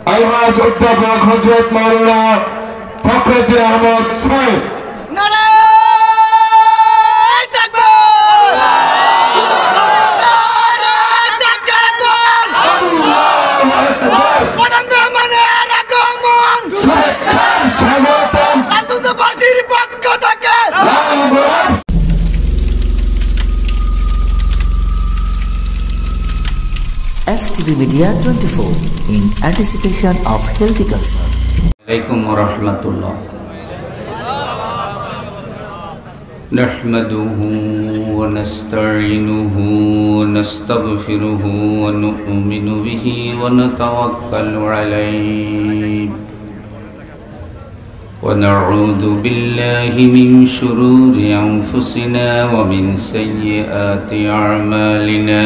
আলহাজ অধ্যাপক হযরত মাওলানা ফখরুদ্দিন আহমদ সাহেব। FTV Media 24 in anticipation of healthy culture. Assalamualaikum warahmatullahi nahmaduhu wa nasta'inuhu wa nastaghfiruhu wa nu'minu bihi wa natawakkalu alayhi wa na'udzu billahi min shururi anfusina wa min sayyiati a'malina.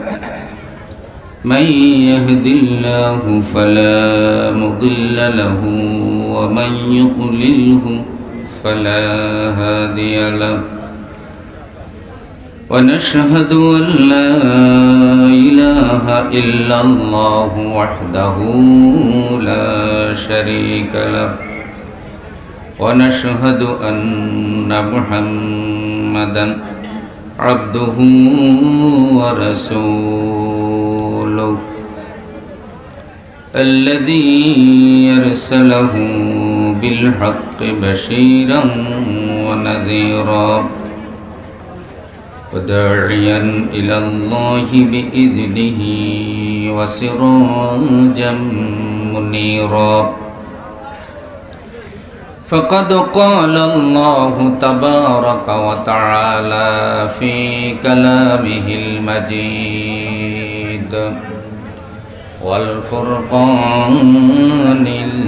من يهد الله فلا مضل له ومن يضلله فلا هادي له ونشهد أن لا إله إلا الله وحده لا شريك له ونشهد أن محمدا عبده ورسوله الذي يرسله بالحق بشيرا ونذيرا وداعيا إلى الله بإذنه وسراجا منيرا فقد قال الله تبارك وتعالى في كلامه المجيد والفرقان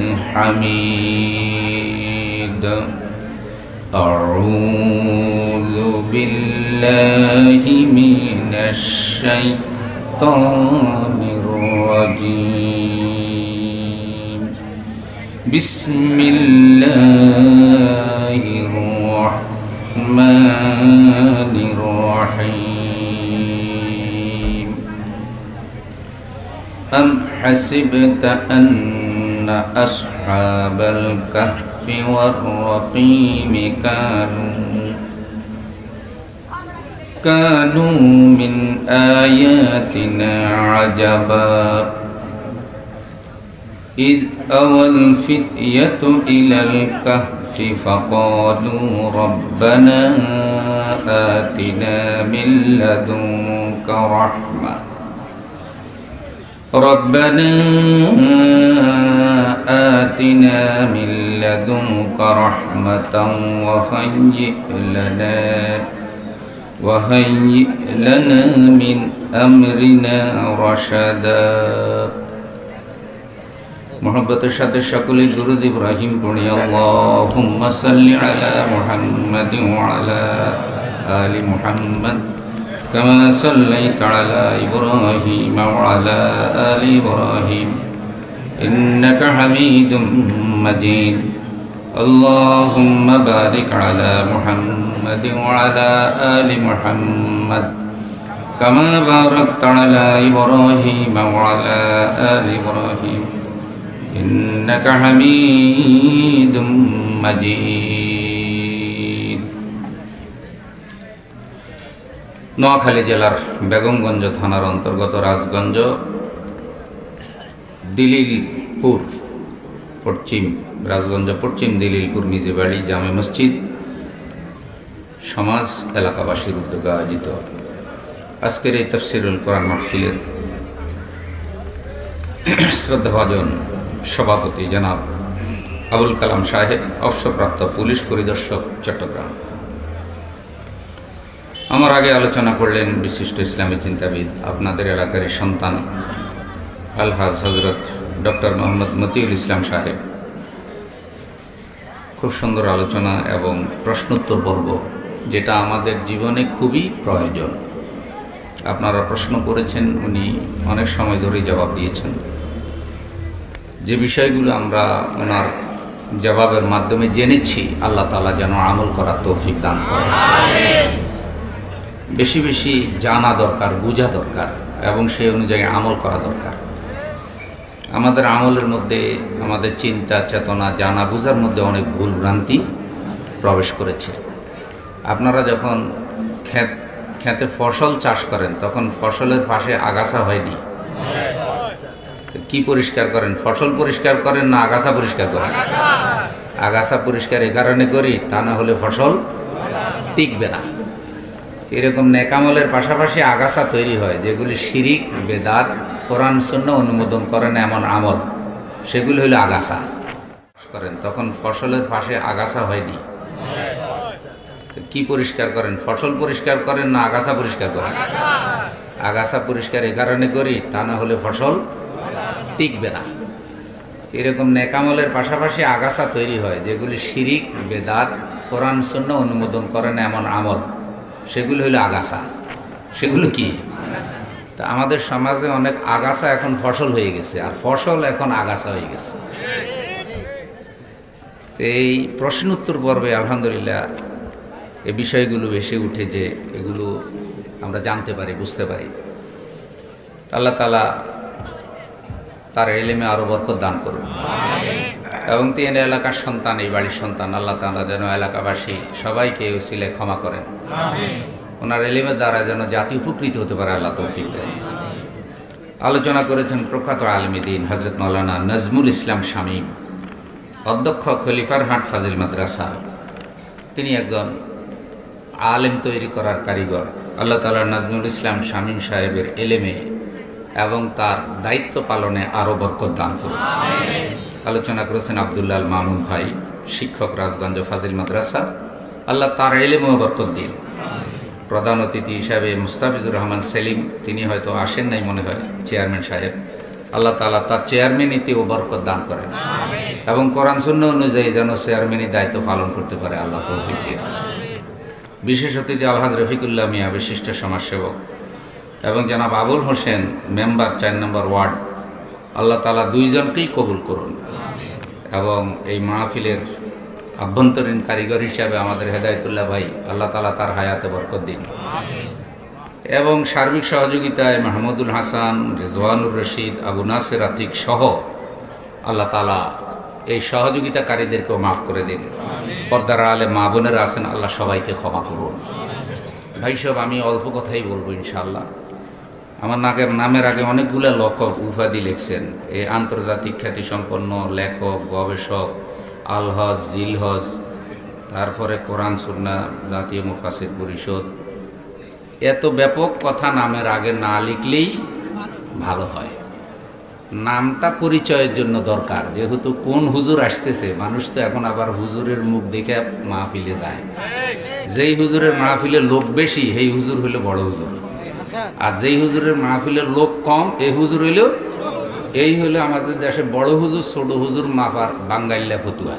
الحميد أعوذ بالله من الشيطان الرجيم بسم الله الرحمن الرحيم أم حسبت أن أصحاب الكهف والرقيم كانوا من آياتنا عجبا إذ أوى الفتية إلى الكهف فقالوا ربنا آتنا من لدنك رحمة وهيئ لنا من أمرنا رشدا मोहब्बतेर साथे सकले दुरूद इब्राहिम पढ़ी अल्लाहुम्मा सल्लि अला मुहम्मद व अला आलि मुहम्मद कमा सल्लैता अला इब्राहिम व अला आलि इब्राहिम इन्नका हमीदुम मजीद अल्लाहुम्मा बारिक अला मुहम्मद व अला आलि मुहम्मद कमा बारकता अला इब्राहिम व अला आलि इब्राहिम इन्नका हमीदुम मजीद। নোয়াখালী জেলার বেগমগঞ্জ থানার অন্তর্গত রাজগঞ্জ দিলিলপুর পশ্চিম রাজগঞ্জ পশ্চিম দিলিলপুর মিজিবাড়ি জামে মসজিদ সমাজ এলাকাবাসীর উদ্যোগে আয়োজিত আজকের এই তাফসীরুল কোরআন মাহফিলের শ্রদ্ধাভাজন সভাপতি জনাব আবুল কালাম সাহেব, অবসরপ্রাপ্ত পুলিশ পরিদর্শক, চট্টগ্রাম। আমার আগে আলোচনা করলেন বিশিষ্ট ইসলামী চিন্তাবিদ, আপনাদের এলাকার সন্তান আলহাজ হযরত ডক্টর মোহাম্মদ মতিউল ইসলাম সাহেব। খুব সুন্দর আলোচনা এবং প্রশ্নোত্তর পর্ব, যেটা আমাদের জীবনে খুবই প্রয়োজন। আপনারা প্রশ্ন করেছেন, উনি অনেক সময় ধরেই জবাব দিয়েছেন। যে বিষয়গুলো আমরা ওনার জবাবের মাধ্যমে জেনেছি, আল্লাহ তাআলা যেন আমল করার তৌফিক দান করেন। বেশি বেশি জানা দরকার, বোঝা দরকার এবং সেই অনুযায়ী আমল করা দরকার। আমাদের আমলের মধ্যে, আমাদের চিন্তা চেতনা জানা বুঝার মধ্যে অনেক ভুল ভ্রান্তি প্রবেশ করেছে। আপনারা যখন খেতে ফসল চাষ করেন তখন ফসলের পাশে আগাছা হয়নি? কি পরিষ্কার করেন? ফসল পরিষ্কার করেন না আগাছা পরিষ্কার করেন? আগাছা পরিষ্কার এই কারণে করি, তা না হলে ফসল টিকবে না। এরকম নেকামলের পাশাপাশি আগাছা তৈরি হয়, যেগুলি শিরিক, বেদাত, কোরআন সুন্নাহ অনুমোদন করে না এমন আমল, সেগুলি হলো আগাছা করেন তখন ফসলের পাশে আগাছা হয়নি? কি পরিষ্কার করেন? ফসল পরিষ্কার করেন না আগাছা পরিষ্কার করেন? আগাছা পরিষ্কার এই কারণে করি, তা না হলে ফসল টিকবে না। এরকম নেকামলের পাশাপাশি আগাছা তৈরি হয়, যেগুলি শিরিক, বেদাত, কোরআন সুন্নাহ অনুমোদন করে না এমন আমল, সেগুলো হলো আগাছা। সেগুলো কি? তা আমাদের সমাজে অনেক আগাছা এখন ফসল হয়ে গেছে, আর ফসল এখন আগাছা হয়ে গেছে। এই প্রশ্ন উত্তর পর্বে আলহামদুলিল্লাহ এই বিষয়গুলো বেশি উঠে, যে এগুলো আমরা জানতে পারি, বুঝতে পারি। আল্লাহ তাআলা তার ইলমে আরো বরকত দান করুন, এবং তিনি এলাকার সন্তান, এই বাড়ির সন্তান, আল্লাহ তাআলা যেন এলাকাবাসী সবাইকে এই উসিলায় ক্ষমা করেন। ওনার ইলমের দ্বারা যেন জাতি উপকৃত হতে পারে, আল্লাহ তৌফিক দেন। আলোচনা করেছেন প্রখ্যাত আলেম দ্বীন হযরত মাওলানা নজমুল ইসলাম শামীম, অধ্যক্ষ খলিফার হাট ফাজিল মাদ্রাসা। তিনি একজন আলেম তৈরি করার কারিগর। আল্লাহ তাআলা নজমুল ইসলাম শামীম সাহেবের ইলমে এবং তার দায়িত্ব পালনে আরও বরকত দান করুন। আলোচনা করেছেন আব্দুল্লাহ আল মামুন ভাই, শিক্ষক, রাজগঞ্জ ফাজিল মাদ্রাসা। আল্লাহ তার ইলমেও বরকত দিন। প্রধান অতিথি হিসাবে মুস্তাফিজুর রহমান সেলিম, তিনি হয়তো আসেন নাই মনে হয়, চেয়ারম্যান সাহেব। আল্লাহ তাআলা তার চেয়ারম্যানিতেও বরকত দান করেন, এবং কোরআন সুন্নাহ অনুযায়ী যেন চেয়ারম্যানি দায়িত্ব পালন করতে পারে, আল্লাহ তৌফিক দিন। বিশেষ অতিথি আলহাজ রফিকুল্লাহ মিয়া, বিশিষ্ট সমাজসেবক, এবং জনাব আবুল হোসেন, মেম্বার 4 নম্বর ওয়ার্ড। আল্লাহ তাআলা দুইজনকেই কবুল করুন, এবং এই মাহফিলের আভ্যন্তরীণ কারিগর হিসাবে আমাদের হেদায়েতুল্লাহ ভাই, আল্লাহ তাআলা তার হায়াতে বরকত দিন, এবং সার্বিক সহযোগিতায় মাহমুদুল হাসান, রেজওয়ানুর রশিদ, আবু নাসের আতিক সহ আল্লাহ তাআলা এই সহযোগিতাকারীদেরকেও মাফ করে দিন। পর্দার আলে মা বোনেরা আছেন, আল্লাহ সবাইকে ক্ষমা করুন। ভাই সব, আমি অল্প কথাই বলবো ইনশাআল্লাহ। আমার নামের আগে অনেকগুলো লকব, উপাধি লিখছেন এই আন্তর্জাতিক খ্যাতিসম্পন্ন লেখক, গবেষক, আলহজ, জিলহজ, তারপরে কোরআন সুন্নাহ জাতীয় মুফাসসির পরিষদ। এত ব্যাপক কথা নামের আগে না লিখলেই ভালো হয়। নামটা পরিচয়ের জন্য দরকার, যেহেতু কোন হুজুর আসতেছে, মানুষ তো এখন আবার হুজুরের মুখ দেখে মাহফিলে যায়। যেই হুজুরের মাহফিলে লোক বেশি, সেই হুজুর হইল বড় হুজুর, আর যেই হুজুরের মাহফিলের লোক কম, এই হুজুর হইল, এই হইল আমাদের দেশে বড় হুজুর, ছোট হুজুর মাফার বাঙ্গাইল্লা ফতুয়া।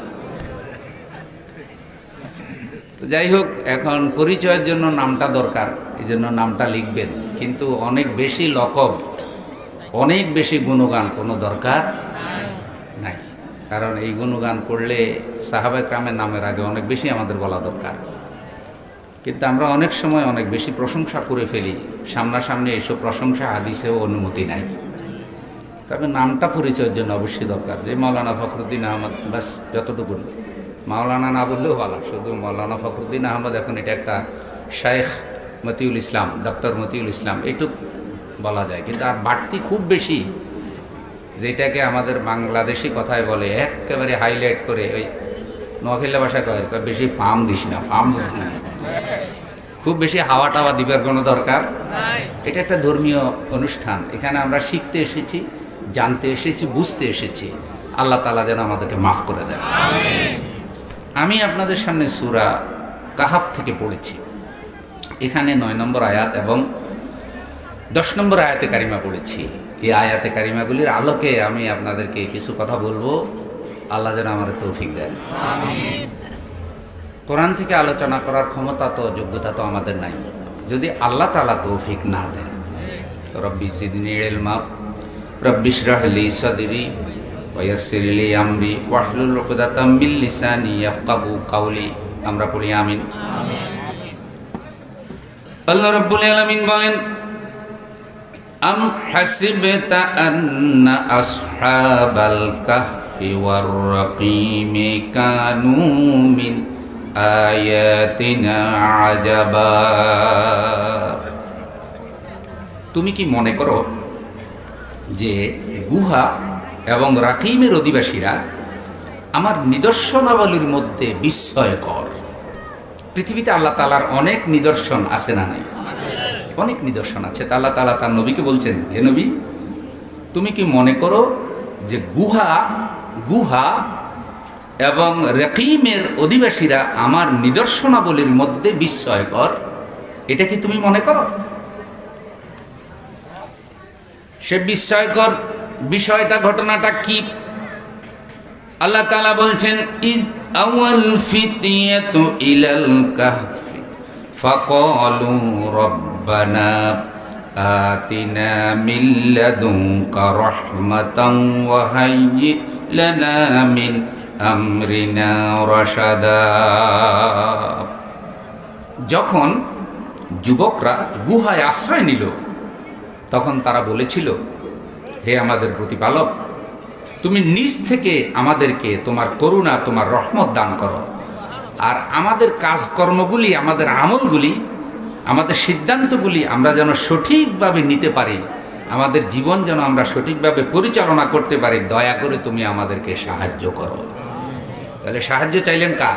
যাই হোক, এখন পরিচয়ের জন্য নামটা দরকার, এই জন্য নামটা লিখবেন, কিন্তু অনেক বেশি লকব, অনেক বেশি গুণগান কোনো দরকার নাই। কারণ এই গুণগান করলে সাহাবায়ে কেরামের নামের আগে অনেক বেশি আমাদের বলা দরকার, কিন্তু আমরা অনেক সময় অনেক বেশি প্রশংসা করে ফেলি। সামনাসামনি এইসব প্রশংসা হাদিসেও অনুমতি নাই। তবে নামটা পরিচয়ের জন্য অবশ্যই দরকার। যে মাওলানা ফখরুদ্দিন আহমদ, ব্যাস যতটুকু, মাওলানা না বললেও ভালো, শুধু মাওলানা ফখরুদ্দিন আহমদ। এখন এটা একটা শায়েখ মতিউল ইসলাম, ডক্টর মতিউল ইসলাম, এইটুকু বলা যায়। কিন্তু আর বাড়তি খুব বেশি, যেটাকে আমাদের বাংলাদেশি কথায় বলে একেবারে হাইলাইট করে, ওই নোয়াখালী ভাষায় কয় বেশি ফার্ম দিস না, ফার্ম দিস না, খুব বেশি হাওয়া টাওয়া দিবার কোনো দরকার। এটা একটা ধর্মীয় অনুষ্ঠান, এখানে আমরা শিখতে এসেছি, জানতে এসেছি, বুঝতে এসেছি। আল্লাহ তাআলা যেন আমাদেরকে মাফ করে দেন। আমি আপনাদের সামনে সূরা কাহাফ থেকে পড়েছি। এখানে 9 নম্বর আয়াত এবং 10 নম্বর আয়াতে কারিমা পড়েছি। এই আয়াতে কারিমাগুলির আলোকে আমি আপনাদেরকে কিছু কথা বলবো। আল্লাহ যেন আমার তৌফিক দেন। কোরআন থেকে আলোচনা করার ক্ষমতা তো, যোগ্যতা তো আমাদের নাই, যদি আল্লাহ তাআলা তৌফিক না দেন। রব্বি জিদনি ইলমা, রব্বি ইশরাহ লি সাদরি ওয়া ইয়াসসির লি আমরি ওয়াহলুল উকদাতাম মিন লিসানি ইয়াফকাহু কাওলি। আমরা পড়ি আমিন। আল্লাহ রাব্বুল আলামিন বলেন, আম হাসিবতা আন্না আসহাবাল কাহফি ওয়ার রাকিমি কানু মিন আয়াতিনা আজাবা। তুমি কি মনে করো যে গুহা এবং রাকিমের অধিবাসীরা আমার নিদর্শনাবলীর মধ্যে বিস্ময়কর? পৃথিবীতে আল্লাহ তাআলার অনেক নিদর্শন আছে না নাই? অনেক নিদর্শন আছে। তা আল্লাহ তাআলা তার নবীকে বলছেন, হে নবী, তুমি কি মনে করো যে গুহা এবং রাকিমের অধিবাসীরা আমার নিদর্শনাবলীর মধ্যে বিস্ময়কর? এটা কি তুমি মনে করো? সে বিস্ময়কর বিষয়টা, ঘটনাটা কি? আল্লাহ তাআলা বলছেন, ইদ আওয়াল ফিতিয়াতু ইলাল কাহফি ফাকালু রব্বানা আতিনা মিন লাদুনকা রাহমাতান ওয়া হায়্যি লানা মিন আমরিনা রাশাদা। যখন যুবকরা গুহায় আশ্রয় নিল তখন তারা বলেছিল, হে আমাদের প্রতিপালক, তুমি নিজ থেকে আমাদেরকে তোমার করুণা, তোমার রহমত দান করো, আর আমাদের কাজকর্মগুলি, আমাদের আমলগুলি, আমাদের সিদ্ধান্তগুলি আমরা যেন সঠিকভাবে নিতে পারি, আমাদের জীবন যেন আমরা সঠিকভাবে পরিচালনা করতে পারি, দয়া করে তুমি আমাদেরকে সাহায্য করো। তাহলে সাহায্য চাইলেন কার?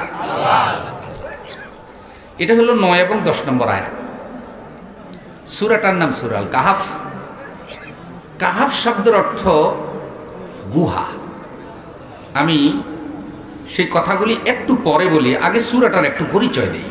এটা হলো 9 এবং 10 নম্বর আয়াত। সূরাটার নাম সূরা আল কাহাফ। কাহাফ শব্দের অর্থ গুহা। আমি সেই কথাগুলি একটু পরে বলি, আগে সূরাটার একটু পরিচয় দেই।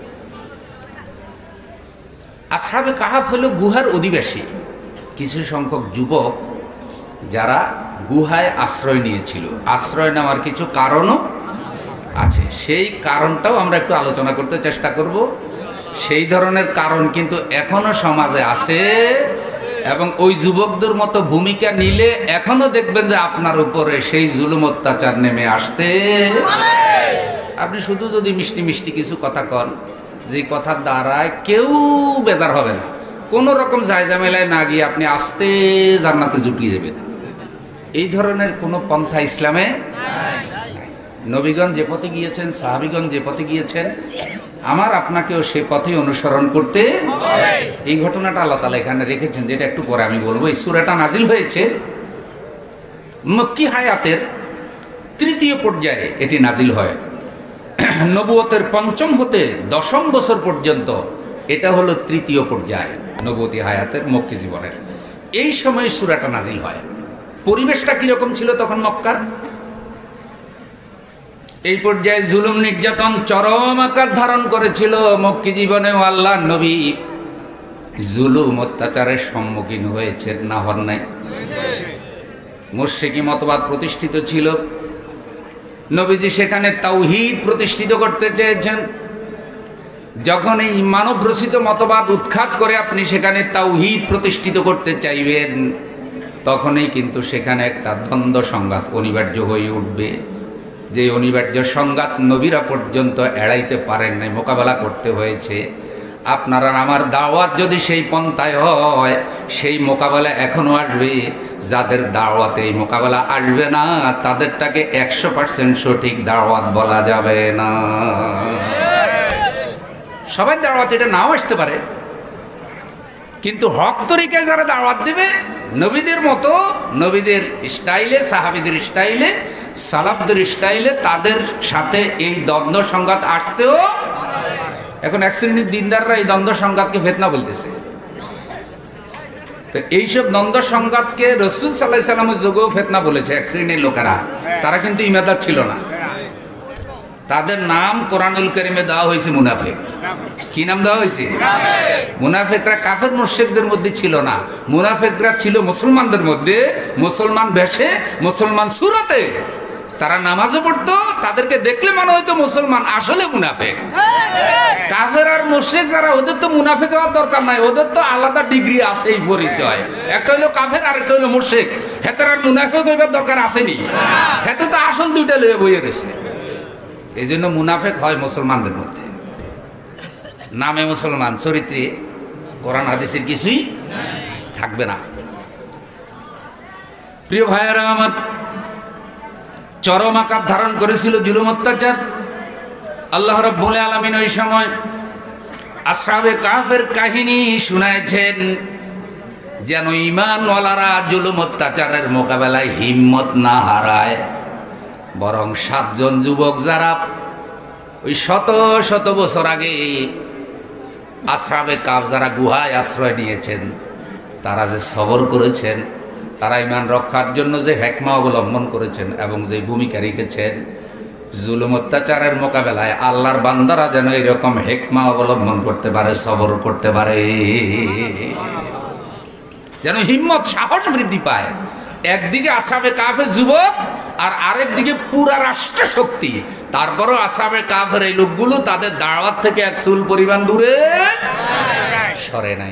আসহাবে কাহাফ হলো গুহার অধিবাসী, কিছু সংখ্যক যুবক যারা গুহায় আশ্রয় নিয়েছিল। আশ্রয় নেওয়ার কিছু কারণও আছে, সেই কারণটাও আমরা একটু আলোচনা করতে চেষ্টা করব। সেই ধরনের কারণ কিন্তু এখনো সমাজে আছে, এবং ওই যুবকদের মতো ভূমিকা নিলে এখনো দেখবেন যে আপনার উপরে সেই জুলুম অত্যাচার নেমে আসতে। আপনি শুধু যদি মিষ্টি মিষ্টি কিছু কথা কন, যে কথার দ্বারায় কেউ বেজার হবে না, কোনো রকম জায়জামেলায় না গিয়ে আপনি আস্তে জান্নাতে জুটিয়ে যাবেন, এই ধরনের কোনো পন্থা ইসলামে নাই। নবীগণ যে পথে গিয়েছেন, সাহাবীগণ যে পথে গিয়েছেন, আমার আপনাকেও সে পথে অনুসরণ করতে। এই ঘটনাটা আল্লাহ তাআলা এখানে রেখেছেন, যেটা একটু পরে আমি বলবো। এই সূরাটা নাজিল হয়েছে মক্কি হায়াতের 3য় পর্যায়ে, এটি নাজিল হয় নবুয়তের 5ম হতে 10ম বছর পর্যন্ত। এটা হলো 3য় পর্যায় নবুয়তি হায়াতের, মক্কি জীবনের। এই সময় সূরাটা নাজিল হয়। পরিবেশটা কিরকম ছিল তখন মক্কার? এই পর্যায়ে জুলুম নির্যাতন চরম আকার ধারণ করেছিল। মক্কি জীবনেও আল্লাহর নবী জুলুম অত্যাচারের সম্মুখীন হয়েছে, না হন নাই? মুশরিকি মতবাদ প্রতিষ্ঠিত ছিল। নবীজি সেখানে তাওহীদ প্রতিষ্ঠিত করতে চেয়েছেন। যখন এই মানব রচিত মতবাদ উৎখাত করে আপনি সেখানে তাওহীদ প্রতিষ্ঠিত করতে চাইবেন, তখনই কিন্তু সেখানে একটা দ্বন্দ্ব সংঘাত অনিবার্য হয়ে উঠবে। যে অনিবার্য সংঘাত নবীরা পর্যন্ত এড়াইতে পারেন নাই, মোকাবেলা করতে হয়েছে। আপনারা আমার দাওয়াত যদি সেই পন্থায় হয়, সেই মোকাবেলা এখনো আসবে। যাদের দাওয়াতে এই মোকাবেলা আসবে না, তাদেরটাকে 100% সঠিক দাওয়াত বলা যাবে না। সবাই দাওয়াত এটা নাও আসতে পারে, কিন্তু হক তরিকায় যারা দাওয়াত দেবে, নবীদের মতো, নবীদের স্টাইলে, সাহাবীদের স্টাইলে, সালাফদের স্টাইলে, তাদের সাথে এই দ্বন্দ্ব সংঘাত আসতেও। এখন এক শ্রেণীর দিনদাররা এই দ্বন্দ্ব সংঘাতকে ফিতনা বলতেছে। তো এইসব দ্বন্দ্ব সংঘাতকে রাসূল সাল্লাল্লাহু আলাইহি ওয়াসাল্লামের যুগেও ফিতনা বলেছে এক শ্রেণীর লোকেরা। তারা কিন্তু ঈমানদার ছিল না। তাদের নাম কোরআনুল কারীমে দেওয়া হয়েছে মুনাফিক। কি নাম দেওয়া হয়েছে? মুনাফিকরা কাফের মুশরিকদের মধ্যে ছিল না, মুনাফিকরা ছিল মুসলমানদের মধ্যে। মুসলমান বেশে, মুসলমান সুরতে তারা নামাজও পড়তো, তাদেরকে দেখলে মনে হয়তো মুসলমান, আসলে মুনাফিক। কাফের আর মুশরিক যারা, ওদের তো মুনাফিক হওয়ার দরকার নাই, ওদের তো আলাদা ডিগ্রি আছে, এই পরিচয়। একটা হলো কাফের আর একটা হলো মুশরিক। হেতার আর মুনাফিক হইবার দরকার আসেনি, হেতে তো আসল দুইটা লয়ে বইয়ে গেছে। এই জন্য মুনাফিক হয় মুসলমানদের মধ্যে, নামে মুসলমান, চরিত্রে কোরআন হাদিসের কিছুই। থাকবে না। প্রিয় ভাইয়েরা আমার, চরম আকার ধারণ করেছিল জুলুম অত্যাচার। আল্লাহ রাব্বুল আলামিন ওই সময় আসহাবে কাহফের কাহিনী শুনাইছেন, যেন ঈমানওয়ালারা জুলুম অত্যাচারের মোকাবেলায় হিম্মত না হারায়, বরং 7 জন যুবক যারা ওই শত শত বছর আগে আসহাবে কাহফ যারা গুহায় আশ্রয় নিয়েছেন, তারা যে সবর করেছেন, তারা ঈমান রক্ষার জন্য যে হিকমা অবলম্বন করেছেন এবং যে ভূমিকা রেখেছেন, জুলুম অত্যাচারের মোকাবেলায় আল্লাহর বান্দারা যেন এরকম হিকমা অবলম্বন করতে পারে, সবর করতে পারে, যেন হিম্মত সাহস বৃদ্ধি পায়। একদিকে আসহাবে কাহফের যুবক আর আরেকদিকে পুরা রাষ্ট্র শক্তি, তারপরও আসহাবে কাহফের এই লোকগুলো তাদের দাওয়াত থেকে এক চুল পরিমাণ দূরে সরে নাই।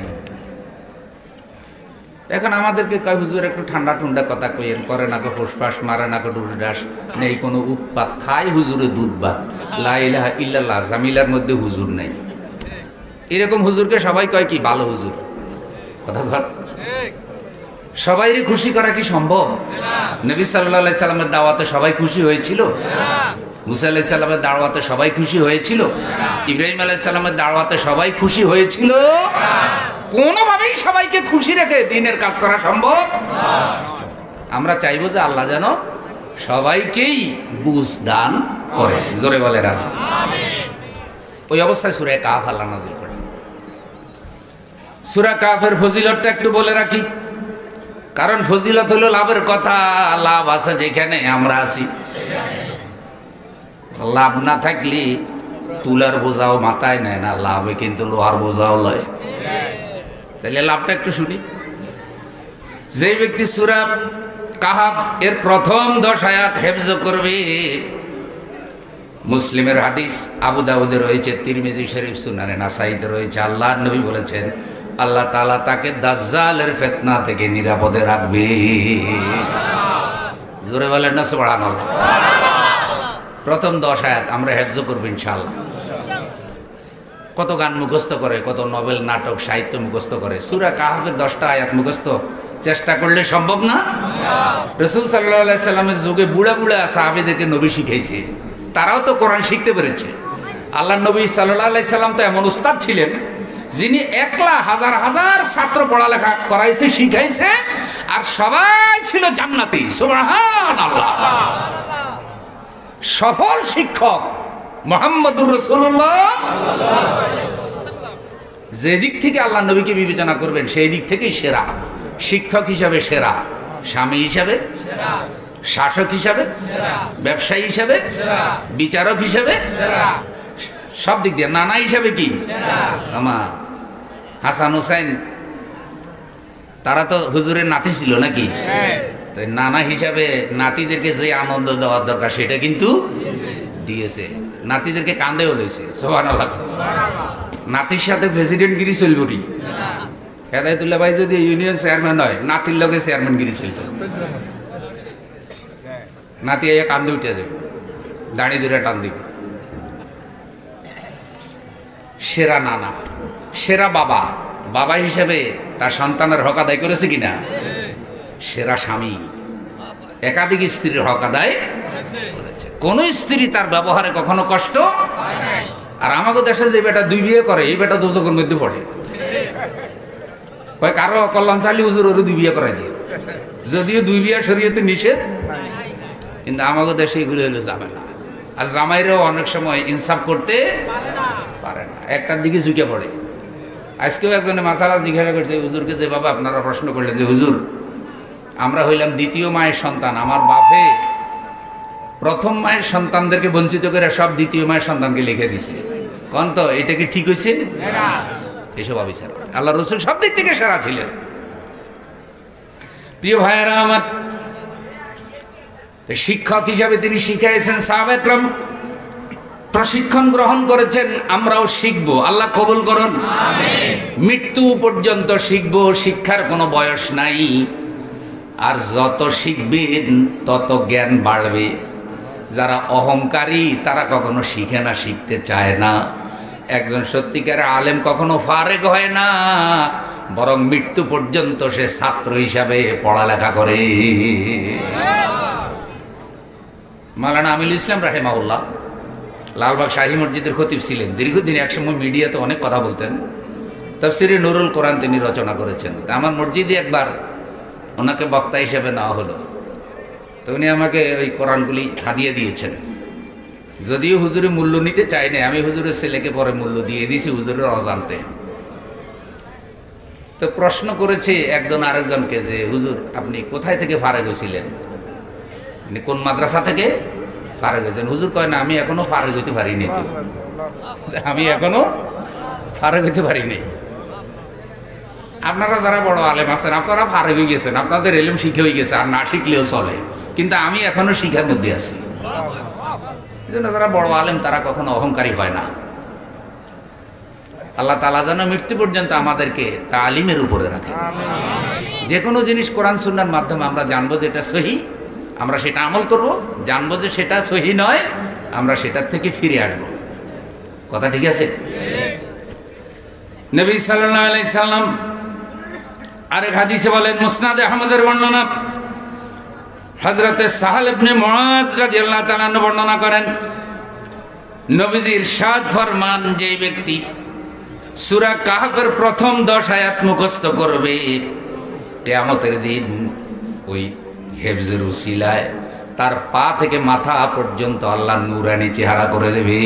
এখন আমাদেরকে কয় হুজুর একটু ঠান্ডা ঠান্ডা কথা কইেন, করে না কো ফুসফাস, মারে না কো ডুসডাস, নেই কোনো উৎপাত, খাই হুজুরে দুধ ভাত, লা ইলাহা ইল্লাল্লাহ, জামিলার মধ্যে হুজুর নেই। এরকম হুজুরকে সবাই কয় কি ভালো হুজুর। কথা ঘর সবাইরই খুশি করা কি সম্ভব? নবী সাল্লাল্লাহু আলাইহি সাল্লামের দাওয়াতে সবাই খুশি হয়েছিল? মুসা আলাইহিস সালামের দাওয়াতে সবাই খুশি হয়েছিল? ইব্রাহিম আলাইহিস সালামের দাওয়াতে সবাই খুশি হয়েছিল? কোনোভাবেই সবাইকে খুশি রেখে দিনের কাজ করা সম্ভব? আমরা চাইবো যে আল্লাহ যেন সবাইকেই বুঝ দান করে। জোরে বলে রাখো আমিন। ওই অবস্থায় সূরা কাহফ আল্লাহ নাযিল করেন। সূরা কাহফের ফজিলতটা একটু বলে রাখি, কারণ ফজিলত হলো লাভের কথা। লাভ আছে যেখানে আমরা আছি, লাভ না থাকলে তুলার বোঝাও মাথায় নেয় না, লাভে কিন্তু লোহার বোঝাও লয়। তাহলে লাভটা একটু শুনি। যে ব্যক্তি সূরা কাহফ এর প্রথম 10 আয়াত হেফজ করবে, মুসলিমের হাদিস, আবু দাউদে রয়েছে, তিরমিজি শরীফ, সুনানে নাসাইতে রয়েছে, আল্লাহর নবী বলেছেন আল্লাহ তাআলা তাকে দাজ্জালের ফিতনা থেকে নিরাপদে রাখবে। জোরে বলেন না সুবহানাল্লাহ। প্রথম 10 আয়াত আমরা হেফজ করব ইনশাআল্লাহ। কত গান মুখস্থ করে, কত নভেল, নাটক, সাহিত্য মুখস্থ করে, সূরা কাহফের 10টা আয়াত মুখস্থ চেষ্টা করলে সম্ভব না? রাসূল সাল্লাল্লাহু আলাইহি সাল্লামের যুগে বুড়া বুড়া সাহাবীদেরকে নবী শিখাইছে, তারাও তো কোরআন শিখতে পেরেছে। আল্লাহর নবী সাল্লাল্লাহু আলাইহি সাল্লাম তো এমন উস্তাদ ছিলেন যিনি একলা হাজার হাজার ছাত্র পড়ালেখা করাইছে, শিখাইছে, আর সবাই ছিল জান্নাতি। সুবহানাল্লাহ। সফল শিক্ষক মুহাম্মদুর রাসূলুল্লাহ। যে দিক থেকে আল্লাহ নবীকে বিবেচনা করবেন সেই দিক থেকেই সেরা। শিক্ষক হিসাবে সেরা, স্বামী হিসাবে সেরা, শাসক হিসাবে সেরা, ব্যবসায়ী হিসাবে সেরা, বিচারক হিসাবে সেরা, সব দিক দিয়ে। নানা হিসাবে কি আমার হাসান হোসেন, তারা তো হুজুরের নাতি ছিল নাকি? তো নানা হিসাবে নাতিদেরকে যে আনন্দ দেওয়ার দরকার সেটা কিন্তু দিয়েছে, নাতিদেরকে কান্দেও লইছে। সুবহানাল্লাহ। নাতির সাথে প্রেসিডেন্টগিরি চলব কি? হেদায়েতুল্লাহ ভাই যদি ইউনিয়ন চেয়ারম্যান হয়, নাতির লগে চেয়ারম্যানগিরি চলত। নাতি এই কান্দে উঠে দেবে, দাঁড়িয়ে ধরে টান দিবে। সেরা নানা, সেরা বাবা, বাবা হিসেবে তার সন্তানের হক আদায় করেছে কিনা? সেরা স্বামী, একাধিক স্ত্রীর হক আদায় করেছে। কোন স্ত্রী তার ব্যবহারে কখনো কষ্ট। আর আমাকে দেশে যে বেটা 2 বিয়ে করে, এই বেটা দোজখের মধ্যে পড়ে। কয় কারো কল্যাণ চালি হুজুর ওর 2 বিয়ে করাই দিয়ে, যদিও 2 বিয়ে শরীয়তে নিষেধ, কিন্তু আমাকে দেশে এগুলো হলে যাবে না। আর জামাইরাও অনেক সময় ইনসাফ করতে পারে না, একটার দিকে ঝুঁকে পড়ে। আজকেও একজনে মাসালা জিজ্ঞাসা করছে হুজুরকে, যে বাবা আপনারা প্রশ্ন করলেন যে হুজুর আমরা হইলাম দ্বিতীয় মায়ের সন্তান, আমার বাপে প্রথম মায়ের সন্তানদেরকে বঞ্চিত করে সব দ্বিতীয় মায়ের সন্তানকে লিখে দিছে, কোন তো এটা কি ঠিক হয়েছে? এসব অবিচার। আল্লাহ রসুল সব দিক থেকে সেরা ছিলেন। প্রিয় ভাইয়েরা আমার, শিক্ষক হিসাবে তিনি শিখাইছেন, সাহাবায়ে কেরাম প্রশিক্ষণ গ্রহণ করেছেন, আমরাও শিখবো। আল্লাহ কবুল করুন আমিন। মৃত্যু পর্যন্ত শিখবো, শিক্ষার কোনো বয়স নাই। আর যত শিখবেন তত জ্ঞান বাড়বে। যারা অহংকারী তারা কখনো শিখে না, শিখতে চায় না। একজন সত্যিকারের আলেম কখনো ফারেক হয় না, বরং মৃত্যু পর্যন্ত সে ছাত্র হিসাবে পড়ালেখা করে। মাওলানা আমিনুল ইসলাম রাহিমাহুল্লাহ লালবাগ শাহী মসজিদের খতিব ছিলেন, দীর্ঘদিন একসময় মিডিয়াতে অনেক কথা বলতেন। তাফসিরে নুরুল কোরআন তিনি রচনা করেছেন। আমার মসজিদে একবার ওনাকে বক্তা হিসেবে নেওয়া হলো, তো উনি আমাকে ওই কোরআনগুলি হাদিয়ে দিয়েছেন। যদিও হুজুরে মূল্য নিতে চাইনি, আমি হুজুরের ছেলেকে পরে মূল্য দিয়ে দিয়েছি হুজুরের অজান্তে। তো প্রশ্ন করেছে একজন আরেকজনকে যে হুজুর আপনি কোথায় থেকে ফারেগ হয়েছিলেন, মানে কোন মাদ্রাসা থেকে ফারেগ হয়েছেন? হুজুর কয় না আমি এখনো ফারেগ হইতে পারিনি, তো আমি এখনো ফারেগ হইতে পারিনি। আপনারা যারা বড় আলেম আছেন আপনারা ফারেগ হয়ে গেছেন, আপনাদের এলেম শিখে হয়ে গেছে, আর না শিখলেও চলে, কিন্তু আমি এখনো শিখার মধ্যে আছি। জন্য যারা বড় আলেম তারা কখনো অহংকারী হয় না। আল্লাহ তাআলা যেন মৃত্যু পর্যন্ত আমাদেরকে তালিমের উপরে রাখে। যে কোনো জিনিস কোরআন সুন্নাহর মাধ্যমে আমরা জানবো যে এটা সহি, আমরা সেটা আমল করব। জানবো যে সেটা সহি নয়, আমরা সেটার থেকে ফিরে আসবো। কথা ঠিক আছে? নবী সাল্লাল্লাহু আলাইহি সাল্লাম আরেক হাদিসে বলেন, মুসনাদে আহমদের বর্ণনা, হযরতে সাহাল ইবনে মুআজ রাদিয়াল্লাহু তাআলা আনহু বর্ণনা করেন, নবীজি ইরশাদ ফরমান, যে ব্যক্তি সূরা কাহফের প্রথম 10 আয়াত মুখস্থ করবে, কিয়ামতের দিন ওই হেফজের উসিলায় তার পা থেকে মাথা পর্যন্ত আল্লাহ নূরানি চেহারা করে দেবে।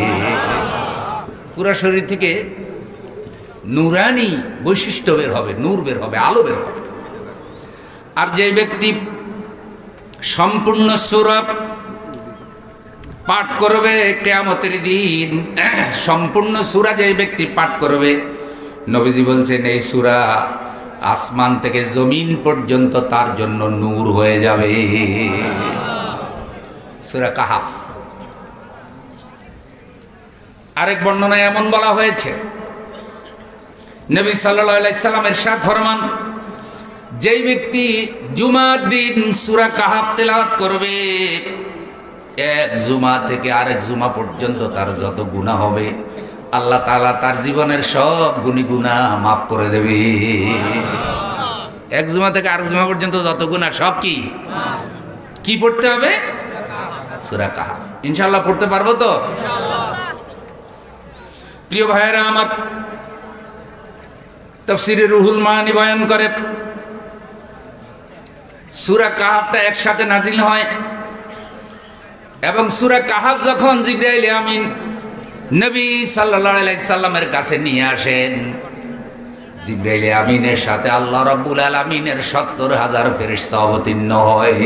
পুরা শরীর থেকে নূরানি বৈশিষ্ট্য বের হবে, নূর বের হবে, আলো বের হবে। আর যে ব্যক্তি সম্পূর্ণ সূরা পাঠ করবে কিয়ামতের দিন, সম্পূর্ণ সূরা যে ব্যক্তি পাঠ করবে, নবীজি বলছেন এই সূরা আসমান থেকে জমিন পর্যন্ত তার জন্য নূর হয়ে যাবে। সূরা কাহফ। আরেক বর্ণনায় এমন বলা হয়েছে, নবী সাল্লাল্লাহু আলাইহি সাল্লাম ইরশাদ ফরমান, যেই ব্যক্তি জুমার দিন সূরা কাহফ তেলাওয়াত করবে, এক জুমা থেকে আরেক জুমা পর্যন্ত তার যত গুনাহ হবে আল্লাহ তাআলা তার জীবনের সব গুনাহ মাফ করে দেবে। এক জুমা থেকে আরেক জুমা পর্যন্ত যত গুনাহ সব কি পড়তে হবে? সূরা কাহফ। ইনশাআল্লাহ পড়তে পারবো তো? প্রিয় ভাইয়েরা আমার, তাফসীরে রুহুল মানি বয়ান করে সূরা কাহফটা একসাথে নাজিল হয়, এবং সূরা কাহফ যখন জিবরাইল আমিন নবী সাল্লাল্লাহু আলাইহি সাল্লামের কাছে নিয়ে আসেন, জিবরাইল আমিনের সাথে আল্লাহ রাব্বুল আলামিনের ৭০,০০০ ফেরেশতা অবতীর্ণ হয়।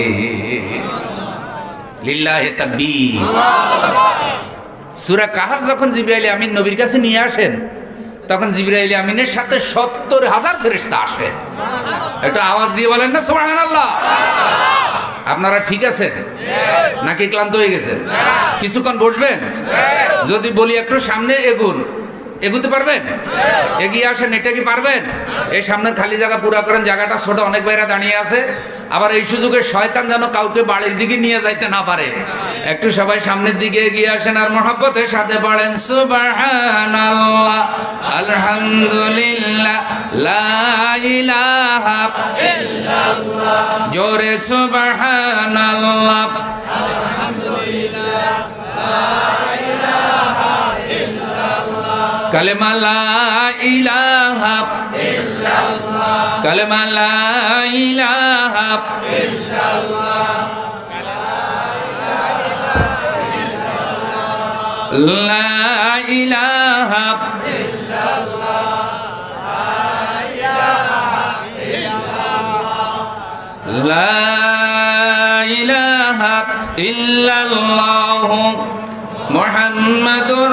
লিল্লাহি তাকবীর। সূরা কাহফ যখন জিবরাইল আমিন নবীর কাছে নিয়ে আসেন, তখন জিবরাইল আমিনের সাথে ৭০,০০০ ফেরেশতা আসে। একটু আওয়াজ দিয়ে বলেন না সুবহানাল্লাহ। আপনারা ঠিক আছেন নাকি ক্লান্ত হয়ে গেছেন? কিছুক্ষণ বসবেন? যদি বলি একটু সামনে এগুতে পারবেন? এগিয়ে আসেন, এটা কি পারবেন? এই সামনের খালি জায়গা পুরা করেন, জায়গাটা ছোট, অনেক ভাইরা দাঁড়িয়ে আছে। আবার এই সুযোগে শয়তান যেন কাউকে বাড়ির দিকে নিয়ে যাইতে না পারে। একটু সবাই সামনের দিকে এগিয়ে আসেন আর মহব্বতের সাথে পড়েন সুবহানাল্লাহ, আলহামদুলিল্লাহ, লা ইলাহা ইল্লাল্লাহ। জোরে সুবহানাল্লাহ, আলহামদুলিল্লাহ, লা ইলাহা ইল্লাল্লাহ। কালেমা লা ইলাহা ইল্লাল্লাহ, কালেমা লা ইলাহা ইল্লাল্লাহ, লা ইলাহা ইল্লাল্লাহ, লা ইলাহা ইল্লাল্লাহ, মুহাম্মাদুর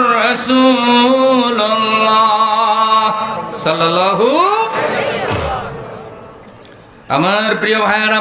রাসূলুল্লাহ সাল্লাল্লাহু। আমার প্রিয় ভাইরা,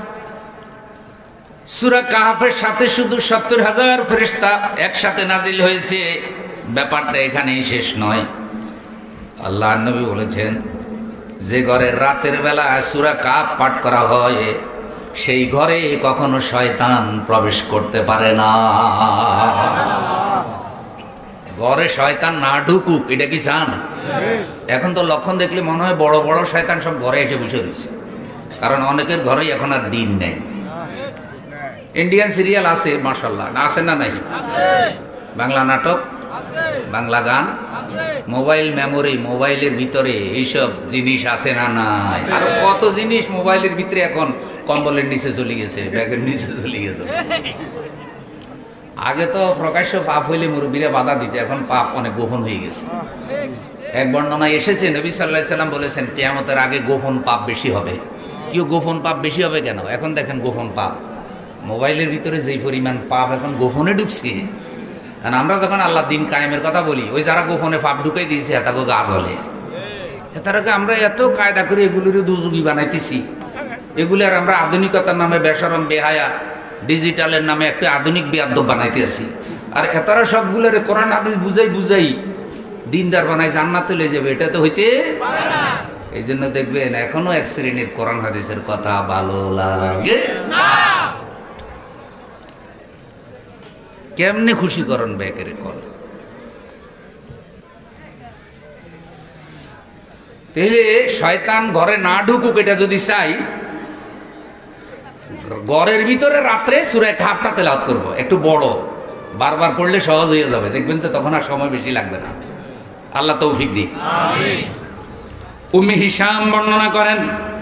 সূরা কাহফের সাথে শুধু ৭০,০০০ ফেরেশতা একসাথে নাজিল হয়েছে, ব্যাপারটা এখানেই শেষ নয়। আল্লাহর নবী বলেছেন, যে ঘরে রাতের বেলা সূরা কাহফ পাঠ করা হয় সেই ঘরে কখনো শয়তান প্রবেশ করতে পারে না। ঘরে শয়তান না ঢুকুক, এটা কি চান? এখন তো লক্ষণ দেখলে মনে হয় বড় বড় শয়তান সব ঘরে এসে বসে রয়েছে, কারণ অনেকের ঘরেই এখন আর দিন নেই। ইন্ডিয়ান সিরিয়াল আছে মাশাআল্লাহ, না আছে না নাই? বাংলা নাটক, বাংলা গান, মোবাইল মেমোরি, মোবাইলের ভিতরে এইসব জিনিস আছে না নাই? আর কত জিনিস মোবাইলের ভিতরে এখন কম্বলের নিচে চলে গেছে, ব্যাগের নিচে চলে গেছে। আগে তো প্রকাশ্য পাপ হইলে মুরব্বীরা বাধা দিতে, এখন পাপ অনেক গোপন হয়ে গেছে। এক বর্ণনায় এসেছে নবী সাল্লাল্লাহু আলাইহি সাল্লাম বলেছেন কিয়ামতের আগে গোপন পাপ বেশি হবে। কেউ গোপন পাপ বেশি হবে কেন? এখন দেখেন গোপন পাপ মোবাইলের ভিতরে যেই পরিমাণ পাপ এখন গোপনে ঢুকছে। আর আমরা যখন আল্লাহ দিন কায়েমের কথা বলি, ওই যারা গোপনে পাপ ঢুকাই দিয়েছে এটাকে গাছ হলে, এটাকে আমরা এত কায়দা করে এগুলোর দুযুগী বানাইতেছি। এগুলি আর আমরা আধুনিকতার নামে বেশরম বেহায়া ডিজিটালের নামে একটা আধুনিক বেয়াদ্দব বানাইতে আছি। আর এতারা সবগুলোর কোরআন হাদিস বুঝাই দিনদার বানাই জান্নাতে লয়ে যাবে, এটা তো হইতে পারে না। এই জন্য দেখবেন এখনো এক শ্রেণীর কোরআন হাদিসের কথা ভালো লাগে না। কেমনে খুশি করন ব্যাকের কল? তাহলে শয়তান ঘরে না ঢুকুক এটা যদি চাই, ঘরের ভিতরে রাত্রে সূরা কাহফটা তেলাওয়াত করব, একটু বড়, বারবার পড়লে সহজ হয়ে যাবে, দেখবেন তো তখন আর সময় বেশি লাগবে না। আল্লাহ তৌফিক দিক। আমিন। উম্মে হিশাম বর্ণনা করেন,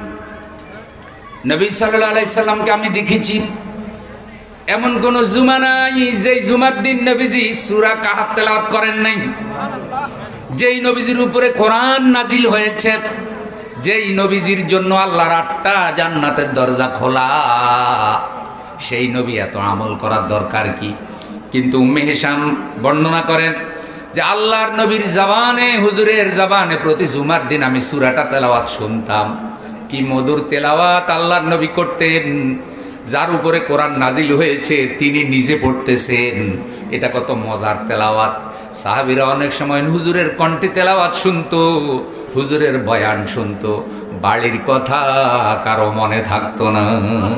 নবী সাল্লাল্লাহু আলাইহি সাল্লামকে আমি দেখেছি এমন কোন জুমা নাই যেই জুমার দিন নবীজি সূরা কাহফ তেলাওয়াত করেন নাই। যেই নবীজির উপরে কোরআন নাজিল হয়েছে, যেই নবীজির জন্য আল্লাহর 8টা জান্নাতের দরজা খোলা, সেই নবী এত আমল করার দরকার কি? কিন্তু উম্মে হিশাম বর্ণনা করেন যে আল্লাহর নবীর জবানে, হুজুরের জবানে প্রতি জুমার দিন আমি সূরাটা তেলাওয়াত শুনতাম। কি মধুর তেলাওয়াত আল্লাহর নবী করতেন। যার উপরে কোরআন নাজিল হয়েছে তিনি নিজে পড়তেছেন, এটা কত মজার তেলাওয়াত। সাহাবীরা অনেক সময় হুজুরের কণ্ঠে তেলাওয়াত শুনতো, হুজুরের বয়ান শুনতো, বাড়ির কথা কারো মনে থাকতো না।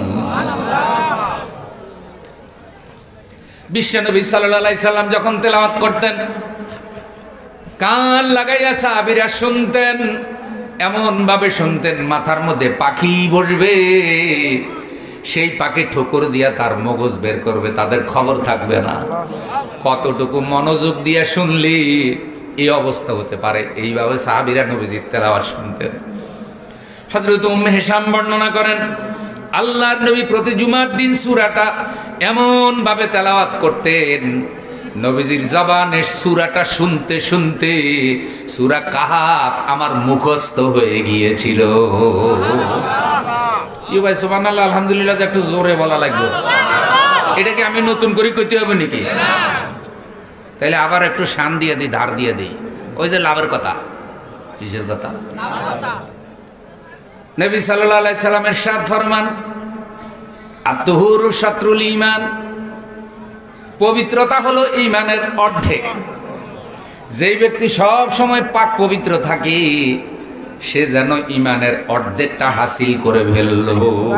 বিশ্বনবী সাল্লাল্লাহু আলাইহি সাল্লাম যখন তেলাওয়াত করতেন, কান লাগাইয়া সাহাবীরা শুনতেন, এমন ভাবে শুনতেন মাথার মধ্যে পাখি বসবে, সেই পাখি ঠোকর দিয়া তার মগজ বের করবে, তাদের খবর থাকবে না। কতটুকু মনোযোগ দিয়া শুনলি এই অবস্থা হতে পারে। এইভাবে সাহাবীরা নবীজির তেলাওয়াত শুনতেন। হযরত উম্মে হিশাম বর্ণনা করেন আল্লাহর নবী প্রতি জুমার দিন সূরাটা এমন ভাবে তেলাওয়াত করতেন, নবীজির জবানে সূরাটা শুনতে শুনতে সূরা কাহফ আমার মুখস্থ হয়ে গিয়েছিল। ইউ ভাই সুবহানাল্লাহ, আলহামদুলিল্লাহ একটু জোরে বলা লাগবে। এটাকে আমি নতুন করে কইতে হবে নাকি? তাইলে আবার একটু শান দিয়ে দিই, ধার দিয়ে দিই। ওই যে লাভের কথা, কিসের কথা? নবী সাল্লাল্লাহু আলাইহি সাল্লামের ইরশাদ ফরমান, আত-তুহুরু শাতরুল ঈমান, পবিত্রতা হলো ঈমানের অর্ধেক। যেই ব্যক্তি সব সময় পাক পবিত্র থাকে সে যেন ঈমানের অর্ধেকটা হাসিল করে ফেলল।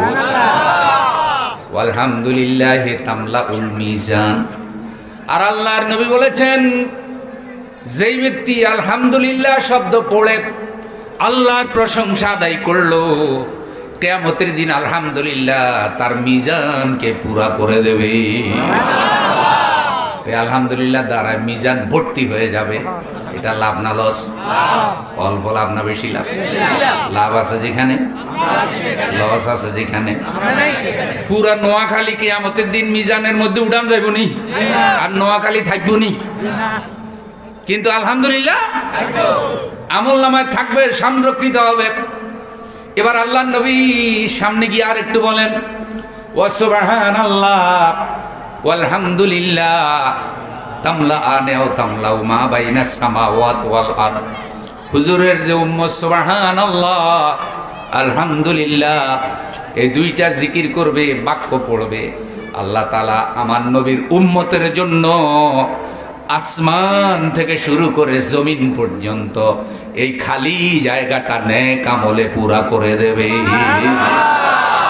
আলহামদুলিল্লাহি তামলাউল মিজান। আর আল্লাহর নবী বলেছেন যেই ব্যক্তি আলহামদুলিল্লাহ শব্দ পড়ে আল্লাহর প্রশংসা আদায় করলো, কিয়ামতের দিন আলহামদুলিল্লাহ তার মিজানকে পুরা করে দেবে। আলহামদুলিল্লাহ দ্বারা মিজান ভর্তি হয়ে যাবে। এটা লাভ না লস? অল্প লাভ না বেশি লাভ? লাভ আছে যেখানে, লস আছে যেখানে। পুরা নোয়াখালী কিয়ামতের দিন মিজানের মধ্যে উড়ান যাইব নি, আর নোয়াখালী থাকবো নি। কিন্তু আলহামদুলিল্লাহ আমল নামায় থাকবে, সংরক্ষিত হবে। এবার আল্লাহ নবী সামনে গিয়ে আর একটু বলেন, ওয়া সুবহানাল্লাহ ওয়ালহামদুলিল্লাহ তামলাআনে ওয়া তামলাউ মা বাইনাস সামাওয়াতি ওয়াল আরদ। হুজুরের যে উম্মত সুবহানাল্লাহ আলহামদুলিল্লাহ এই দুইটা জিকির করবে, বাক্য পড়বে, আল্লাহ তাআলা আমার নবীর উম্মতের জন্য আসমান থেকে শুরু করে জমিন পর্যন্ত এই খালি জায়গাটা নেক আমলে পুরা করে দেবে।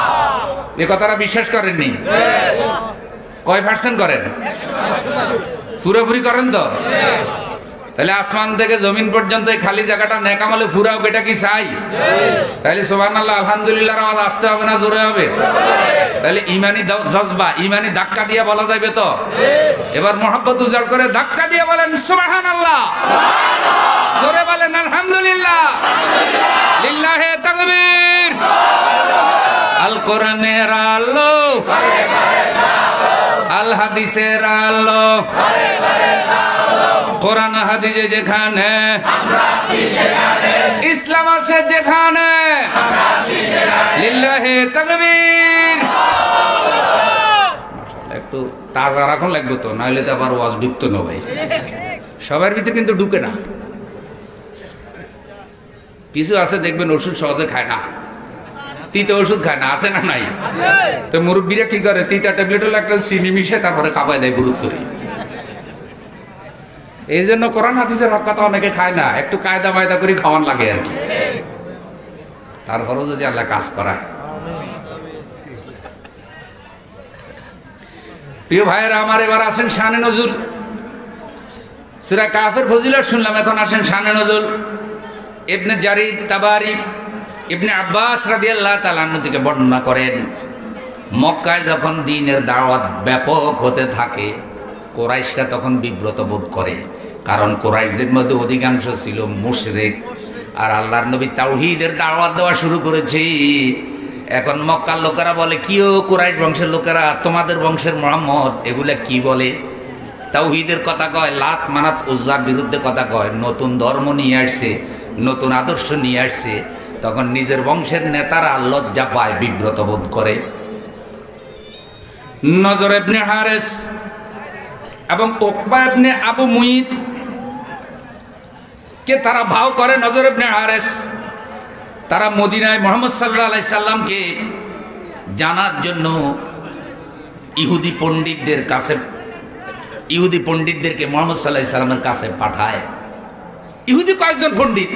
এই কথাটা বিশ্বাস করেননি? কয় পার্সেন্ট করেন? পুরোপুরি করেন তো? তাহলে আসমান থেকে জমিন পর্যন্ত এই খালি জায়গাটা নেক আমলে পুরাও, এটা কি চাই? তাহলে সুবহানাল্লাহ আলহামদুলিল্লাহ আওয়াজ আসতে হবে না জোরে হবে? তাহলে ইমানি জজবা, ইমানি ধাক্কা দিয়ে বলা যাবে তো? এবার মহব্বত উজাড় করে ধাক্কা দিয়ে বলেন সুবহানাল্লাহ, জোরে বলেন আলহামদুলিল্লাহ, লিল্লাহে তাকবীর। আল কোরআনের আলো, আল হাদিসের আলো, কোরআন হাদিসে যেখানে, ইসলাম আছে যেখানে, লিল্লাহে তাকবীর। একটু তাজা রাখুন লাগবে তো, নাহলে তো আবার ওয়াজ ঢুকতো না ভাই। সবার ভিতরে কিন্তু ঢুকে না। কিছু আছে দেখবেন ওষুধ সহজে খায় না, তিতা ওষুধ খায় না, আছে না নাই? তো মুরব্বীরা কি করে, তিতা ট্যাবলেট হলো একটা চিনি মিশে তারপরে খাওয়াই দেয় বুরুদ করে। এই জন্য কোরআন হাদিসের হক কথা অনেকে খায় না, একটু কায়দা বায়দা করে খাওয়ান লাগে আর কি। তারপরেও যদি আল্লাহ কাজ করায়। প্রিয় ভাইয়েরা আমার, এবার আসেন শানে নজুল। সূরা কাফের ফজিলত শুনলাম, এখন আসেন শানে নজুল। ইবনে জারির তাবারি ইবনে আব্বাস রাদিয়াল্লাহু তাআলা আনহু থেকে বর্ণনা করেন, মক্কায় যখন দ্বীনের দাওয়াত ব্যাপক হতে থাকে, কুরাইশরা তখন বিব্রত বোধ করে, কারণ কুরাইশদের মধ্যে অধিকাংশ ছিল মুশরিক, আর আল্লাহর নবী তাওহীদের দাওয়াত দেওয়া শুরু করেছে। এখন মক্কার লোকেরা বলে, কিও কুরাইশ বংশের লোকেরা, তোমাদের বংশের মুহাম্মদ এগুলা কি বলে? তাওহীদের কথা কয়, লাত মানাত উজ্জার বিরুদ্ধে কথা কয়, নতুন ধর্ম নিয়ে আসছে, নতুন আদর্শ নিয়ে আসছে। তখন নিজের বংশের নেতারা লজ্জা পায়, বিব্রত বোধ করে। নজর ইবনে হারেস এবং উকবা ইবনে আবু মুইত কে তারা ভাও করে। নজর ইবনে হারেস, তারা মদিনায় মুহাম্মদ সাল্লাল্লাহু আলাইহি সাল্লামকে জানার জন্য ইহুদি পণ্ডিতদেরকে মুহাম্মদ সাল্লাল্লাহু আলাইহি সাল্লামের কাছে পাঠায়। ইহুদি কয়েকজন পণ্ডিত,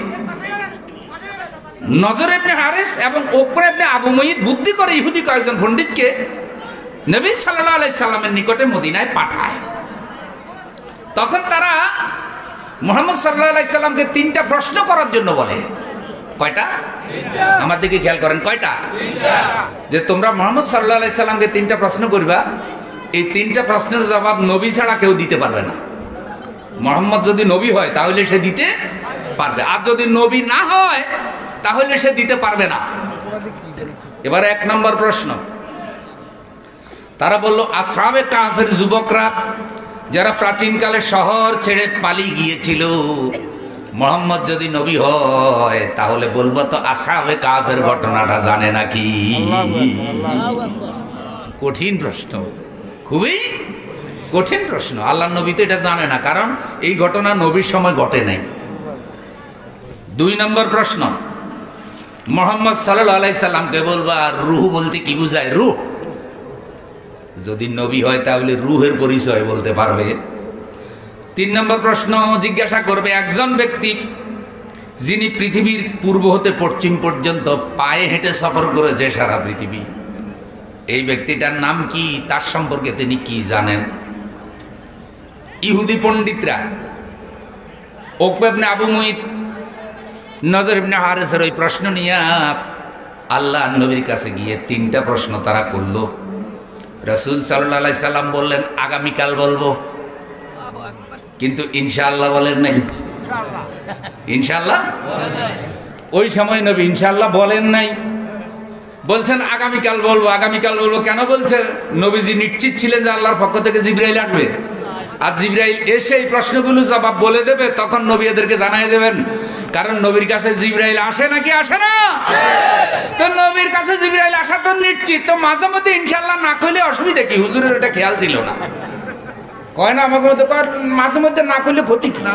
নজর ইবনে হারেস এবং উকবা ইবনে আবু মুইত বুদ্ধি করে ইহুদি কয়েকজন পণ্ডিতকে নবী সাল্লাল্লাহু আলাইহি সাল্লামের নিকটে মদিনায় পাঠায়। তখন তারা মুহাম্মদ সাল্লাল্লাহু আলাইহি সাল্লামকে 3টা প্রশ্ন করার জন্য বলে। কয়টা? আমার দিকে খেয়াল করেন, কয়টা? যে তোমরা মুহাম্মদ সাল্লাল্লাহু আলাইহি সাল্লামকে 3টা প্রশ্ন করবা, এই 3টা প্রশ্নের জবাব নবী ছাড়া কেউ দিতে পারবে না। মুহাম্মদ যদি নবী হয় তাহলে সে দিতে পারবে, আর যদি নবী না হয় তাহলে সে দিতে পারবে না। এবার 1 নম্বর প্রশ্ন, তারা বলল, আসহাবে কাহফের যুবকরা যারা প্রাচীনকালে শহর ছেড়ে পালিয়ে গিয়েছিল, মুহাম্মদ যদি নবী হয় তাহলে বলবো তো আসহাবে কাহফের ঘটনাটা জানে নাকি? কঠিন প্রশ্ন, খুবই কঠিন প্রশ্ন। আল্লাহর নবী তো এটা জানে না, কারণ এই ঘটনা নবীর সময় ঘটে নাই। 2 নম্বর প্রশ্ন, মুহাম্মদ সাল্লাল্লাহু আলাইহি সাল্লামকে বলবা রূহ বলতে কি বোঝায়? রূহ যদি নবী হয় তাহলে রূহের পরিচয় বলতে পারবে। 3 নম্বর প্রশ্ন জিজ্ঞাসা করবে, একজন ব্যক্তি যিনি পৃথিবীর পূর্ব হতে পশ্চিম পর্যন্ত পায়ে হেঁটে সফর করেছে সারা পৃথিবী, এই ব্যক্তিটার নাম কি? তার সম্পর্কে তিনি কি জানেন? ইহুদি পণ্ডিতরা উকবা ইবনে আবু মুইত, নজর ইবনে হারেসের ওই প্রশ্ন নিয়ে আল্লাহ নবীর কাছে গিয়ে 3টা প্রশ্ন তারা করলো। রাসূল সাল্লাল্লাহু আলাইহি সাল্লাম বললেন আগামীকাল বলবো, কিন্তু ইনশাআল্লাহ বলেন নাই। ইনশাআল্লাহ ওই সময় নবী ইনশাআল্লাহ বলেন নাই, বলছেন আগামীকাল বলবো। আগামীকাল বলবো কেন বলছেন? নবীজি নিশ্চিত ছিলেন যে আল্লাহর পক্ষ থেকে জিবরাইল আসবে, আর জিবরাইল এসে এই প্রশ্নগুলো জবাব বলে দেবে, তখন নবী এদেরকে জানাই দেবেন। কারণ নবীর কাছে জিবরাইল আসে নাকি আসে না? তো নবীর কাছে জিবরাইল আসা তো নিশ্চিত, তো মাঝে মধ্যে ইনশাআল্লাহ না কইলে অসুবিধা কি? হুজুরের এটা খেয়াল ছিল না, কয় না আমাকে মধ্যে মাঝে মধ্যে না করলে ক্ষতি কি?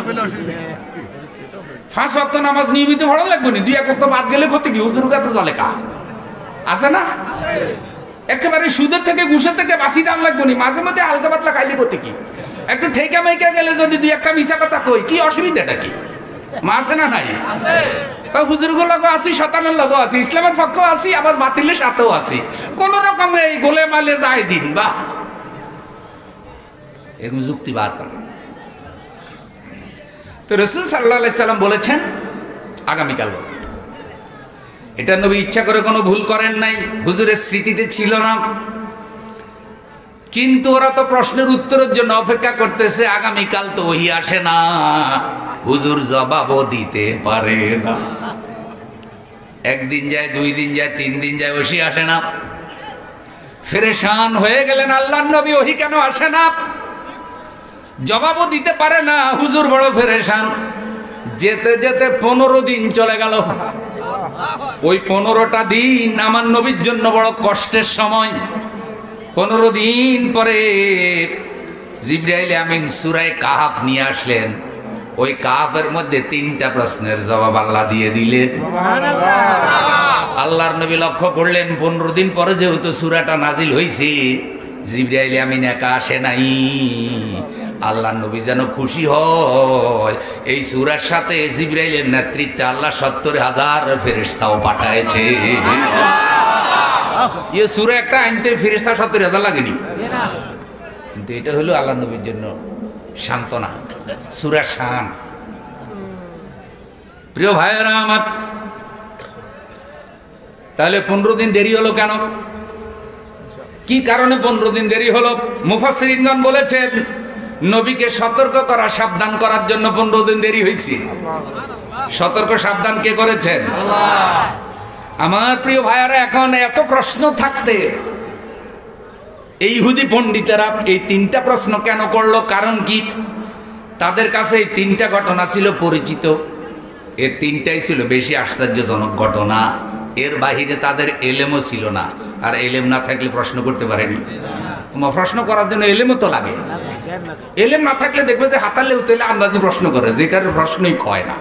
5 ওয়াক্ত নামাজ নিয়মিত ভালো লাগবে না, 2-1 ওয়াক্ত বাদ গেলে ক্ষতি কি? হুজুর কাছে চলে কা আছে না? একেবারে সুদের থেকে ঘুষের থেকে বাঁচি দাম লাগবে না, মাঝে মধ্যে হালকা পাতলা খাইলে ক্ষতি কি? একটু ঠেকা মেকা গেলে যদি 2-1টা মিশা কথা কই, কি অসুবিধাটা কি? আছে না নাই? হুজুরগুলো লাগো আছি, শতানের লাগো আছি, ইসলামের পক্ষেও আছি, আবার বাতিলের সাথেও আছি, কোন রকম এই গোলে মালে যায় দিন। বা এরকম যুক্তি বার করে তো রাসূল সাল্লাল্লাহু আলাইহি সাল্লাম বলেছেন আগামীকাল বলবো। এটা নবী ইচ্ছা করে কোনো ভুল করেন নাই, হুজুরের স্মৃতিতে ছিল না, কিন্তু ওরা তো প্রশ্নের উত্তরের জন্য অপেক্ষা করতেছে। আগামীকাল তো ওহি আসে না, হুজুর জবাবও দিতে পারে না। একদিন যায়, 2 দিন যায়, 3 দিন যায়, ওহি আসে না। পেরেশান হয়ে গেলেন, আল্লাহর নবী ওহি কেন আসে না, জবাবও দিতে পারে না, হুজুর বড় পেরেশান। যেতে যেতে 15 দিন চলে গেল। ওই 15টা দিন আমার নবীর জন্য বড় কষ্টের সময়। 15 দিন পরে জিবরাইল আমিন সূরা কাহাফ নিয়ে আসলেন। ওই কাহাফের মধ্যে 3টা প্রশ্নের জবাব আল্লাহ দিয়ে দিলেন। আল্লাহর নবী লক্ষ্য করলেন 15 দিন পরে যেহেতু সূরাটা নাজিল হয়েছে, জিবরাইল আমিন একা আসে নাই, আল্লাহর নবী যেন খুশি হয়। এই সূরার সাথে জিবরাইলের নেতৃত্বে আল্লাহ 70,000 ফেরেশতাও পাঠায়েছে। এই সূরা একটা আনতে ফেরেশতা 70,000 লাগেনি, কিন্তু এটা হলো আল্লাহর নবীর জন্য সান্ত্বনা, সূরা শান। প্রিয় ভাইয়েরা আমার, তাহলে 15 দিন দেরি হলো কেন? কি কারণে 15 দিন দেরি হলো? মুফাসসিরিনগণ বলেছেন নবীকে সতর্ক করা, সাবধান করার জন্য 15 দিন দেরি হয়েছে। সতর্ক সাবধান কে করেছেন? আল্লাহ। আমার প্রিয় ভাইয়ারা, এখন এত প্রশ্ন থাকতে এই ইহুদি পণ্ডিতেরা এই 3টা প্রশ্ন কেন করলো? কারণ কি? তাদের কাছে এই 3টা ঘটনা ছিল পরিচিত। এই 3টাই ছিল বেশি আশ্চর্যজনক ঘটনা। এর বাহিরে তাদের এলেমও ছিল না, আর এলেম না থাকলে প্রশ্ন করতে পারেনি। প্রশ্ন করার জন্য এলেমও তো লাগে। এলেম না থাকলে দেখবে যে হাতালে উতলে আন্দাজি প্রশ্ন করে, যেটার প্রশ্নই হয় না।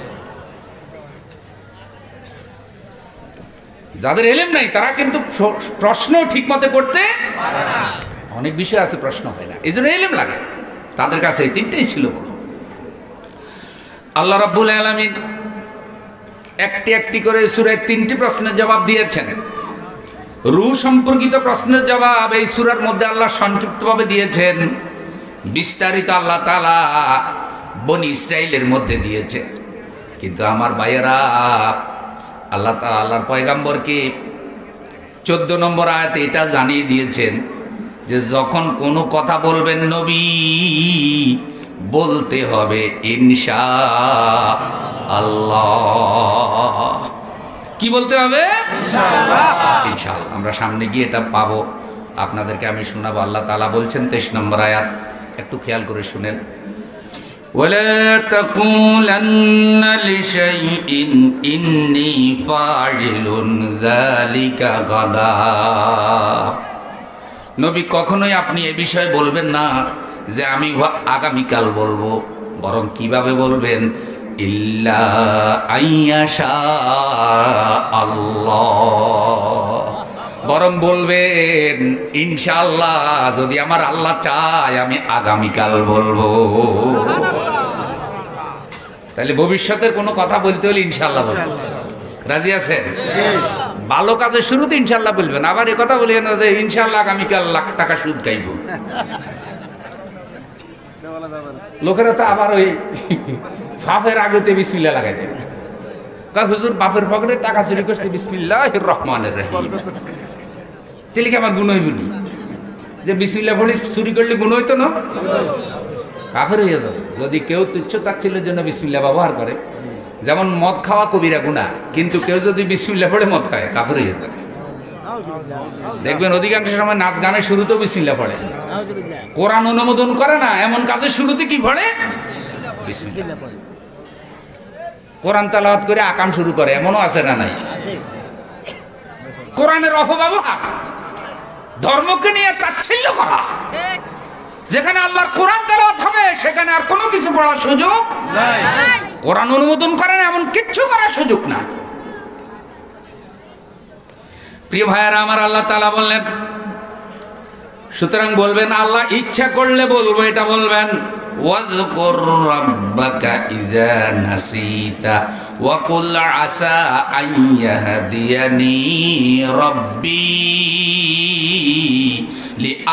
যাদের এলেম নাই তারা কিন্তু প্রশ্ন ঠিক মতো করতে পারে না। অনেক বিষয় আছে প্রশ্ন হয় না, এই জন্য এলেম লাগে। তাদের কাছে এই 3টাই ছিল বড়। আল্লাহ রাব্বুল আলামিন একটি একটি করে সূরায় 3টি প্রশ্নের জবাব দিয়েছেন। রূহ সম্পর্কিত প্রশ্নের জবাব এই সূরার মধ্যে আল্লাহ সংক্ষিপ্তভাবে দিয়েছেন। বিস্তারিত আল্লাহ তাআলা বনি ইসরাইলের মধ্যে দিয়েছে। কিন্তু আমার ভাইয়েরা, আল্লাহ তাআলা আল্লাহর পয়গাম্বরকে 14 নম্বর আয়াতে এটা জানিয়ে দিয়েছেন যে যখন কোনো কথা বলবেন নবী, বলতে হবে ইনশাআল্লাহ। কি বলতে হবে? ইনশাআল্লাহ। আমরা সামনে গিয়ে এটা পাবো, আপনাদেরকে আমি শোনাবো। আল্লাহ তাআলা বলছেন 23 নম্বর আয়াত, একটু খেয়াল করে শুনেন। ওয়ালা তাকুলান্না লিশাইইন ইন্নী ফাইলুন যালিকা গাদা। নবী, কখনোই আপনি এ বিষয়ে বলবেন না যে আমি আগামীকাল বলবো, বরং কিভাবে বলবেন? ইল্লা আইয়াশা আল্লাহ, বরং বলবেন ইনশাআল্লাহ, যদি আমার আল্লাহ চায় আমি আগামীকাল বলবো। তাহলে ভবিষ্যতের কোনো কথা বলতে হলে ইনশাআল্লাহ বলবেন। রাজি আছেন? ভালো কাজের শুরুতে ইনশাআল্লাহ বলবেন। আবার এই কথা বলবেন যে ইনশাআল্লাহ আগামীকাল লাখ টাকা সুদ খাইব। লোকেরা তো আবার ওই বাপের আগেতে বিসমিল্লাহ লাগাইছে। কয় হুজুর বাপের পকেটে টাকা চুরি করছে, বিসমিল্লাহির রহমানির রহিম। তাহলে কি আমার গুণ হইব না? যে বিসমিল্লাহ পড়ে চুরি করলে গুণ হইতো না? কাফের হয়ে যাবে যদি কেউ তুচ্ছ তাচ্ছিল্যের জন্য বিসমিল্লাহ ব্যবহার করে। যেমন মদ খাওয়া কবিরা গুনাহ, কিন্তু কেউ যদি বিসমিল্লাহ পড়ে মদ খায় কাফের হয়ে যাবে। দেখবেন অধিকাংশ সময় নাচ গানের শুরুতেও বিসমিল্লাহ পড়ে। কোরআন অনুমোদন করে না এমন কাজের শুরুতে কি পড়ে? বিসমিল্লাহ পড়ে। কোরআন তেলাওয়াত করে আকাম শুরু করে, এমনও আছে না নাই? কোরআনের অপব্যবহার, ধর্মকে নিয়ে তাচ্ছিল্য করা। যেখানে আল্লাহর কোরআন তেলাওয়াত হবে সেখানে আর কোনো কিছু পড়ার সুযোগ নাই। কোরআন অনুমোদন করে না এমন কিচ্ছু করার সুযোগ নাই। প্রিয় ভাইয়েরা আমার, আল্লাহ তাআলা বললেন সুতরাং বলবেন আল্লাহ ইচ্ছা করলে বলবো, এটা বলবেন। ওয়াযকুর রাব্বাকা ইযা নাসিতা ওয়া কুল আসা আন ইয়াহদিয়ানি রাব্বি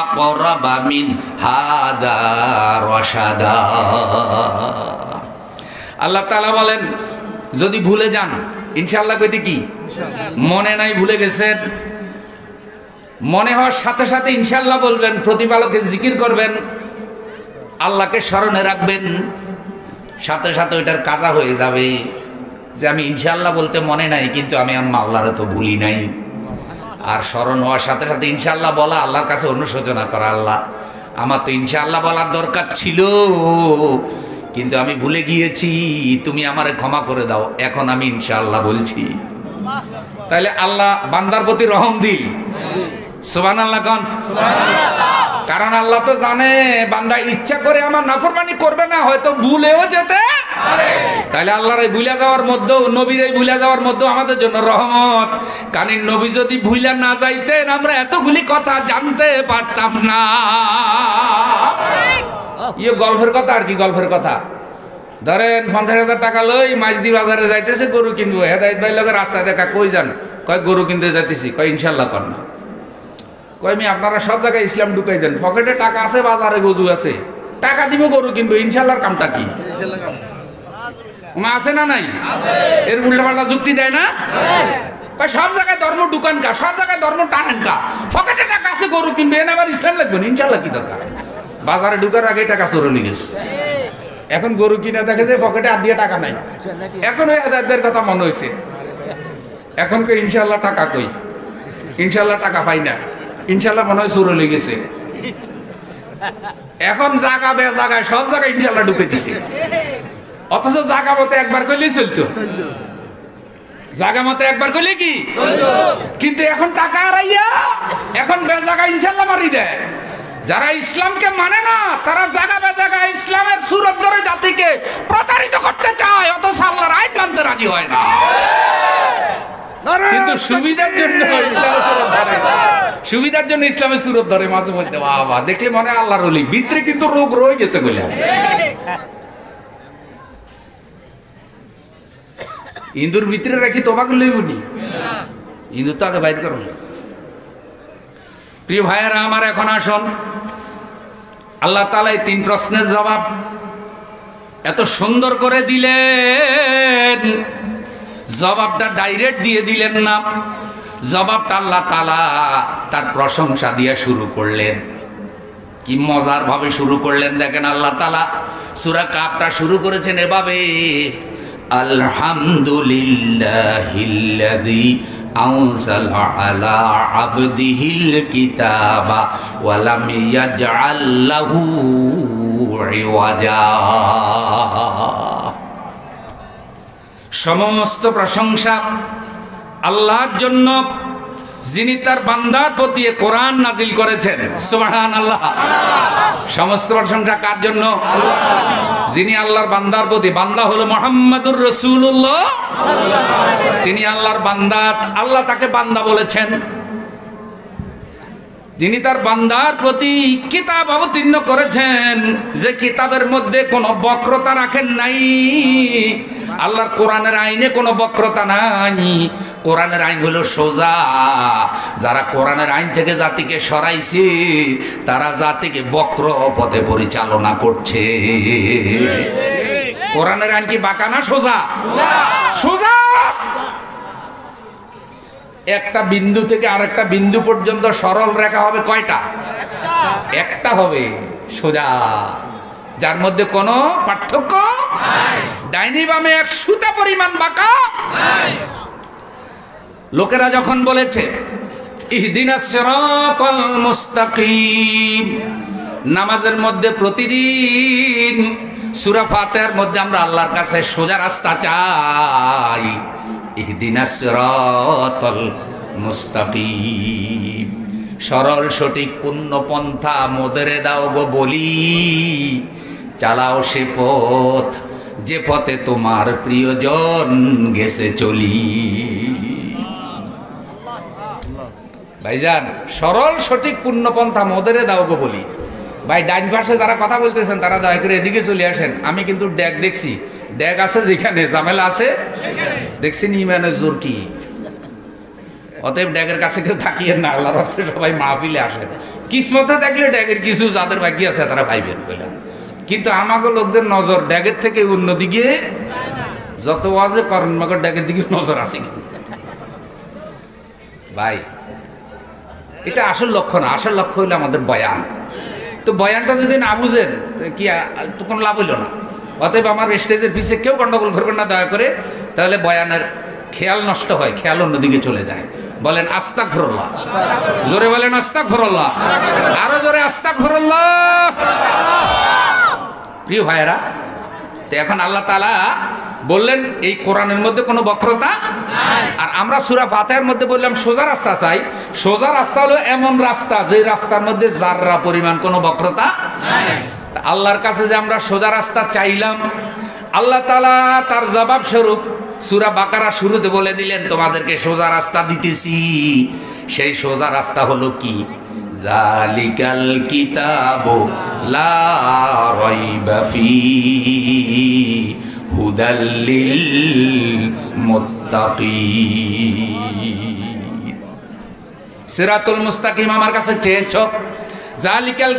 লিআকরাবা মিন হাদা রাশাদা। আল্লাহ তাআলা বলেন যদি ভুলে যান ইনশাআল্লাহ কইতে কি মনে নাই ভুলে গেছেন, মনে হওয়ার সাথে সাথে ইনশাআল্লাহ বলবেন, প্রতিপালকের জিকির করবেন, আল্লাহকে স্মরণে রাখবেন, সাথে সাথে ওইটার কাজা হয়ে যাবে যে আমি ইনশাআল্লাহ বলতে মনে নাই কিন্তু আমি আমার মাওলারে তো ভুলি নাই। আর স্মরণ হওয়ার সাথে সাথে ইনশাআল্লাহ বলা, আল্লাহর কাছে অনুশোচনা করা, আল্লাহ আমার তো ইনশাআল্লাহ বলার দরকার ছিল কিন্তু আমি ভুলে গিয়েছি, তুমি আমারে ক্ষমা করে দাও, এখন আমি ইনশাআল্লাহ বলছি। তাহলে আল্লাহ বান্দার প্রতি রহম দিল, সুবহানাল্লাহ কোন। কারণ আল্লাহ তো জানে বান্দা ইচ্ছা করে আমার নাফরমানি করবে না, হয়তো ভুলেও যেতে পারে। তাহলে আল্লাহর এই ভুলে যাওয়ার মধ্যেও, নবীর এই ভুলে যাওয়ার মধ্যেও আমাদের জন্য রহমত। কারণ নবী যদি ভুলে না যাইতেন আমরা এতগুলি কথা জানতে পারতাম না। ইয়ে গল্পের কথা আর কি, গল্পের কথা। ধরেন 50,000 টাকা লই মাঝদি বাজারে যাইতেছে গরু কিনবো, হেদায়েত ভাই লোকের রাস্তায় দেখা, কই যান? কয় গরু কিনতে যাইতেছি। কয় ইনশাল্লাহ কর না। কয় আমি আপনারা সব জায়গায় ইসলাম ঢুকাই দেন, পকেটে টাকা আছে, বাজারে গজু আছে, টাকা দিব গরু কিনবো, ইনশাল্লাহর কামটা কি? আছে না নাই? এর উল্টাপাল্টা যুক্তি দেয় না? সব জায়গায় ধর্ম ঢুকান কা, সব জায়গায় ধর্ম টানেন কা, পকেটে টাকা আছে গরু কিনবে, এনে আবার ইসলাম লাগবে না, ইনশাল্লাহ কি দরকার? বাজারে ঢুকার আগে টাকা চোরলি গেছে, এখন গরু কিনে দেখে যে পকেটে আর দিয়ে টাকা নাই, এখন ওই আদায়দের কথা মনে হয়েছে, এখন কই ইনশাল্লাহ টাকা কই, ইনশাল্লাহ টাকা পাই না, ইনশাল্লাহ মনে হয় চোরলি গেছে। এখন জায়গা বে জায়গায় সব জায়গায় ইনশাল্লাহ ঢুকে দিছে, অথচ জায়গা মতো একবার করলেই চলতো, জায়গা মতো একবার করলে কি, কিন্তু এখন টাকা হারাইয়া এখন বে জায়গা ইনশাল্লাহ মারি দেয়। যারা ইসলামকে মানে না তারা জায়গা বে জায়গা ইসলামের সুরত ধরে জাতিকে প্রতারিত করতে চায়, অথচ আল্লাহর আইন মানতে রাজি হয় না। কিন্তু সুবিধার জন্য সুবিধার জন্য ইসলামের সুরত ধরে মাঝে মধ্যে, বাবা দেখলে মনে হয় আল্লাহর ওলি, ভিতরে কিন্তু রোগ রয়ে গেছে বলে। ইন্দুর ভিতরে রাখি তোবা করলেই বলি, ইন্দুর তো আগে বাইর করো। প্রিয় ভাইয়েরা আমার, এখন আসুন আল্লাহ তাআলা এই 3 প্রশ্নের জবাব এত সুন্দর করে দিলেন, জবাবটা ডাইরেক্ট দিয়ে দিলেন না, জবাবটা আল্লাহ তাআলা তার প্রশংসা দিয়ে শুরু করলেন। কি মজার ভাবে শুরু করলেন দেখেন, আল্লাহ তাআলা সূরা কাফটা শুরু করেছেন এভাবে, আলহামদুলিল্লাহিল্লাযী আনজালা আলা আবদিহিল কিতাবা ওয়া লাম ইয়াজআল লাহু ইওয়াজা। সমস্ত প্রশংসা আল্লাহর জন্য যিনি তার বান্দার প্রতি কোরআন নাজিল করেছেন, সুবহানাল্লাহ। সমস্ত প্রশংসা কার জন্য? যিনি আল্লাহর বান্দার প্রতি, বান্দা হলো মুহাম্মাদুর রাসূলুল্লাহ, তিনি আল্লাহর বান্দা, আল্লাহ তাকে বান্দা বলেছেন। যিনি তার বান্দার প্রতি কিতাব অবতীর্ণ করেছেন, যে কিতাবের মধ্যে কোনো বক্রতা রাখেন নাই। আল্লাহর কোরআনের আইনে কোনো বক্রতা নাই, কোরআনের আইন হলো সোজা। যারা কোরআনের আইন থেকে জাতিকে সরাইছে তারা জাতিকে বক্র পথে পরিচালনা করছে। কোরআনের আইন কি বাঁকা না সোজা? সোজা। একটা বিন্দু থেকে আরেকটা বিন্দু পর্যন্ত সরল রেখা হবে কয়টা? একটা হবে, সোজা, যার মধ্যে কোনো পার্থক্য নাই। ডাইনি বামে এক সুতা পরিমাণ বাঁকা নাই। লোকেরা যখন বলেছে ইহদিনাস সিরাতাল মুস্তাকিম, নামাজের মধ্যে প্রতিদিন সূরা ফাতিহার মধ্যে আমরা আল্লাহর কাছে সোজা রাস্তা চাই, ইহদিনাস সিরাতাল মুস্তাকিম, সরল সঠিক পূর্ণ পন্থা মোদেরে দাও গো বলি, চালাও সে পথ যে পথে তোমার প্রিয়জন গেছে চলি। ভাইজান, সরল সঠিক পূর্ণ পন্থা মোদেরে দাও গো বলি। ভাই, ডাইন পাশে যারা কথা বলতেছেন তারা দয়া করে এদিকে চলে আসেন। আমি কিন্তু ড্যাগ দেখছি, ড্যাগ আছে যেখানে ঝামেলা আছে দেখছি ইমানের জোর কি। অতএব ড্যাগের কাছে কেউ তাকিয়ে না, আল্লাহর রাস্তায় সবাই মাহফিলে আসেন। কিসমতে থাকলে ড্যাগের কিছু যাদের বাকি আছে তারা পাইবেন বললাম, কিন্তু আমাকে লোকদের নজর ড্যাগের থেকে অন্যদিকে যত ওয়াজে করেন মগর ডাকের দিকে নজর আছে ভাই। এটা আসল লক্ষ্য না, আসল লক্ষ্য হইলো আমাদের বয়ান। তো বয়ানটা যদি না বুঝেন কি তো কোনো লাভ হইল না। অতএব আমার স্টেজের পিছিয়ে কেউ গন্ডগোল করবেন না দয়া করে, তাহলে বয়ানের খেয়াল নষ্ট হয়, খেয়াল অন্যদিকে চলে যায়। বলেন আস্তাগফিরুল্লাহ, জোরে বলেন আস্তাগফিরুল্লাহ, আরো জোরে আস্তাগফিরুল্লাহ। প্রিয় ভাইয়েরা, তো এখন আল্লাহ তাআলা বললেন এই কোরআনের মধ্যে কোনো বক্রতা। আর আমরা সূরা ফাতিহার মধ্যে বললাম সোজা রাস্তা চাই। সোজা রাস্তা হলো এমন রাস্তা যে রাস্তার মধ্যে যাররা পরিমাণ কোনো বক্রতা নাই। আল্লাহর কাছে যে আমরা সোজা রাস্তা চাইলাম, আল্লাহ তাআলা তার জবাব স্বরূপ সূরা বাকারা শুরুতে বলে দিলেন তোমাদেরকে সোজা রাস্তা দিতেছি। সেই সোজা রাস্তা হলো কি? যালিকাল কিতাবু লা রাইবা ফীহি হুদাল লিল মুত্তাকিন। সিরাতুল মুস্তাকিম আমার কাছে চেয়েছো, যালিকাল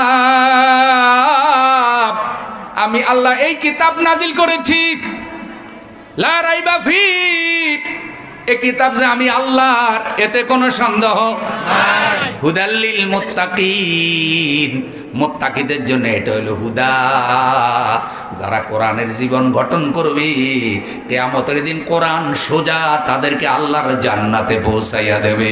কিতাব, আমি আল্লাহ এই কিতাব নাজিল করেছি, লা রাইবা ফীহি, এই কিতাব যে আমি আল্লাহর, এতে কোনো সন্দেহ নাই। হুদাল লিল মুত্তাকিন, মুত্তাকিদের জন্য এটা হলো হুদা। যারা কোরআনের জীবন গঠন করবে, কিয়ামতের দিন কোরআন সোজা তাদেরকে আল্লাহর জান্নাতে পৌঁছাইয়া দেবে।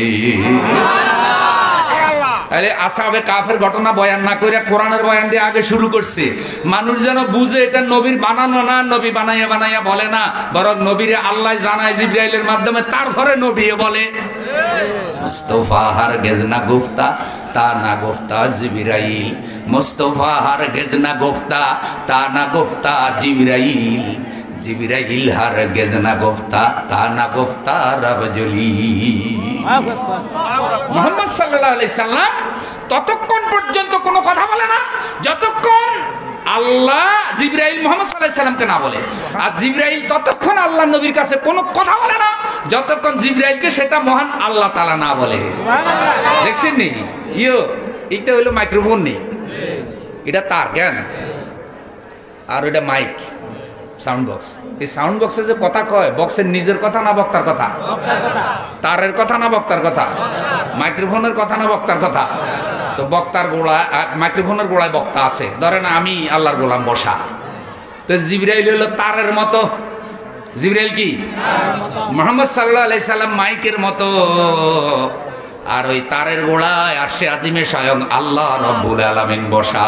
আরে আসহাবে কাফের ঘটনা বয়ান না করে কোরআনের বয়ান দিয়ে আগে শুরু করছে। মানুষ যেন বুঝে এটা নবীর বানানো না, নবী বানাইয়া বানাইয়া বলে না, বরং নবীরে আল্লাহ জানায় জিবরাইলের মাধ্যমে, তারপরে নবী বলে। মুস্তাফা হারগিজ না গুফতা তা না গুফতা জিবরাইল, মুস্তাফা হারগিজ না গুফতা তা না গুফতা জিবরাইল, জিবরাইল হারগিজ না গুফতা তা না গুফতা রব জলিল। মুহাম্মদ সাল্লাল্লাহু আলাইহি সাল্লাম ততক্ষণ পর্যন্ত কোনো কথা বলে না যতক্ষণ আল্লাহ জিবরাইল মুহাম্মদ সাল্লাল্লাহু আলাইহি সাল্লামকে না বলে। আর জিবরাইল ততক্ষণ আল্লাহ নবীর কাছে কোনো কথা বলে না যতক্ষণ জিবরাইলকে সেটা মহান আল্লাহ তাআলা না বলে। দেখছেন নি এইটা হলো মাইক্রোফোন নেই, এটা তার জ্ঞান, আর ওইটা মাইক সাউন্ড বক্স। এই সাউন্ড বক্সে যে কথা কয়, বক্সের নিজের কথা না বক্তার কথা? তারের কথা না বক্তার কথা? মাইক্রোফোনের কথা না বক্তার কথা? তো বক্তার গোড়ায়, মাইক্রোফোনের গোড়ায় বক্তা আছে। ধরেন আমি আল্লাহর গোলাম বসা, তো জিবরাইল হলো তারের মতো। জিবরাইল কি? মুহাম্মদ সাল্লাল্লাহু আলাইহি সাল্লাম মাইকের মতো। আর ওই তারের গোড়ায় আরশে আজিমে স্বয়ং আল্লাহ রাব্বুল আলামিন বসা।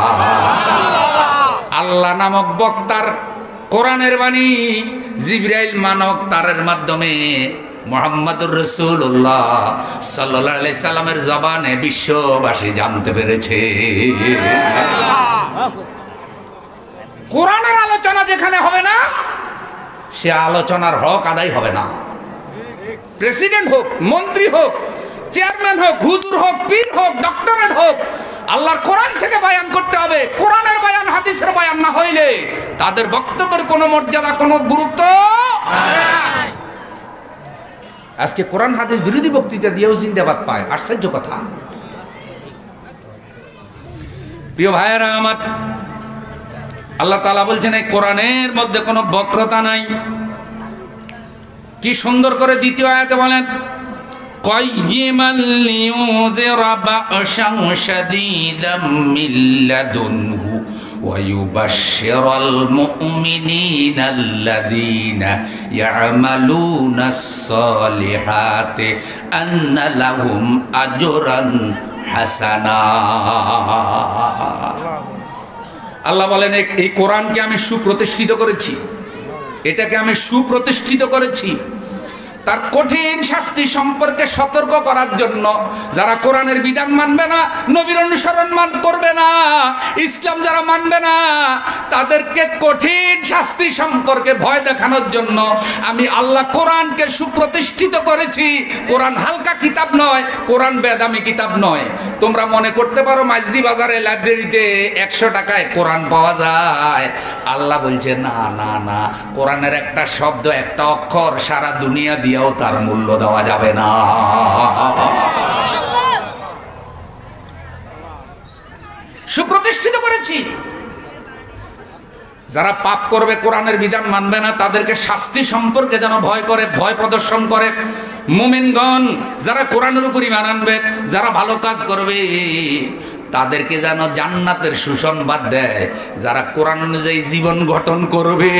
আল্লাহ নামক বক্তার কোরআনের বাণী জিবরাইল মানব তারের মাধ্যমে মুহাম্মদুর রাসূলুল্লাহ সাল্লাল্লাহু আলাইহি সাল্লামের জবানে বিশ্ববাসী জানতে পেরেছে। কোরআনের আলোচনা যেখানে হবে না, সে আলোচনার হক আদায় হবে না। প্রেসিডেন্ট হোক, মন্ত্রী হোক, চেয়ারম্যান হোক, হুজুর হোক, পীর হোক, ডক্টরেট হোক, আল্লাহর কোরআন থেকে বয়ান করতে হবে। কোরআনের বয়ান হাদিসের বয়ান না হইলে তাদের বক্তব্যের কোনো মর্যাদা, কোনো গুরুত্ব নাই। আজকে কোরআন হাদিস বিরোধী বক্তৃতা দিয়েও জিন্দাবাদ পায়, আশ্চর্য কথা। প্রিয় ভাইয়েরা আমার, আল্লাহ তাআলা বলছেন এই কোরআনের মধ্যে কোনো বক্রতা নাই। কি সুন্দর করে দ্বিতীয় আয়াতে বলেন, قيما لينذر بأسا شديدا من لدنه ويبشر المؤمنين الذين يعملون الصالحات أن لهم أجرا حسنا। আল্লাহ বলেন এই কোরআনকে আমি সুপ্রতিষ্ঠিত করেছি, এটাকে আমি সুপ্রতিষ্ঠিত করেছি তার কঠিন শাস্তি সম্পর্কে সতর্ক করার জন্য। যারা কোরআনের বিধান মানবে না, নবীর অনুসরণ করবে না, ইসলাম যারা মানবে না, তাদেরকে কঠিন শাস্তি সম্পর্কে ভয় দেখানোর জন্য আমি আল্লাহ কোরআনকে সুপ্রতিষ্ঠিত করেছি। কোরআন হালকা কিতাব নয়, কোরআন বেদামি কিতাব নয়। তোমরা মনে করতে পারো মাইজদি বাজারে লাইব্রেরিতে 100 টাকায় কোরআন পাওয়া যায়। আল্লাহ বলছে না না না, কোরআনের একটা শব্দ, একটা অক্ষর সারা দুনিয়া দিয়েও তার মূল্য দেওয়া যাবে না। সুপ্রতিষ্ঠিত করেছি। যারা পাপ করবে, কোরআনের বিধান মানবে না, তাদেরকে শাস্তি সম্পর্কে যেন ভয় করে, ভয় প্রদর্শন করে। মুমিনগণ যারা কোরআনের উপর ঈমান আনবে, যারা ভালো কাজ করবে, তাদেরকে যেন জান্নাতের সুসংবাদ দেয়। যারা কোরআন অনুযায়ী জীবন গঠন করবে,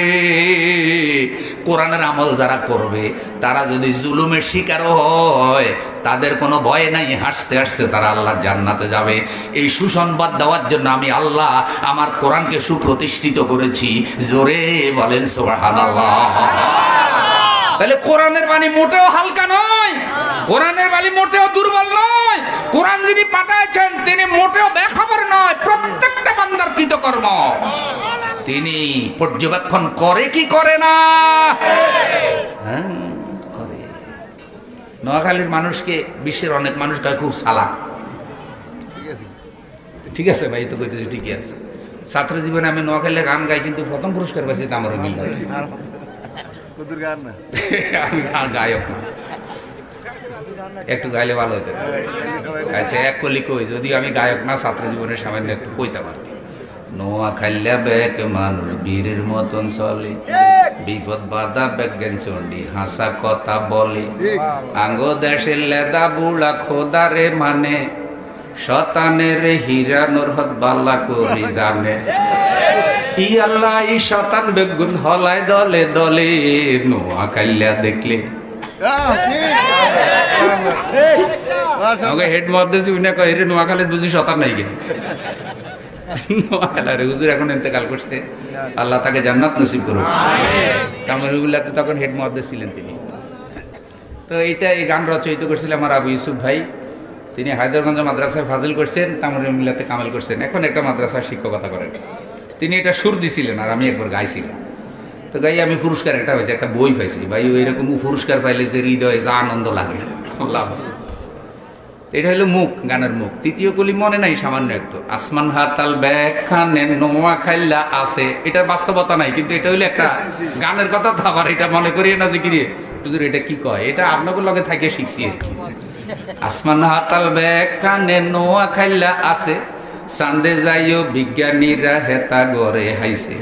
কোরআনের আমল যারা করবে, তারা যদি জুলুমের শিকারও হয়, তাদের কোনো ভয় নাই, হাসতে হাসতে তারা আল্লাহর জান্নাতে যাবে। এই সুসংবাদ দেওয়ার জন্য আমি আল্লাহ আমার কোরআনকে সুপ্রতিষ্ঠিত করেছি। জোরে বলেন সুবহানাল্লাহ। তাহলে কোরআনের বাণী মোটেও হালকা নয়, কোরআনের বাণী মোটেও দুর্বল নয়। কোরআন যিনি পাঠাচ্ছেন তিনি মোটেও বেখবর নয়, প্রত্যেকটা বান্দার কৃতকর্ম তিনি পর্যবেক্ষণ করে কি করে না। হ্যাঁ, করে। নোয়াখালীর মানুষকে বিশ্বের অনেক মানুষ কয় খুব চালাক। ঠিক আছে ভাই, তো কইতেছি ঠিকই আছে। ছাত্র জীবনে আমি নোয়াখালীতে গান গাই, কিন্তু প্রথম পুরস্কার পাইছি আমার মিল্লাত। আমি গায়ক না, একটু গাইলে ভালো হতো। আচ্ছা, এক কলি কই, যদিও আমি গায়ক না, ছাত্র জীবনের সামান্য একটু কইতে পারি। নোয়াখালী ব্যাগ মানুষ বীরের মতন চলে, বিপদ বাধা বেজ্ঞান চন্ডি হাসা কথা বলে, আঙ্গ দেশের লেদা বুড়া খোদারে মানে, শতানের হীরা নরহত বাল্লা করি জানে, ই আল্লাহ ই শতান বেগুন হলায় দলে দলে, নোয়াখালী দেখলে হেড মধ্যে উনি কয় রে নোয়াখালী বুঝি শতান নাই গে। নোয়াখালী হুজুর এখন ইন্তেকাল করছে, আল্লাহ তাকে জান্নাত নসিব করুক। কামরুল্লাহতে তখন হেড মধ্যে ছিলেন তিনি। তো এইটা এই গান রচয়িত করছিলেন আমার আবু ইউসুফ ভাই। তিনি হায়দ্রাবাদ মাদ্রাসায় ফাজিল করছেন, তামরুল্লাহতে কামাল করছেন, এখন একটা মাদ্রাসায় শিক্ষকতা করেন। তিনি এটা সুর দিছিলেন আর আমি একবার গাইছিলাম। তো গাই আমি পুরস্কার একটা পাইছি, একটা বই পাইছি। ভাই ওইরকম পুরস্কার পাইলে যে হৃদয়ে যা আনন্দ লাগে, আল্লাহ। এটা হলো মুখ, গানের মুখ। তৃতীয় কলি মনে নাই সামান্য একটু, আসমান হাতাল ব্যাখ্যানে নোয়াখালী আছে। এটার বাস্তবতা নাই, কিন্তু এটা হইলো একটা গানের কথা। তো আবার এটা মনে করিয়ে না যে কিরে হুজুর এটা কি কয়, এটা আপনাদের লগে থাকে শিখছি আর কি। আসমান হাতাল ব্যাখ্যানে নোয়াখালী আছে, চাঁদে যাইও বিজ্ঞানীরা হেতা গড়ে হাইছে,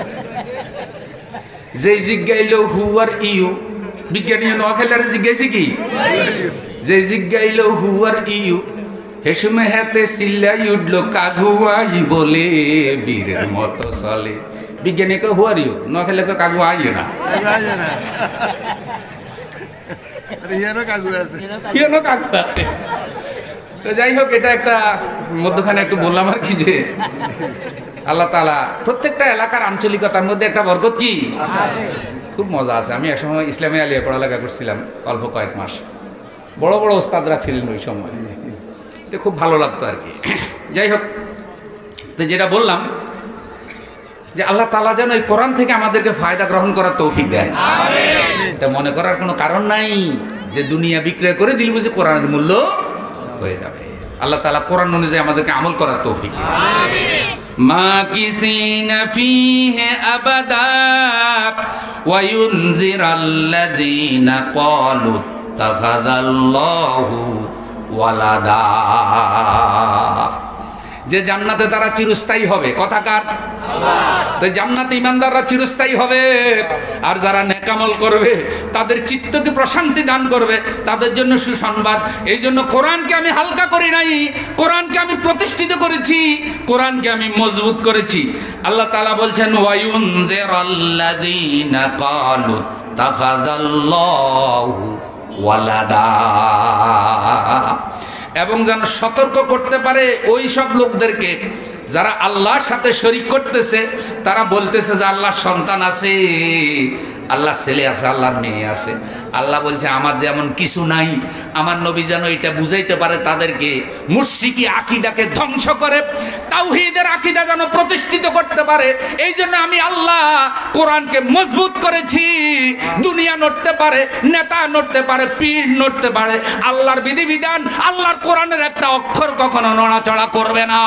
যে জিজ্ঞাইল হু আর ইউ, বিজ্ঞানী নোয়াখালী জিজ্ঞাসি কি, যে জিজ্ঞাইল হু আর ইউ, হেসমে হাতে চিল্লাই উঠলো কাগুয়াই বলে, বীরের মতো চলে। বিজ্ঞানীকে হু আর ইউ, নোয়াখালী কাগু আইও না, কাগু আছে। তো যাই হোক, এটা একটা মধ্যখানে একটু বললাম আর কি, যে আল্লাহ তাআলা প্রত্যেকটা এলাকার আঞ্চলিকতার মধ্যে একটা বরকত কি খুব মজা আছে। আমি একসময় ইসলামী আলিয়া পড়ালেখা করছিলাম অল্প কয়েক মাস, বড় বড় ওস্তাদরা ছিলেন ওই সময়, তো খুব ভালো লাগতো আর কি। যাই হোক, তো যেটা বললাম যে আল্লাহ তাআলা যেন এই কোরআন থেকে আমাদেরকে ফায়দা গ্রহণ করার তৌফিক দেন। এটা মনে করার কোনো কারণ নাই যে দুনিয়া বিক্রয় করে দিল বুঝে কোরআনের মূল্য হয়ে যাবে। আল্লাহ তাআলা কোরআন অনুযায়ী আমাদেরকে আমল করার তৌফিক দেন। মাকিসিনা ফীহি আবাদা ওয়া ইউনজিরাল্লাযীনা ক্বালু ইত্তাখাযাল্লাহু ওয়ালাদা। যে জান্নাতে তারা চিরস্থায়ী হবে, কথাকার তো জান্নাতে ইমানদাররা চিরস্থায়ী হবে। আর যারা নেক আমল করবে তাদের চিত্তকে প্রশান্তি দান করবে, তাদের জন্য সুসংবাদ। এই জন্য কোরআনকে আমি হালকা করি নাই, কোরআনকে আমি প্রতিষ্ঠিত করেছি, কোরআনকে আমি মজবুত করেছি। আল্লাহ তাআলা বলছেন ওয়ায়ুনজিরাল্লাযীনা ক্বালু ইত্তাখাযাল্লাহু ওয়ালাদা, এবং যেন সতর্ক করতে পারে ওই সব লোকদেরকে যারা আল্লাহর সাথে শরীক করতেছে, তারা বলতেছে যে আল্লাহর সন্তান আছে, আল্লাহর ছেলে আছে, আল্লাহর মেয়ে আছে। আল্লাহ বলছে আমার যেমন কিছু নাই। আমার নবী যেন এটা বুঝাইতে পারে তাদেরকে, মুশরিকি আকীদাকে ধ্বংস করে তাওহীদের আকীদা যেন প্রতিষ্ঠিত করতে পারে। এই জন্য আমি আল্লাহ কোরআনকে মজবুত করেছি। দুনিয়া নড়তে পারে, নেতা নড়তে পারে, পীর নড়তে পারে, আল্লাহর বিধিবিধান, আল্লাহর কোরআনের একটা অক্ষর কখনো নড়াচড়া করবে না।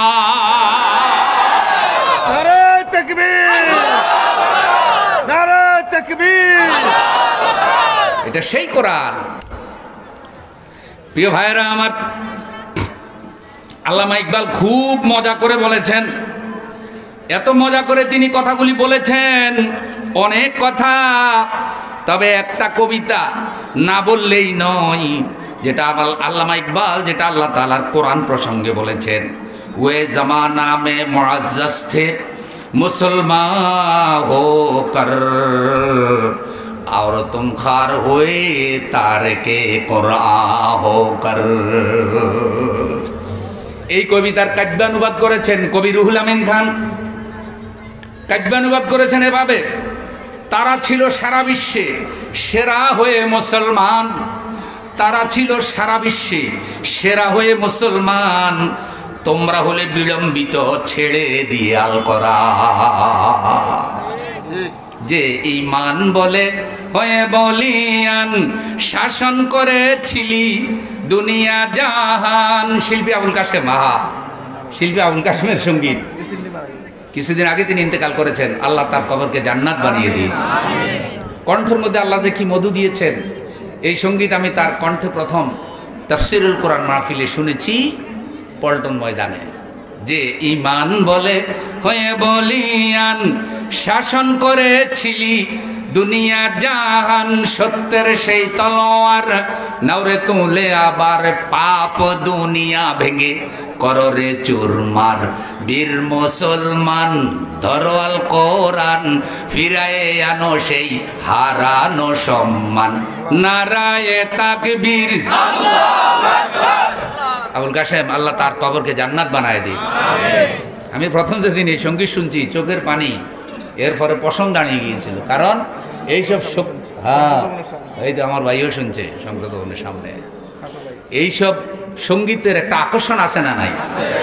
নারে তাকবীর, নারে তাকবীর। এটা সেই কোরআন। প্রিয় ভাইয়েরা আমার, আল্লামা ইকবাল খুব মজা করে বলেছেন এত মজা করে তিনি কথাগুলি বলেছেন, অনেক কথা। তবে একটা কবিতা না বললেই নয়, যেটা আল্লামা ইকবাল, যেটা আল্লাহ তাআলার কোরআন প্রসঙ্গে বলেছেন, ওয়ে জামানা মে মুআজ্জাজ থে মুসলমান হো কর और तुम खार हुए तारके कुरआन होकर। এই কবিতার কাব্যানুবাদ করেছেন কবি রুহুল আমিন খান। কাব্যানুবাদ করেছেন এভাবে, তারা ছিল সারা বিশ্বে সেরা হয়ে মুসলমান, তারা ছিল সারা বিশ্বে সেরা হয়ে মুসলমান, তোমরা হলে বিলম্বিত ছেড়ে দিয়ে আল কোরআন। যে ঈমান বলে হয়ে বলিয়ান শাসন করেছিলি দুনিয়া জাহান। শিল্পী আবুল কাশেম, শিল্পী আবুল কাশেমের সঙ্গীত। কিছুদিন আগে তিনি ইন্তেকাল করেছেন, আল্লাহ তার কবরকে জান্নাত বানিয়ে দিন। কণ্ঠের মধ্যে আল্লাহ যে কি মধু দিয়েছেন। এই সঙ্গীত আমি তার কণ্ঠে প্রথম তাফসিরুল কোরআন মাহফিলে শুনেছি পল্টন ময়দানে। যে ঈমান বলে হয়ে বলিয়ান শাসন করেছিলি দুনিয়া জাহান, সত্যের সেই তলোয়ার নাওরে তুলে আবার পাপ দুনিয়া ভেঙে কররে চুরমার। বীর মুসলমান ধরো আল কোরআন, ফিরায়ে আনো সেই হারানো সম্মান। নারায়ে তাকবীর, আল্লাহু আকবার। আবুল কাশেম, আল্লাহ তার কবরকে জান্নাত বানায় দিন। আমি প্রথম যেদিন এই সঙ্গীত শুনছি চোখের পানি এরপরে পশম দাঁড়িয়ে গিয়েছিল, কারণ এইসব হ্যাঁ, এই তো আমার ভাইও শুনছে সংসদ ভবনের সামনে। এইসব সঙ্গীতের একটা আকর্ষণ আছে না নাই?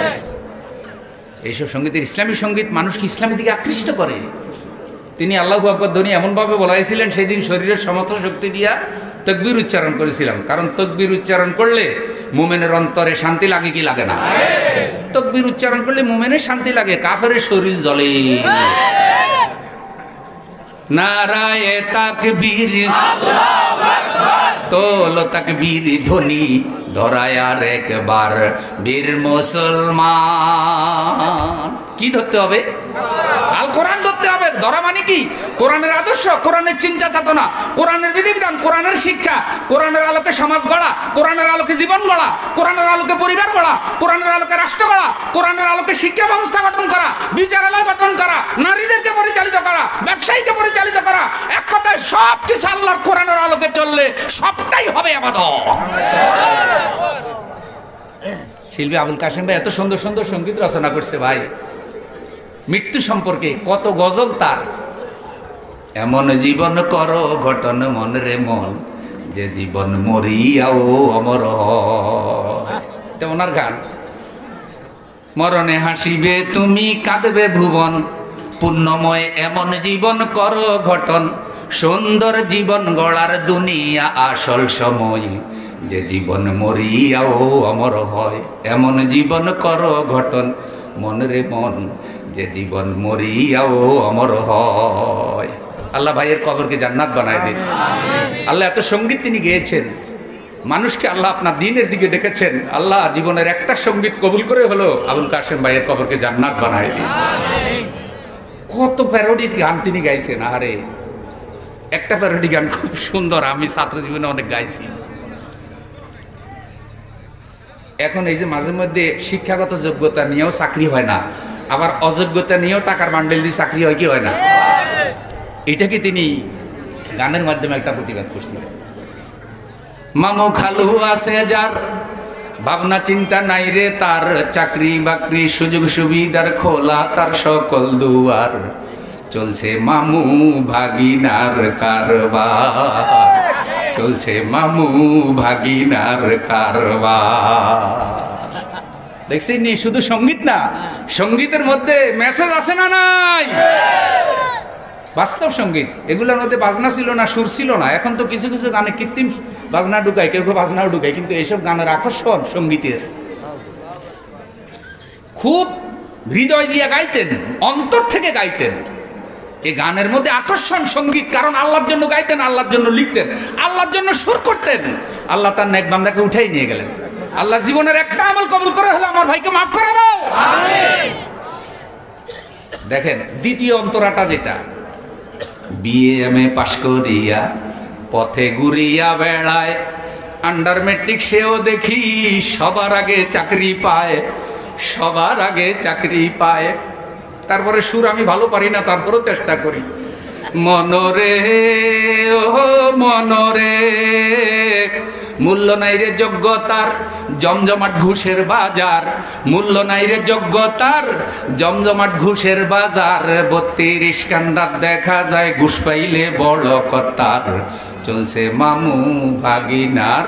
এইসব সঙ্গীতের, ইসলামী সঙ্গীত মানুষকে ইসলামের দিকে আকৃষ্ট করে। তিনি আল্লাহু আকবার ধ্বনি এমনভাবে বলাইছিলেন, সেই দিন শরীরের সমস্ত শক্তি দিয়া তাকবীর উচ্চারণ করেছিলাম। কারণ তাকবীর উচ্চারণ করলে মুমিনের অন্তরে শান্তি লাগে কি লাগে না? তাকবীর উচ্চারণ করলে মুমিনের শান্তি লাগে, কাফেরের শরীর জ্বলে। নারায়ে তাকবীর, আল্লাহু আকবার। তোলো তাকবীর ধ্বনি ধরায় আর একবার, বীর মুসলমান। কি ধরতে হবে? আল কোরআন ধরতে হবে। ধরা মানে কি? কোরআনের আদর্শ, কোরআনের চিন্তা চেতনা, কোরআনের বিধিবিধান, কোরআনের শিক্ষা, কোরআনের আলোকে সমাজ গড়া, কোরআনের আলোকে জীবন গড়া, কোরআনের আলোকে পরিবার গড়া, কোরআনের আলোকে রাষ্ট্র গড়া, কোরআনের আলোকে শিক্ষা ব্যবস্থা গঠন করা, বিচারালয় গঠন করা, নারীদেরকে পরিচালিত করা, ব্যবসায়ীকে পরিচালিত করা। এক কথায় সব কিছু আল্লাহর কোরআনের আলোকে চললে সবটাই হবে ইবাদত। শিল্পী আবুল কাশেম ভাই এত সুন্দর সুন্দর সঙ্গীত রচনা করছে ভাই। মৃত্যু সম্পর্কে কত গজল তার। এমন জীবন করো ঘটন মন রে মন, যে জীবন মরিয়াও অমর হয়। এটা ওনার গান। মরণে হাসিবে তুমি কাঁদবে ভুবন, পুণ্যময় এমন জীবন করো ঘটন, সুন্দর জীবন গড়ার দুনিয়া আসল সময়, যে জীবন মরিয়াও অমর হয়। এমন জীবন করো ঘটন মন রে মন, যে জীবন মরিয়াও অমর হয়। আল্লাহ ভাইয়ের কবরকে জান্নাত বানায় দিন। আল্লাহ এত সঙ্গীত তিনি গেয়েছেন, মানুষকে আল্লাহ আপনার দিনের দিকে ডেকেছেন। আল্লাহ জীবনের একটা সঙ্গীত কবুল করে হলো আবুল কাশেম ভাইয়ের কবরকে জান্নাত বানায় দিন। কত প্যারোডি গান তিনি গাইছেন। আরে একটা প্যারোডি গান খুব সুন্দর, আমি ছাত্র জীবনে অনেক গাইছি। এখন এই যে মাঝে মধ্যে শিক্ষাগত যোগ্যতা নিয়েও চাকরি হয় না, আবার অযোগ্যতা নিয়েও টাকার বান্ডেল দিয়ে চাকরি হয় কি হয় না, এটাকে তিনি গানের মাধ্যমে একটা প্রতিবাদ করছিলেন। মামু খালু আছে যার, ভাবনা চিন্তা নাই রে তার, চাকরি বাকরি সুযোগ সুবিধার খোলা তার সকল দুয়ার, চলছে মামু ভাগিনার কারবার, চলছে মামু ভাগিনার কারবার। দেখছেন নি, শুধু সঙ্গীত না, সঙ্গীতের মধ্যে মেসেজ আছে না নাই? বাস্তব সঙ্গীত। এগুলোর মধ্যে বাজনা ছিল না, সুর ছিল না। এখন তো কিছু কিছু গানে কৃত্রিম বাজনা ঢুকায়, কেউ কেউ বাজনাও ঢুকায়, কিন্তু এইসব গানের আকর্ষণ সঙ্গীতের খুব হৃদয় দিয়ে গাইতেন, অন্তর থেকে গাইতেন। এই গানের মধ্যে আকর্ষণ সঙ্গীত, কারণ আল্লাহর জন্য গাইতেন, আল্লাহর জন্য লিখতেন, আল্লাহর জন্য সুর করতেন। আল্লাহ তার নেক বান্দাকে উঠাই নিয়ে গেলেন। আল্লাহ জীবনের একটা আমল কবুল করে হলো আমার ভাইকে মাফ করে দাও। দেখেন দ্বিতীয় অন্তরাটা যেটা, বিএমএ পাশ করিয়া পথে ঘুরিয়া বেড়ায়, আন্ডার ম্যাট্রিক সেও দেখি সবার আগে চাকরি পায়, সবার আগে চাকরি পায়। তারপরে সুর আমি ভালো পারি না, তারপরেও চেষ্টা করি। মনরে ও মনরে, মূল্য নাই রে যোগ্যতার, জমজমাট ঘুষের বাজার, মূল্য নাই রে যোগ্যতার, জমজমাট ঘুষের বাজার। 32 কান্দার দেখা যায় ঘুষ পাইলে বড় কতার, চলছে মামু ভাগিনার।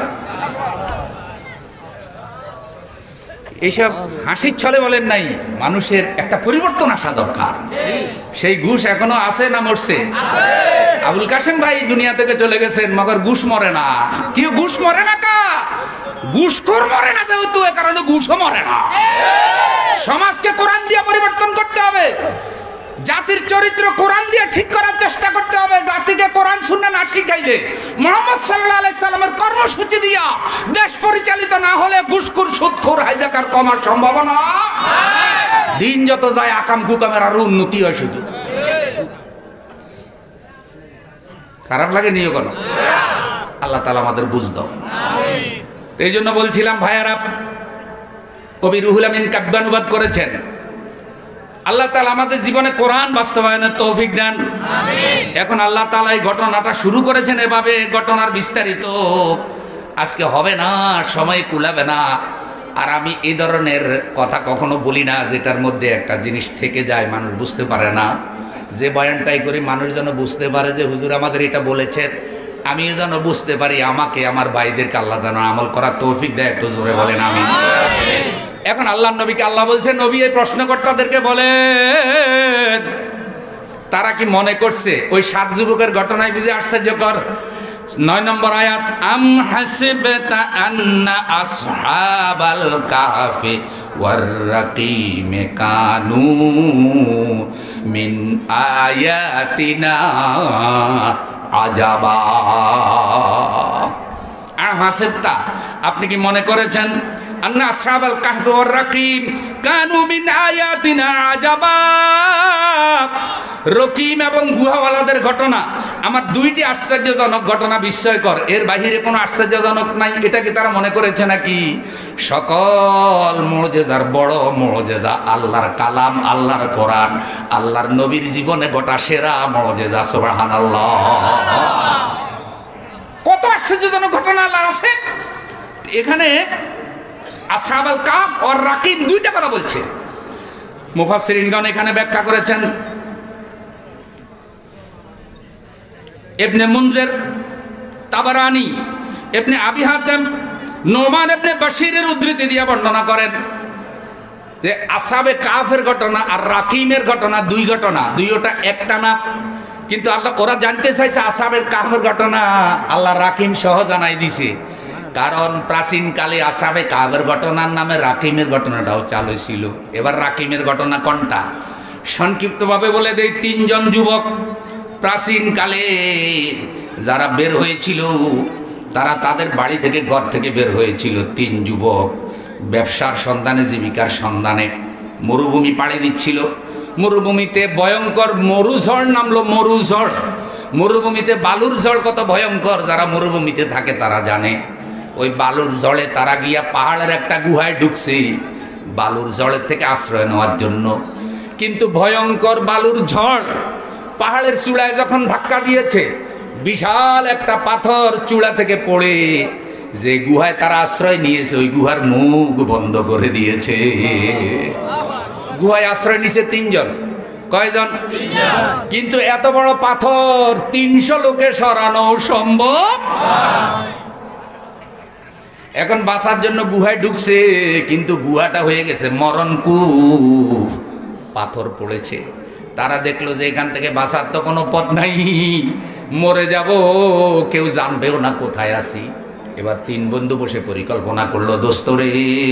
এইসব হাসির ছলে বলেন নাই, মানুষের একটা পরিবর্তন আসা দরকার। সেই ঘুষ এখনো আছে না মরছে? আবুল কাশেম ভাই দুনিয়া থেকে চলে গেছেন, মগর ঘুষ মরে না। কেউ ঘুষ মরে না, কা ঘুষখোর মরে না, যেহেতু এ কারণে ঘুষও মরে না। সমাজকে কোরআন দিয়ে পরিবর্তন করতে হবে, জাতির চরিত্র কোরআন দিয়ে ঠিক করার চেষ্টা করতে হবে। জাতিকে কোরআন সুন্নাহ না শিখাইলে, মুহাম্মদ সাল্লাল্লাহু আলাইহি সাল্লামের কর্মসূচি দিয়া দেশ পরিচালিত না হলে ঘুষখোর সুদখোর হাইজাকার কমার সম্ভাবনা দিন যত যায় আকাম কুকামের আরো উন্নতি হয়। শুধু খারাপ লাগে নিও কেন? আল্লাহ তাআলা আমাদের বুঝ দাও। এই জন্য বলছিলাম ভাইয়ারা, কবি রুহুল আমিন কাব্যানুবাদ করেছেন, আল্লাহ তাআলা আমাদের জীবনে কোরআন বাস্তবায়নের তৌফিক দেন। এখন আল্লাহ তাআলা এই ঘটনাটা শুরু করেছেন এভাবে, ঘটনার বিস্তারিত আজকে হবে না, সময় কুলাবে না। আর আমি এই ধরনের কথা কখনো বলি না যেটার মধ্যে একটা জিনিস থেকে যায়, মানুষ বুঝতে পারে না। যে বয়ানটাই করি মানুষ যেন বুঝতে পারে যে হুজুর আমাদের এটা বলেছেন, আমিও যেন বুঝতে পারি, আমাকে আমার ভাইদেরকে আল্লাহ যেন আমল করার তৌফিক দেয়। একটু জোরে বলেন আমিন। এখন আল্লাহর নবীকে আল্লাহ বলছেন, নবী এই প্রশ্নকর্তাদেরকে বলেন, তারা কি মনে করছে ওই 7 যুবকের ঘটনায় বুঝে আশ্চর্যকর? 9 নম্বর আয়াত, আম হাসিবতা আন্না আসহাবাল কাহফি ওয়ার রাকিমে কানু মিন আয়াতিনা আজাবা। আম হাসিবতা, আপনি কি মনে করেছেন, আন্না আসহাবাল কাহফি ওয়ার রাকিম কানু মিন আয়াতিনা আজাবা, রকিম এবং গুহাওয়ালাদের ঘটনা আমার 2টি আশ্চর্যজনক ঘটনা, বিস্ময়কর, এর বাহিরে কোনো আশ্চর্যজনক নাই, এটা কি তারা মনে করেছে নাকি? সকল মুজিজার বড় মুজিজা আল্লাহর কালাম, আল্লাহর কোরআন, আল্লাহর নবীর জীবনে গোটা সেরা মুজিজা। সুবহানাল্লাহ। কত আশ্চর্যজনক ঘটনা আল্লাহ আছে এখানে। আসহাবুল কাহফ আর রাকিম 2টা কথা বলছে। মুফাসসিরিনগণ এখানে ব্যাখ্যা করেছেন, ইবনে মুনজির, তাবারানী, ইবনে আবি হাতিম, নোমান ইবনে বাশিরের উদ্ধৃতি দিয়ে বর্ণনা করেন যে আসহাবে কাহফের ঘটনা আর রাকিমের ঘটনা 2 ঘটনা, 2টা একটা না। কিন্তু আল্লাহ ওরা জানতে চাইছে আসহাবের কাহফের ঘটনা, আল্লাহ রাকিম সহ জানাই দিছে। কারণ প্রাচীনকালে আসহাবে কাহফের ঘটনার নামে রাকিমের ঘটনাটাও চালু ছিল। এবার রাকিমের ঘটনা কোনটা সংক্ষিপ্তভাবে বলে দেই। 3 জন যুবক প্রাচীনকালে যারা বের হয়েছিল, তারা তাদের বাড়ি থেকে, ঘর থেকে বের হয়েছিল। 3 যুবক ব্যবসার সন্ধানে, জীবিকার সন্ধানে মরুভূমি পাড়ি দিচ্ছিল। মরুভূমিতে ভয়ঙ্কর মরুঝড় নামলো। মরুভূমিতে বালুর ঝড় কত ভয়ঙ্কর, যারা মরুভূমিতে থাকে তারা জানে। ওই বালুর ঝড়ে তারা গিয়া পাহাড়ের একটা গুহায় ঢুকছে বালুর ঝড়ের থেকে আশ্রয় নেওয়ার জন্য। কিন্তু ভয়ঙ্কর বালুর ঝড় পাহাড়ের চূড়ায় যখন ধাক্কা দিয়েছে, বিশাল একটা পাথর চূড়া থেকে পড়ে যে গুহায় তারা আশ্রয় নিয়েছে ওই গুহার মুখ বন্ধ করে দিয়েছে। গুহায় আশ্রয় নিয়েছে 3 জন। কয়জন? 3 জন। কিন্তু এত বড় পাথর 300 লোকে সরানো সম্ভব। এখন বাঁচার জন্য গুহায় ঢুকছে, কিন্তু গুহাটা হয়ে গেছে মরণকূপ, পাথর পড়েছে। তারা দেখলো যে এখান থেকে বাঁচার তো কোনো পথ নাই, মরে যাব, কেউ জানবেও না কোথায় আছি। এবার 3 বন্ধু বসে পরিকল্পনা করলো, দোস্ত রে,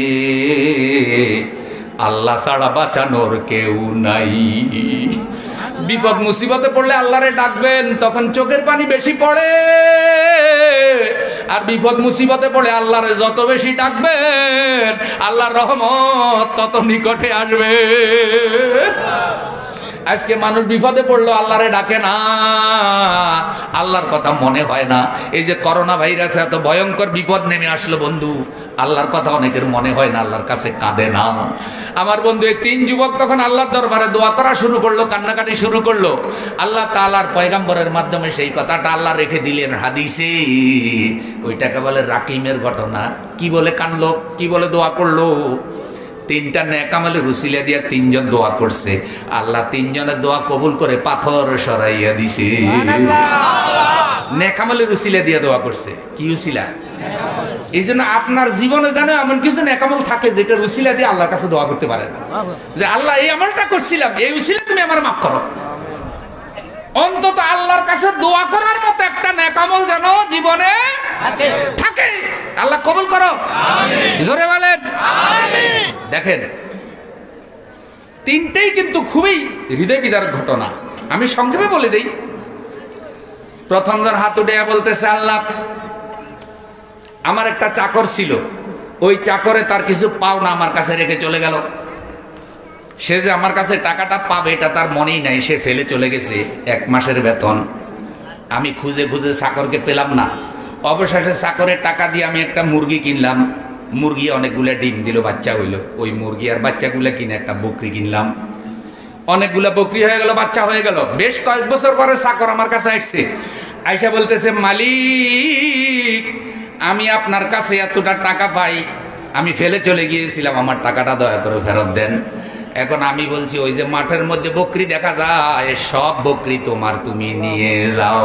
আল্লাহ ছাড়া বাঁচানোর কেউ নাই। বিপদ মুসিবতে পড়লে আল্লাহরে ডাকবেন, তখন চোখের পানি বেশি পড়ে। আর বিপদ মুসিবতে পড়ে আল্লাহরে যত বেশি ডাকবেন, আল্লাহর রহমত তত নিকটে আসবে। আজকে মানুষ বিপদে পড়লো আল্লাহরে ডাকে না, আল্লাহর কথা মনে হয় না। এই যে করোনা ভাইরাসে এত ভয়ঙ্কর বিপদ নেমে আসলো বন্ধু, আল্লাহর কথা অনেকের মনে হয় না, আল্লাহর কাছে কাঁদে না। আমার বন্ধু এই 3 যুবক তখন আল্লাহর দরবারে দোয়া করা শুরু করলো, কান্নাকাটি শুরু করলো। আল্লাহ তাআলার পয়গাম্বরের মাধ্যমে সেই কথাটা আল্লাহ রেখে দিলেন হাদিসে। ওইটাকে বলে রাকিমের ঘটনা। কি বলে কানলো, কি বলে দোয়া করলো? 3টা নেক আমলের উসিলা দিয়া 3 জন দোয়া করছে, আল্লাহ 3 জনের দোয়া কবুল করে পাথর সরাইয়া দিছে। নেক আমলের উসিলা দিয়া দোয়া করছে। কি উসিলা? এই জন্য আপনার জীবনে জানো এমন কিছু নেক আমল থাকে যেটা উসিলা দিয়ে আল্লাহর কাছে দোয়া করতে পারেন, যে আল্লাহ এই আমলটা করছিলাম, এই উসিলা তুমি আমার মাফ করো। অন্তত আল্লাহর কাছে দোয়া করার মতো একটা নেক আমল যেন জীবনে থাকে। আল্লাহ কবুল করো, জোরে বলেন আমিন। দেখেন 3টেই কিন্তু খুবই হৃদয় বিদারক ঘটনা। আমি সংক্ষেপে বলে দেই। প্রথম জন হাত উঠে বলতেছে, আল্লাহ আমার একটা চাকর ছিল, ওই চাকরে তার কিছু পাওনা আমার কাছে রেখে চলে গেল। সে যে আমার কাছে টাকাটা পাবে এটা তার মনেই নাই, সে ফেলে চলে গেছে 1 মাসের বেতন। আমি খুঁজে খুঁজে চাকরকে পেলাম না। অবশেষে চাকরের টাকা দিয়ে আমি একটা মুরগি কিনলাম। মুরগি অনেকগুলো ডিম দিল, বাচ্চা হইল। ওই মুরগি আর বাচ্চাগুলো কিনে একটা বকরি কিনলাম। অনেকগুলো বকরি হয়ে গেল, বাচ্চা হয়ে গেল। বেশ কয়েক বছর পরে চাকর আমার কাছে আসছে, আইসা বলতেছে, মালিক আমি আপনার কাছে এতটা টাকা পাই, আমি ফেলে চলে গিয়েছিলাম, আমার টাকাটা দয়া করে ফেরত দেন। এখন আমি বলছি, ওই যে মাঠের মধ্যে বকরি দেখা যায়, সব বকরি তোমার, তুমি নিয়ে যাও।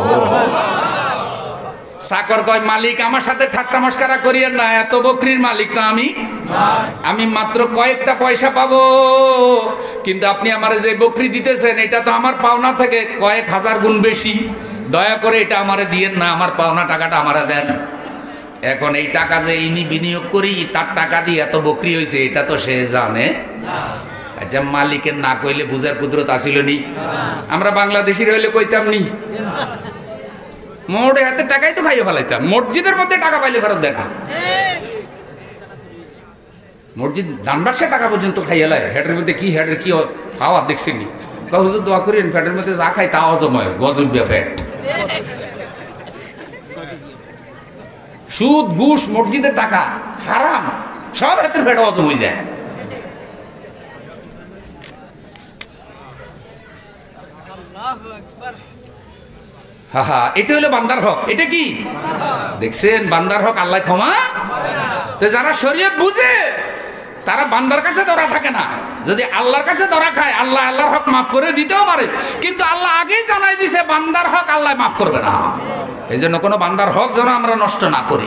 চাকর কয়, মালিক আমার সাথে ঠাট্টা মস্করা করিয়েন না, এত বকরির মালিক তো আমি মাত্র কয়েকটা পয়সা পাবো, কিন্তু আপনি আমার যে বকরি দিতেছেন এটা তো আমার পাওনা থেকে কয়েক হাজার গুণ বেশি, দয়া করে এটা আমারে দিয়েন না, আমার পাওনা টাকাটা আমারে দেন। এখন এই টাকা যে ইনি বিনিয়োগ করি, তার টাকা দিয়ে এত বকরি হয়েছে এটা তো সে জানে। আচ্ছা, মালিকের না কইলে বুঝার কুদরত আসিল নি? আমরা বাংলাদেশির হইলে কইতাম নি? মোট হাতে টাকাই তো খাইয়ে ফেলাইতাম। মসজিদের মধ্যে টাকা পাইলে ফেরত দেখা, মসজিদ দানবাক্সে টাকা পর্যন্ত খাইয়ে লাই। হেডের মধ্যে কি হেডের কি খাওয়া দেখছেনি? হুজুর দোয়া করেন, ফ্যাটের মধ্যে যা খাই তা হজম হয়, গজব ফ্যাট। সুদ ঘুষ মসজিদের টাকা হারাম, সব হাতের ফ্যাট হজম হয়ে যায়। এটা হলো বান্দার হক। এটা কি দেখছেন? বান্দার হক আল্লাহ ক্ষমা। তো যারা শরীয়ত বুঝে তারা বান্দার কাছে ধরা থাকে না। যদি আল্লাহর কাছে ধরা খায়, আল্লাহ আল্লাহর হক মাফ করে দিতেও পারে, কিন্তু আল্লাহ আগেই জানাই দিছে বান্দার হক আল্লাহ মাফ করবে না। এই জন্য কোনো বান্দার হক যেন আমরা নষ্ট না করি।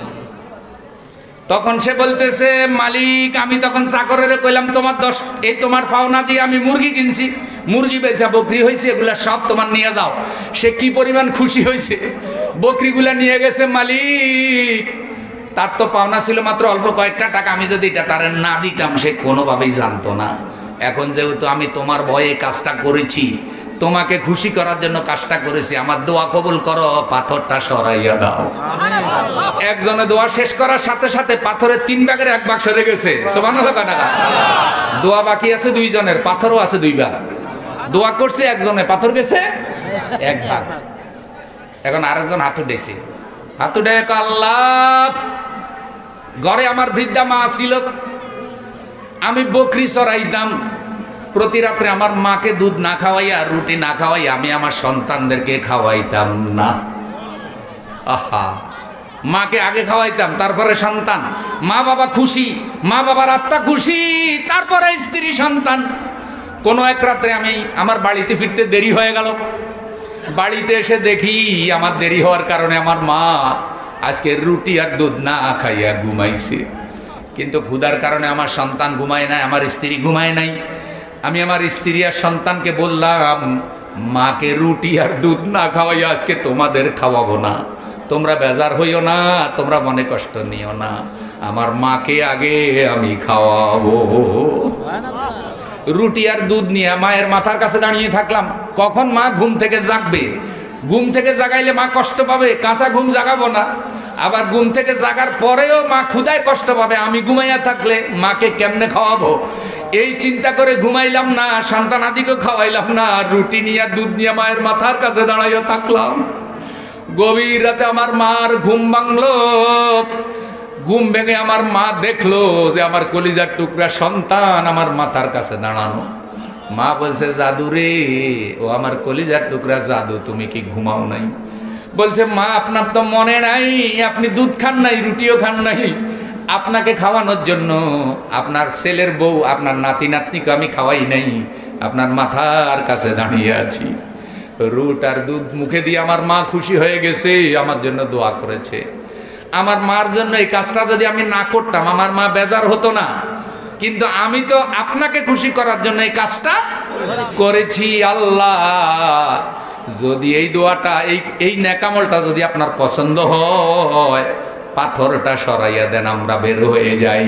তখন সে বলতেছে, মালিক আমি তখন চাকরের কইলাম, তোমার এই তোমার পাওনা দিয়ে আমি মুরগি কিনছি, মুরগি বেচা বকরি হয়েছে, এগুলা সব তোমার নিয়ে যাও। সে কি পরিমাণ খুশি হয়েছে, বকরিগুলা নিয়ে গেছে। মালিক তার তো পাওনা ছিল মাত্র অল্প কয়েকটা টাকা, আমি যদি এটা তার না দিতাম সে কোনোভাবেই জানতো না। এখন যেহেতু আমি তোমার ভয়ে কাজটা করেছি, তোমাকে খুশি করার জন্য কাজটা করেছি, আমার দোয়া কবুল করো, পাথরটা সরাইয়া দাও। একজনে দোয়া শেষ করার সাথে সাথে পাথরের 3 ভাগের 1 ভাগ সরে গেছে। সুবহানাল্লাহ। দোয়া বাকি আছে 2 জনের, পাথরও আছে 2 ভাগ। দোয়া করছে একজনে, পাথর গেছে 1 ভাগ। এখন আরেকজন হাত উঠেছে, হাত উঠে, আল্লাহ ঘরে আমার বৃদ্ধা মা ছিল, আমি বকরি চড়াইতাম, প্রতি রাত্রে আমার মাকে দুধ না খাওয়াইয়া, রুটি না খাওয়াইয়া আমি আমার সন্তানদেরকে খাওয়াইতাম না। আহা, মাকে আগে খাওয়াইতাম, তারপরে সন্তান। মা বাবা খুশি, মা বাবার আত্মা খুশি, তারপরে স্ত্রী সন্তান। কোনো এক রাত্রে আমি আমার বাড়িতে ফিরতে দেরি হয়ে গেল। বাড়িতে এসে দেখি আমার দেরি হওয়ার কারণে আমার মা আজকে রুটি আর দুধ না খাইয়া ঘুমাইছে। কিন্তু ক্ষুধার কারণে আমার সন্তান ঘুমায় নাই, আমার স্ত্রী ঘুমায় নাই। আমি আমার স্ত্রী আর সন্তানকে বললাম, মাকে রুটি আর দুধ না খাওয়াইয়া আজকে তোমাদের খাওয়াবো না, তোমরা বেজার হইও না, তোমরা মনে কষ্ট নিও না, আমার মাকে আগে আমি খাওয়াবো। রুটি আর দুধ নিয়ে মায়ের মাথার কাছে দাঁড়িয়ে থাকলাম, কখন মা ঘুম থেকে জাগবে। ঘুম থেকে জাগাইলে মা কষ্ট পাবে, কাঁচা ঘুম জাগাবো না। আবার ঘুম থেকে জাগার পরেও মা ক্ষুধায় কষ্ট পাবে, আমি ঘুমাইয়া থাকলে মাকে কেমনে খাওয়াবো। এই চিন্তা করে ঘুমাইলাম না, সন্তানাদিকে খাওয়াইলাম না, রুটি নিয়ে দুধ নিয়ে মায়ের মাথার কাছে দাঁড়াইয়া থাকলাম। গভীর রাতে আমার মার ঘুম ভাঙলো। ঘুম ভেঙে আমার মা দেখলো যে আমার কলিজার টুকরা সন্তান আমার মাথার কাছে দাঁড়ানো। মা বলছে, জাদু রে, ও আমার কলিজার টুকরা জাদু, তুমি কি ঘুমাও নাই? বলছে, মা আপনার তো মনে নাই, আপনি দুধ খান নাই, রুটিও খান নাই, আপনাকে খাওয়ানোর জন্য আপনার ছেলের বউ, আপনার নাতি নাতনিকে আমি খাওয়াই নাই, আপনার মাথার কাছে দাঁড়িয়ে আছি। রুট আর দুধ মুখে দিয়ে আমার মা খুশি হয়ে গেছে, আমার জন্য দোয়া করেছে। আমার মার জন্য এই কাজটা যদি আমি না করতাম আমার মা বেজার হতো না, কিন্তু আমি তো আপনাকে খুশি করার জন্য এই কাজটা করেছি। আল্লাহ, যদি এই দোয়াটা, এই নেকামলটা যদি আপনার পছন্দ হয়, পাথরটা সরাইয়া দেন, আমরা বের হয়ে যাই।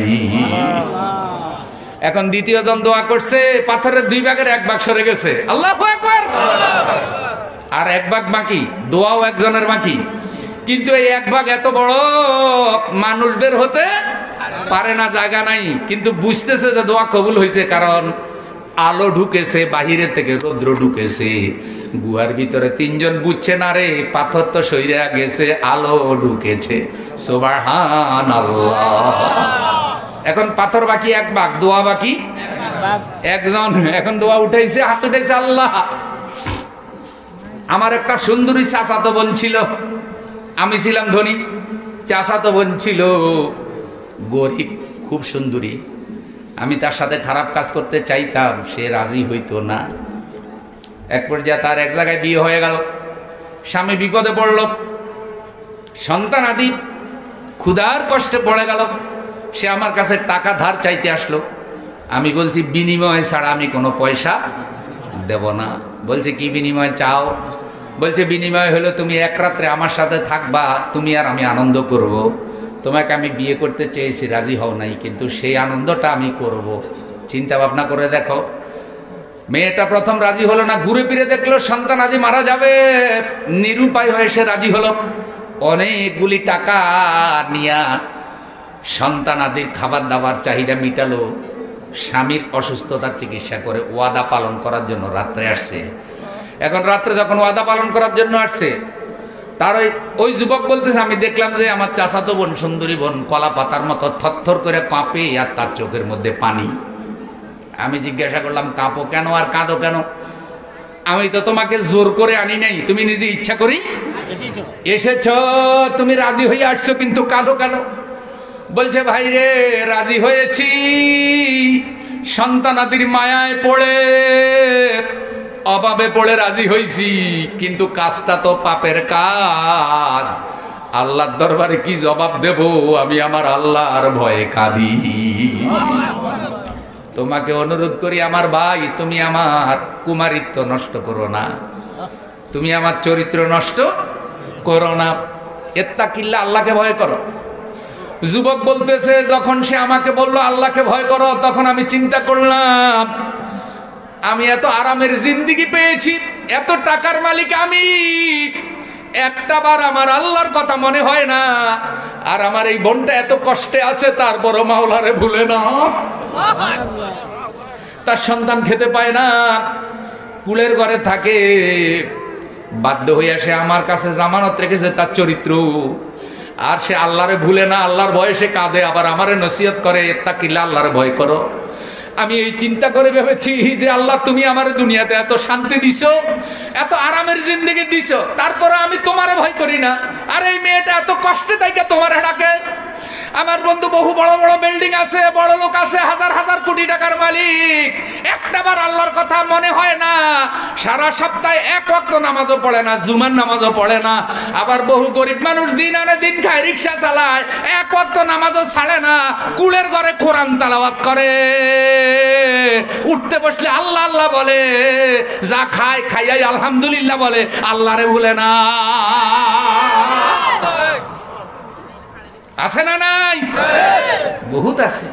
এখন দ্বিতীয় জন দোয়া করছে, পাথরের 2 ভাগের 1 ভাগ সরে গেছে। আল্লাহু আকবার। আর 1 ভাগ বাকি, দোয়াও একজনের বাকি। কিন্তু এই 1 ভাগ এত বড়, মানুষ বের হতে পারে না, জায়গা নাই। কিন্তু বুঝতেছে যে দোয়া কবুল হয়েছে, কারণ আলো ঢুকেছে বাহিরে থেকে, রৌদ্র ঢুকেছে। গুহার ভিতরে 3 জন বুঝছে না রে, পাথর তো সইরা গেছে, আলো ঢুকেছে। সুবহানাল্লাহ। এখন পাথর বাকি 1 ভাগ, দোয়া বাকি একজন। এখন দোয়া উঠাইছে, হাত উঠাইছে। আল্লাহ, আমার একটা সুন্দরী চাচাতো বোন ছিল, আমি ছিলাম ধনী, চাচাতো বোন ছিল গরিব, খুব সুন্দরী। আমি তার সাথে খারাপ কাজ করতে চাইতাম, সে রাজি হইতো না। এক পর্যায়ে তার এক জায়গায় বিয়ে হয়ে গেল, স্বামী বিপদে পড়ল, সন্তান আদি ক্ষুধার কষ্টে পড়ে গেল। সে আমার কাছে টাকা ধার চাইতে আসলো। আমি বলছি, বিনিময় ছাড়া আমি কোনো পয়সা দেব না। বলছে, কি বিনিময় চাও? বলছে, বিনিময় হলো তুমি 1 রাত্রে আমার সাথে থাকবা, তুমি আর আমি আনন্দ করব। তোমাকে আমি বিয়ে করতে চেয়েছি, রাজি হও নাই, কিন্তু সেই আনন্দটা আমি করব। চিন্তা ভাবনা করে দেখো। মেয়েটা প্রথম রাজি হলো না, ঘুরে ফিরে দেখলো সন্তান আদি মারা যাবে, নিরুপায় হয়ে সে রাজি হলো। অনেকগুলি টাকা নিয়া সন্তান আদির খাবার দাবার চাহিদা মিটালো। স্বামীর অসুস্থতার চিকিৎসা করে ওয়াদা পালন করার জন্য রাত্রে আসছে। এখন রাত্রে যখন ওয়াদা পালন করার জন্য আসছে, তার ওই যুবক বলতেছে, আমি দেখলাম যে আমার চাচাতো বোন, সুন্দরী বোন, কলা পাতার মতো থরথর করে কাঁপে, আর তার চোখের মধ্যে পানি। আমি জিজ্ঞাসা করলাম, কাঁপো কেন আর কাঁদো কেন? আমি তো তোমাকে জোর করে আনি নাই, তুমি নিজে ইচ্ছা করি এসেছ, তুমি রাজি হয়ে আসছো, কিন্তু কাঁদো কেন? বলছে, ভাই রে, রাজি হয়েছি সন্তানাদির মায়ায় পড়ে, অভাবে পড়ে রাজি হয়েছি, কিন্তু কাজটা তো পাপের কাজ। আল্লাহর দরবারে কি জবাব দেব? আমি আমার আল্লাহর ভয়ে কাঁদি। তোমাকে অনুরোধ করি আমার ভাই, তুমি আমার কুমারিত্ব নষ্ট করো না, তুমি আমার চরিত্র নষ্ট করো না, ইত্তাকিল্লাহ, আল্লাহকে ভয় করো। যুবক বলতেছে, যখন সে আমাকে বলল আল্লাহকে ভয় করো, তখন আমি চিন্তা করলাম, আমি এত আরামের জিন্দেগি পেয়েছি, এত টাকার মালিক আমি, একটাবার আমার আল্লাহর কথা মনে হয় না। আর আমার এই বোনটা এত কষ্টে আছে, তারপর মাওলারে ভুলে না। তার সন্তান খেতে পায় না, কুলের ঘরে থাকে, বাধ্য হইয়া সে আমার কাছে জামানত রেখেছে তার চরিত্র। আর সে আল্লাহরে ভুলে না, আল্লাহর ভয়ে সে কাঁদে, আবার আমারে নসিহত করে, ইত্তাকিল্লাহ, আল্লাহরে ভয় করো। আমি এই চিন্তা করে ভেবেছি যে আল্লাহ, তুমি আমার দুনিয়াতে এত শান্তি দিছো, এত আরামের জিন্দেগি দিছো, তারপরে আমি তোমারে ভয় করি না। আর এই মেয়েটা এত কষ্টে তাইকে তোমারে ডাকে। আমার বন্ধু বহু বড় বড় বিল্ডিং আছে, বড় লোক আছে, হাজার হাজার কোটি টাকার মালিক, একটাবার আল্লাহর কথা মনে হয় না। সারা সপ্তাহে 1 ওয়াক্ত নামাজও পড়ে না, জুমার নামাজও পড়ে না। আবার বহু গরিব মানুষ দিন আনে দিন খায়, রিক্সা চালায়, 1 ওয়াক্ত নামাজও ছাড়ে না, কুলের ঘরে কোরআন তেলাওয়াত করে, উঠতে বসলে আল্লাহ আল্লাহ বলে, যা খায় খাইয়াই আলহামদুলিল্লাহ বলে, আল্লাহরে ভুলে না। আছে না নাই? বহুত আছে।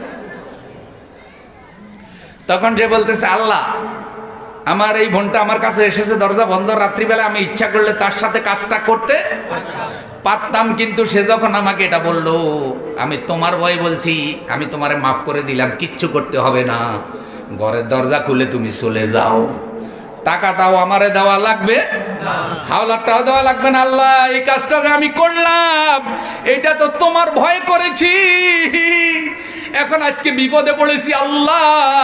তখন সে বলতেছে, আল্লাহ, আমার এই বোনটা আমার কাছে এসেছে, দরজা বন্ধ, রাত্রিবেলা আমি ইচ্ছা করলে তার সাথে কাজটা করতে পারতাম, কিন্তু সে যখন আমাকে এটা বললো, আমি তোমার ভয়ে বলছি, আমি তোমারে মাফ করে দিলাম, কিচ্ছু করতে হবে না, ঘরের দরজা খুলে তুমি চলে যাও, টাকাটাও আমারে দেওয়া লাগবে, হাওলাটাও দেওয়া লাগবে না। আল্লাহ, এই কাজটা আমি করলাম, এটা তো তোমার ভয় করেছি, এখন আজকে বিপদে পড়েছি, আল্লাহ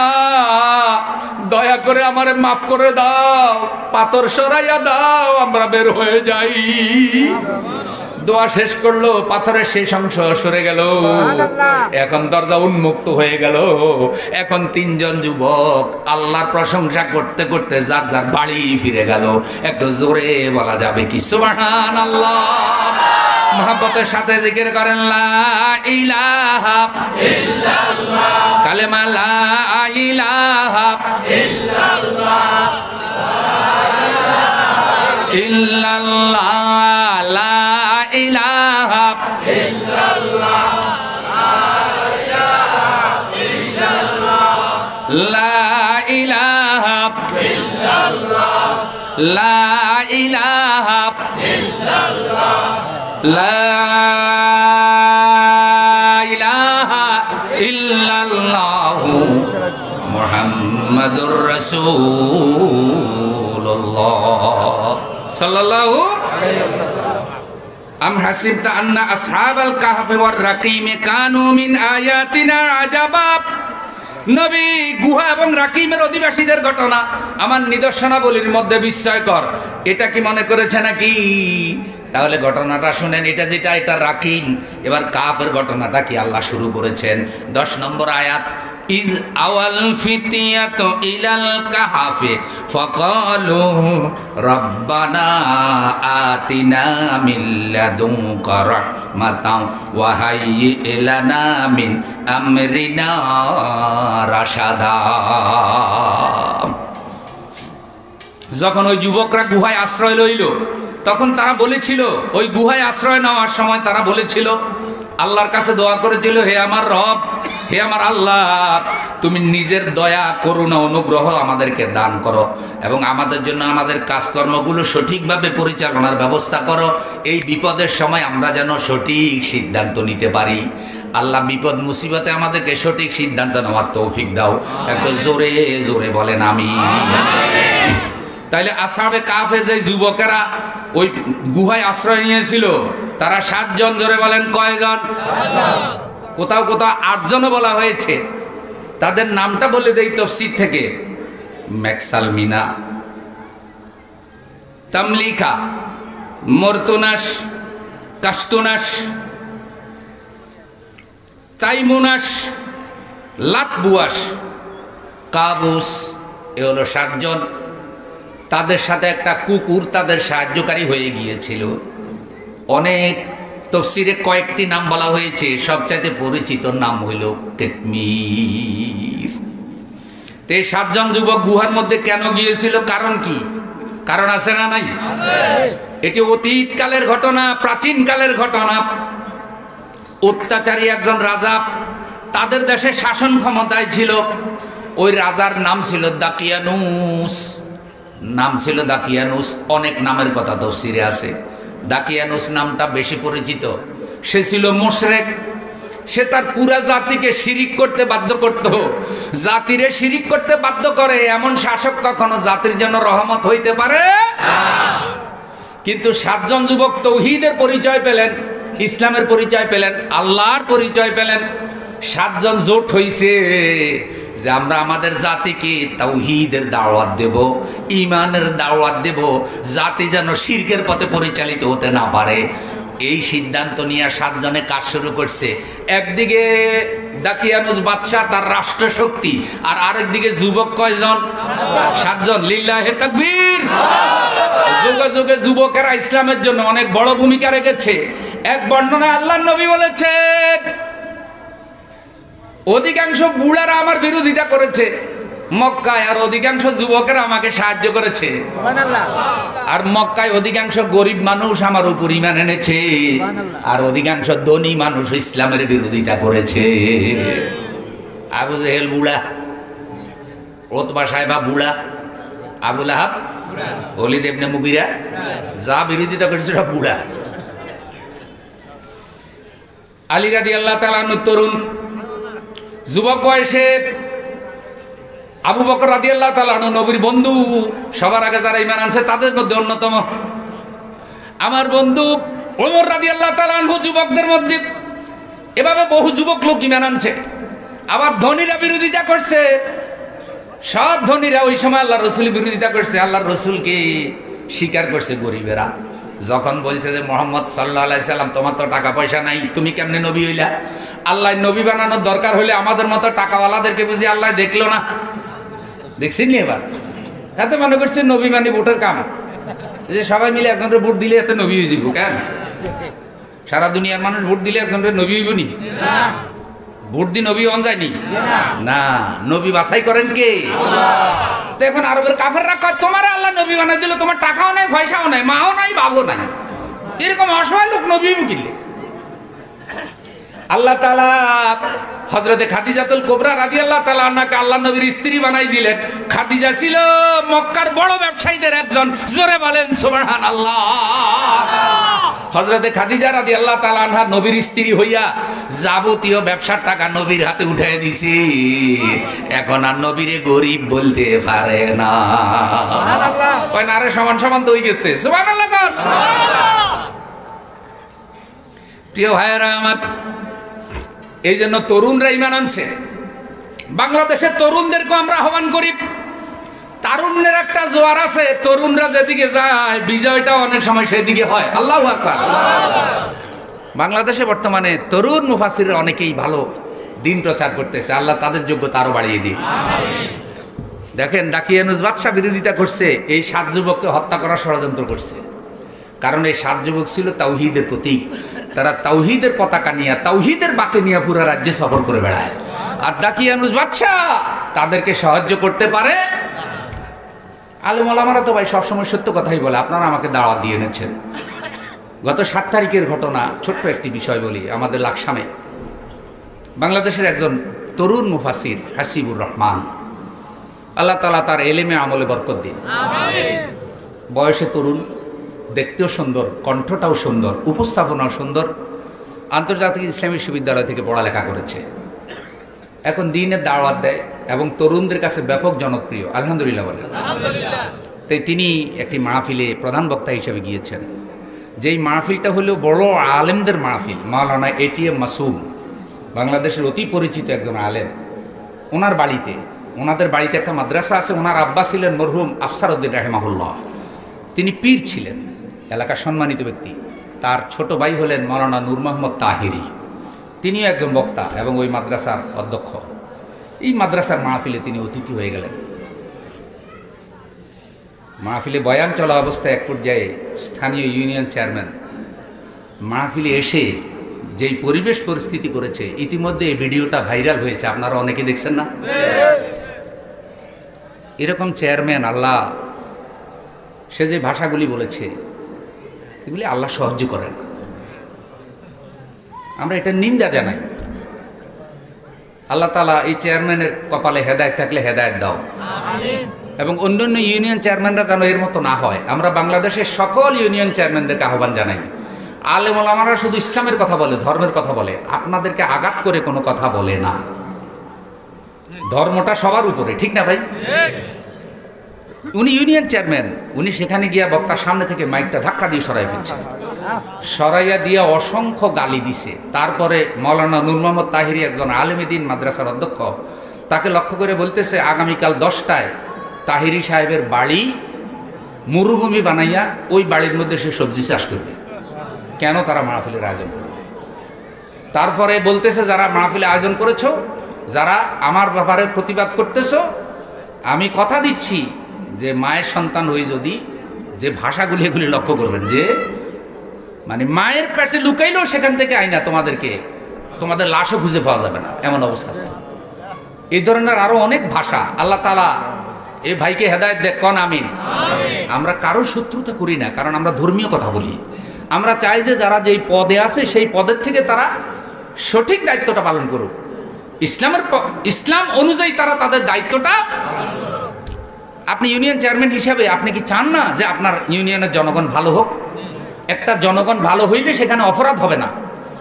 দয়া করে আমারে মাফ করে দাও, পাথর সরাইয়া দাও, আমরা বের হয়ে যাই। দোয়া শেষ করলো, পাথরের শেষ অংশ সরে গেল, এখন দরজা উন্মুক্ত হয়ে গেল। এখন তিনজন যুবক আল্লাহর প্রশংসা করতে করতে যার যার বাড়ি ফিরে গেল। একটু জোরে বলা যাবে কি সুবহানাল্লাহ? মহব্বতের সাথে জিকির করেন লা ইলাহা ইল্লাল্লাহ, কালেমা লা ইলাহা ইল্লাল্লাহ, ইল্লাল্লাহ, লা ইলাহা ইল্লাল্লাহ, লা ইলাহা ইল্লাল্লাহ, লা ইলাহা ইল্লাল্লাহ, লা ইলাহা ইল্লাল্লাহ, মুহাম্মাদুর রাসূলুল্লাহ সাল্লাল্লাহু আলাইহি ওয়াসাল্লাম। আম হাসিবতা আন্না আসহাবাল কাহফি ওয়ার রাকিম কানু মিন আয়াতিনা আজাবা। নবী, গুহা এবং রাকিমের অধিবাসীদের ঘটনা আমার নিদর্শনাবলীর মধ্যে বিস্ময়কর, এটা কি মনে করেছে নাকি? তাহলে ঘটনাটা শুনেন, এটা রাকিম। এবার কাফের ঘটনাটা কি আল্লাহ শুরু করেছেন। 10 নম্বর আয়াত, ইয আওয়াল ফিতিয়াতু ইলাল কাহফি ফাকালু রাব্বানা আতিনা মিন লাদুনকা রাহমাতাও ওয়া হায়্যি লানা মিন আমরিনা রাশাদা। যখন ওই যুবকরা গুহায় আশ্রয় লইল, তখন তারা বলেছিল, ওই গুহায় আশ্রয় নেওয়ার সময় তারা বলেছিল, আল্লাহর কাছে দোয়া করেছিল, হে আমার রব, হে আমার আল্লাহ, তুমি নিজের দয়া, করুণা, অনুগ্রহ আমাদেরকে দান করো এবং আমাদের জন্য আমাদের কাজকর্মগুলো সঠিকভাবে পরিচালনার ব্যবস্থা করো। এই বিপদের সময় আমরা যেন সঠিক সিদ্ধান্ত নিতে পারি। আল্লাহ, বিপদ মুসিবতে আমাদেরকে সঠিক সিদ্ধান্ত নেওয়ার তৌফিক দাও। একটু জোরে জোরে বলেন আমিন। তাইলে আসহাবে কাহফে যে যুবকেরা ওই গুহায় আশ্রয় নিয়েছিল, তারা 7 জন। জোরে বলেন কয়জন? কোথাও কোথাও 8 জনও বলা হয়েছে। তাদের নামটা বলে দেই তাফসীর থেকে। ম্যাকসালমিনা, তামলিকা, মরতুনাস, কাস্তুনাস, তাইমুনাস, লাতবুয়াস, কাবুস। এ হলো 7 জন। তাদের সাথে একটা কুকুর তাদের সাহায্যকারী হয়ে গিয়েছিল। অনেক তাফসীরে কয়েকটি নাম বলা হয়েছে, সবচাইতে পরিচিত নাম হইল কিতমির। তো এই 7 জন যুবক গুহার মধ্যে কেন গিয়েছিল? কারণ কি? কারণ আছে না নাই? এটি অতীতকালের ঘটনা, প্রাচীন কালের ঘটনা। অত্যাচারী একজন রাজা তাদের দেশে শাসন ক্ষমতায় ছিল। ওই রাজার নাম ছিল দাকিয়ানুস। অনেক নামের কথা তাফসীরে আছে। দাকিয়ানুস নামটা বেশি পরিচিত। সে ছিল মুশরিক। সে তার পুরা জাতিকে শিরিক করতে বাধ্য করত। জাতিরে শিরিক করতে বাধ্য করে এমন শাসক কখনো জাতির জন্য রহমত হইতে পারে না। কিন্তু 7 জন যুবক তৌহিদের পরিচয় পেলেন, ইসলামের পরিচয় পেলেন, আল্লাহর পরিচয় পেলেন। 7 জন জোট হইছে যে আমরা আমাদের জাতিকে তাওহীদের দাওয়াত দেব, ঈমানের দাওয়াত দেব, জাতি যেন শিরকের পথে পরিচালিত হতে না পারে। এই সিদ্ধান্ত নিয়ে 7 জনে কাজ শুরু করছে। একদিকে দাকিয়ানুস বাদশাহ, তার রাষ্ট্রশক্তি, আর আরেকদিকে যুবক কয়জন? 7 জন। লিল্লাহে তাকবীর। যুগে যুগে যুবকেরা ইসলামের জন্য অনেক বড় ভূমিকা রেখেছে। এক বর্ণনায় আল্লাহর নবী বলেছেন, অধিকাংশ বুড়ারা আমার বিরোধিতা করেছে মক্কায়, আর অধিকাংশ যুবকেরা আমাকে সাহায্য করেছে। আর মক্কায় অধিকাংশ গরিব মানুষ আমার উপর ঈমান এনেছে, আর অধিকাংশ ধনী মানুষ ইসলামের বিরোধিতা করেছে। আবু জেহেল বুড়া, উতবা সাহেবা বুড়া, আবু লাহাব, ওলীদ ইবনে মুগীরা, যা বিরোধিতা করেছে সব বুড়া। আলী রাদিয়াল্লাহু তাআলা আনহু তরুণ, যুবক বয়সে আবু বকর রাদিয়াল্লাহু তাআলা আনহু নবীর বন্ধু, সবার আগে যারা ঈমান আনছে তাদের মধ্যে অন্যতম। আমার বন্ধু ওমর রাদিয়াল্লাহু তাআলা আনহু যুবকদের মধ্যে, এভাবে বহু যুবক লোক ঈমান আনছে। আবার ধনীরা বিরোধিতা করছে, সব ধনীরা ওই সময় আল্লাহর রাসূলের বিরোধিতা করছে, আল্লাহর রাসূলকে স্বীকার করছে গরিবেরা। যখন বলছে যে মুহাম্মদ সাল্লাল্লাহু আলাইহি সাল্লাম তোমার তো টাকা পয়সা নাই, তুমি কেমনে নবী হইলা? আল্লাহ নবী বানানোর দরকার হলে আমাদের মতো টাকাওয়ালাদেরকে বুঝি আল্লাহ দেখলো না? দেখছেন নি? এবার এত মনে করছে নবী মানে ভোটের কাম, যে সবাই মিলে একজনের ভোট দিলে এত নবী হয়ে যাবো। কেন সারা দুনিয়ার মানুষ ভোট দিলে একজনের নবী হইব নি? ভোট দিয়ে নবী হন যায়নি না, নবী বাছাই করেন কে? তো এখন আরবের কাফেররা কয় তোমার আল্লাহ নবী বানাই দিল, তোমার টাকাও নাই, পয়সাও নাই, মাও নাই, বাবু নাই, এরকম অসহায় লোক নবী কিনলে। আল্লাহ তাআলা হযরতে খাদিজাতুল কুবরা রাদিয়াল্লাহু তাআলা আনহাকে আল্লাহ নবীর স্ত্রী বানাই দিলেন। খাদিজা ছিল মক্কার বড় ব্যবসায়ীদের একজন, জোরে বলেন সুবহানাল্লাহ। হযরতে খাদিজা রাদিয়াল্লাহু তাআলা আনহা নবীর স্ত্রী হইয়া যাবতীয় ব্যবসার টাকা নবীর হাতে উঠায় দিছে। এখন আর নবীরে গরিব বলতে পারে না। সুবহানাল্লাহ। কয় না রে, সমান সমান তো হয়ে গেছে। সুবহানাল্লাহ। প্রিয় ভাইয়েরা আমার, এই জন্য তরুণরা ঈমান আনছে। বাংলাদেশের তরুণদেরকে আমরা আহ্বান করি, তারুণ্যের একটা জোয়ার আছে, তরুণরা যেদিকে যায় বিজয়টা অনেক সময় সেদিকে হয়। আল্লাহু আকবার। বাংলাদেশে বর্তমানে তরুণ মুফাসসিররা অনেকেই ভালো দিন প্রচার করতেছে, আল্লাহ তাদের যোগ্যতা আরো বাড়িয়ে দিক। দেখেন দাকিয়ানুস বাদশা বিরোধিতা করছে, এই 7 যুবককে হত্যা করার ষড়যন্ত্র করছে। কারণ এই 7 যুবক ছিল তাওহীদের প্রতীক, তারা তাওহীদের পতাকা নিয়ে, তাওহীদের বাতি নিয়ে পুরো রাজ্যে সফর করে বেড়ায়। আর দাকিয়ানুস বাদশা তাদেরকে সাহায্য করতে পারে। আলেম ওলামারা তো ভাই সবসময় সত্য কথাই বলে, আপনারা আমাকে দাওয়াত দিয়ে নিচ্ছেন। গত 7 তারিখের ঘটনা, ছোট্ট একটি বিষয় বলি। আমাদের লাকসামে বাংলাদেশের একজন তরুণ মুফাসসির হাসিবুর রহমান, আল্লাহ তাআলা তার এলেমে আমলে বরকত দিন। বয়সে তরুণ, দেখতেও সুন্দর, কণ্ঠটাও সুন্দর, উপস্থাপনাও সুন্দর, আন্তর্জাতিক ইসলামী বিশ্ববিদ্যালয় থেকে পড়ালেখা করেছে। এখন দ্বীনের দাওয়াত দেয় এবং তরুণদের কাছে ব্যাপক জনপ্রিয়। আলহামদুলিল্লাহ বলেন। তাই তিনি একটি মাহফিলে প্রধান বক্তা হিসেবে গিয়েছেন। যেই মাহফিলটা হলো বড় আলেমদের মাহফিল। মাওলানা এটিএম মাসুম, বাংলাদেশের অতি পরিচিত একজন আলেম, ওনার বাড়িতে, ওনাদের বাড়িতে একটা মাদ্রাসা আছে। ওনার আব্বা ছিলেন মরহুম আফসার উদ্দিন রাহিমাহুল্লাহ, তিনি পীর ছিলেন, এলাকার সম্মানিত ব্যক্তি। তার ছোট ভাই হলেন মাওলানা নূর মোহাম্মদ তাহিরি, তিনিও একজন বক্তা এবং ওই মাদ্রাসার অধ্যক্ষ। এই মাদ্রাসার মাহফিলে তিনি অতিথি হয়ে গেলেন। মাহফিলে বয়ান চলা অবস্থায় এক পর্যায়ে স্থানীয় ইউনিয়ন চেয়ারম্যান মাহফিলে এসে যেই পরিবেশ পরিস্থিতি করেছে, ইতিমধ্যে এই ভিডিওটা ভাইরাল হয়েছে, আপনারা অনেকে দেখছেন না? এরকম চেয়ারম্যান আল্লাহ, সে যে ভাষাগুলি বলেছে এগুলি আল্লাহ সহ্য করেন। আমরা এটা নিন্দা জানাই। আল্লাহ তাআলা এই চেয়ারম্যানের কপালে হেদায়েত থাকলে হেদায়েত দাও, এবং অন্যান্য ইউনিয়ন চেয়ারম্যানরা যেন এর মতো না হয়। আমরা বাংলাদেশের সকল ইউনিয়ন চেয়ারম্যানদেরকে আহ্বান জানাই, আলেম ওলামারা শুধু ইসলামের কথা বলে, ধর্মের কথা বলে, আপনাদেরকে আঘাত করে কোনো কথা বলে না। ধর্মটা সবার উপরে, ঠিক না ভাই? উনি ইউনিয়ন চেয়ারম্যান, উনি সেখানে গিয়া বক্তার সামনে থেকে মাইকটা ধাক্কা দিয়ে সরাই ফেলছে, সরাইয়া দিয়া অসংখ্য গালি দিছে। তারপরে মাওলানা নূর মোহাম্মদ তাহিরি, একজন আলেমে-দ্বীন মাদ্রাসার অধ্যক্ষ, তাকে লক্ষ্য করে বলতেছে আগামীকাল 10টায় তাহিরি সাহেবের বাড়ি মরুভূমি বানাইয়া ওই বাড়ির মধ্যে সে সবজি চাষ করবে। কেন? তারা মাহফিলের আয়োজন করবে। তারপরে বলতেছে যারা মাহফিলে আয়োজন করেছো, যারা আমার ব্যাপারে প্রতিবাদ করতেছো, আমি কথা দিচ্ছি যে মায়ের সন্তান হই যদি, যে ভাষাগুলি এগুলি লক্ষ্য করবেন, যে মানে মায়ের পেটে লুকাইলেও সেখান থেকে আইনা তোমাদেরকে, তোমাদের লাশও খুঁজে পাওয়া যাবে না, এমন অবস্থা। এই ধরনের আরো অনেক ভাষা। আল্লাহ তাআলা এই ভাইকে হেদায়েত দেখ, কোন আমিন। আমরা কারো শত্রুতা করি না, কারণ আমরা ধর্মীয় কথা বলি। আমরা চাই যে যারা যেই পদে আছে সেই পদের থেকে তারা সঠিক দায়িত্বটা পালন করুক, ইসলাম অনুযায়ী তারা তাদের দায়িত্বটা। আপনি ইউনিয়ন চেয়ারম্যান হিসাবে আপনি কি চান না যে আপনার ইউনিয়নের জনগণ ভালো হোক? একটা জনগণ ভালো হইলে সেখানে অপরাধ হবে না,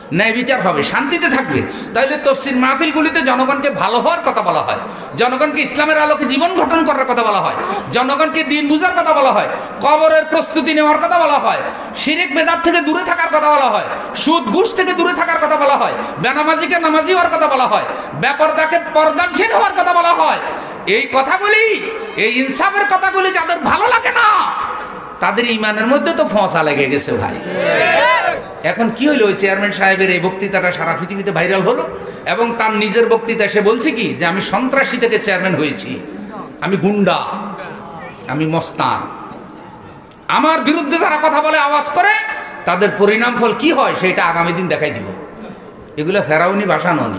ন্যায় বিচার হবে, শান্তিতে থাকবে। তাহলে তফসির মাহফিলগুলিতে জনগণকে ভালো হওয়ার কথা বলা হয়, জনগণকে ইসলামের আলোকে জীবন গঠন করার কথা বলা হয়, জনগণকে দিন বুঝার কথা বলা হয়, কবরের প্রস্তুতি নেওয়ার কথা বলা হয়, শিরিক বেদাত থেকে দূরে থাকার কথা বলা হয়, সুদ ঘুষ থেকে দূরে থাকার কথা বলা হয়, বেনামাজিকে নামাজি হওয়ার কথা বলা হয়, বেপরদাকে পর্দানশীল হওয়ার কথা বলা হয়। এই কথাগুলি, এই ইনসাফের কথাগুলি যাদের ভালো লাগে না তাদের ইমানের মধ্যে তো ফসা লেগে গেছে ভাই। এখন কি হলো, ওই চেয়ারম্যান সাহেবের এই বক্তৃতাটা সারা পৃথিবীতে ভাইরাল হলো এবং তার নিজের বক্তৃতা সে বলছে কি যে আমি সন্ত্রাসী থেকে চেয়ারম্যান হয়েছি, আমি গুন্ডা, আমি মস্তান। আমার বিরুদ্ধে যারা কথা বলে, আওয়াজ করে, তাদের পরিণাম ফল কি হয় সেটা আগামী দিন দেখাই দিব। এগুলো ফেরাউনি ভাষা ননি।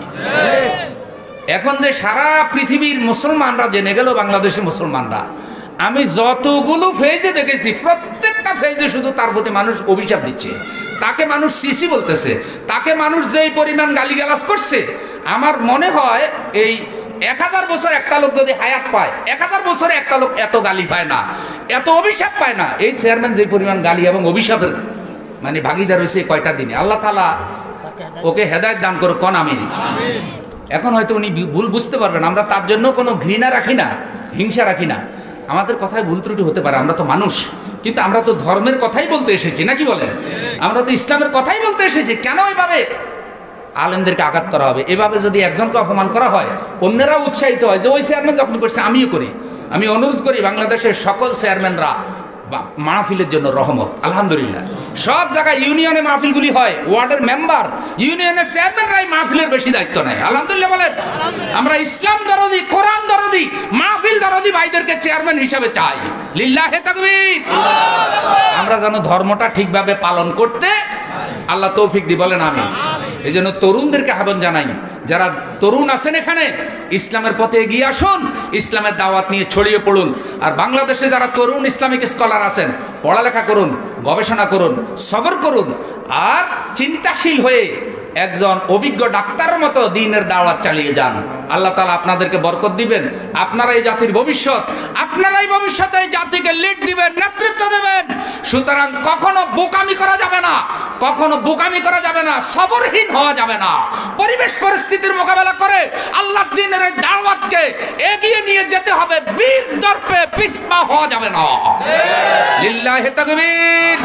এখন যে সারা পৃথিবীর মুসলমানরা জেনে গেল, বাংলাদেশের মুসলমানরা, আমি যতগুলো ফেজে দেখেছি প্রত্যেকটা ফেজে শুধু তার প্রতি মানুষ অভিশাপ দিচ্ছে, তাকে মানুষ সিসি বলতেছে, তাকে মানুষ যেই পরিমাণ গালিগালাজ করছে। আমার মনে হয় এই 1000 বছর একটা লোক যদি হায়াত পায়, 1000 বছরে একটা লোক এত গালি পায় না, এত অভিশাপ পায় না। এই চেয়ারম্যান যে পরিমাণ গালি এবং অভিশাপের মানে ভাগিদার হয়েছে কয়টা দিনে, আল্লাহ তাআলা ওকে হেদায়েত দান করুক, কোন আমিন। এখন হয়তো উনি ভুল বুঝতে পারবেন, আমরা তার জন্য কোনো ঘৃণা রাখি না, হিংসা রাখি না। আমাদের কথায় ভুল ত্রুটি হতে পারে, আমরা তো মানুষ, কিন্তু আমরা তো ধর্মের কথাই বলতে এসেছি, নাকি বলেন? আমরা তো ইসলামের কথাই বলতে এসেছি। কেন এভাবে আলেমদেরকে আঘাত করা হবে? এভাবে যদি একজনকে অপমান করা হয়, অন্যরা উৎসাহিত হয় যে ওই চেয়ারম্যান যখন করছে আমিও করি। আমি অনুরোধ করি বাংলাদেশের সকল চেয়ারম্যানরা মাহফিলের জন্য রহমত, আলহামদুলিল্লাহ। সব জায়গায় ইউনিয়নে মাহফিলগুলি হয়, ওয়ার্ডের মেম্বার, ইউনিয়নের চেয়ারম্যানরাই মাহফিলের বেশি দায়িত্ব নেয়, আলহামদুলিল্লাহ বলেন। আমরা ইসলাম দরদি, কোরআন দরদি, মাহফিল দরদি ভাইদেরকে চেয়ারম্যান হিসাবে চাই, লিল্লাহে তাকবীর। আমরা যেন ধর্মটা ঠিকভাবে পালন করতে আল্লাহ তৌফিক দি, বলেন আমিন। এই জন্য তরুণদেরকে আহ্বান জানাই, যারা তরুণ আছেন এখানে, ইসলামের পথে এগিয়ে আসুন, ইসলামের দাওয়াত নিয়ে ছড়িয়ে পড়ুন। আর বাংলাদেশে যারা তরুণ ইসলামিক স্কলার আছেন, পড়ালেখা করুন, গবেষণা করুন, সবর করুন, আর চিন্তাশীল হয়ে একজন অভিজ্ঞ ডাক্তারের মতো দ্বীনের দাওয়াত চালিয়ে যান। আল্লাহ তাআলা আপনাদেরকে বরকত দিবেন। আপনারা এই জাতির ভবিষ্যৎ, আপনারাই ভবিষ্যতে এই জাতিকে লিড দিবেন, নেতৃত্ব দেবেন। সুতরাং কখনো বোকামি করা যাবে না, কখনো বোকামি করা যাবে না, সবরহীন হওয়া যাবে না। পরিবেশ পরিস্থিতির মোকাবেলা করে আল্লাহর দ্বীনের এই দাওয়াতকে এগিয়ে নিয়ে যেতে হবে, বীর দর্পে পিছপা হওয়া যাবে না। লিল্লাহি তাকবীর।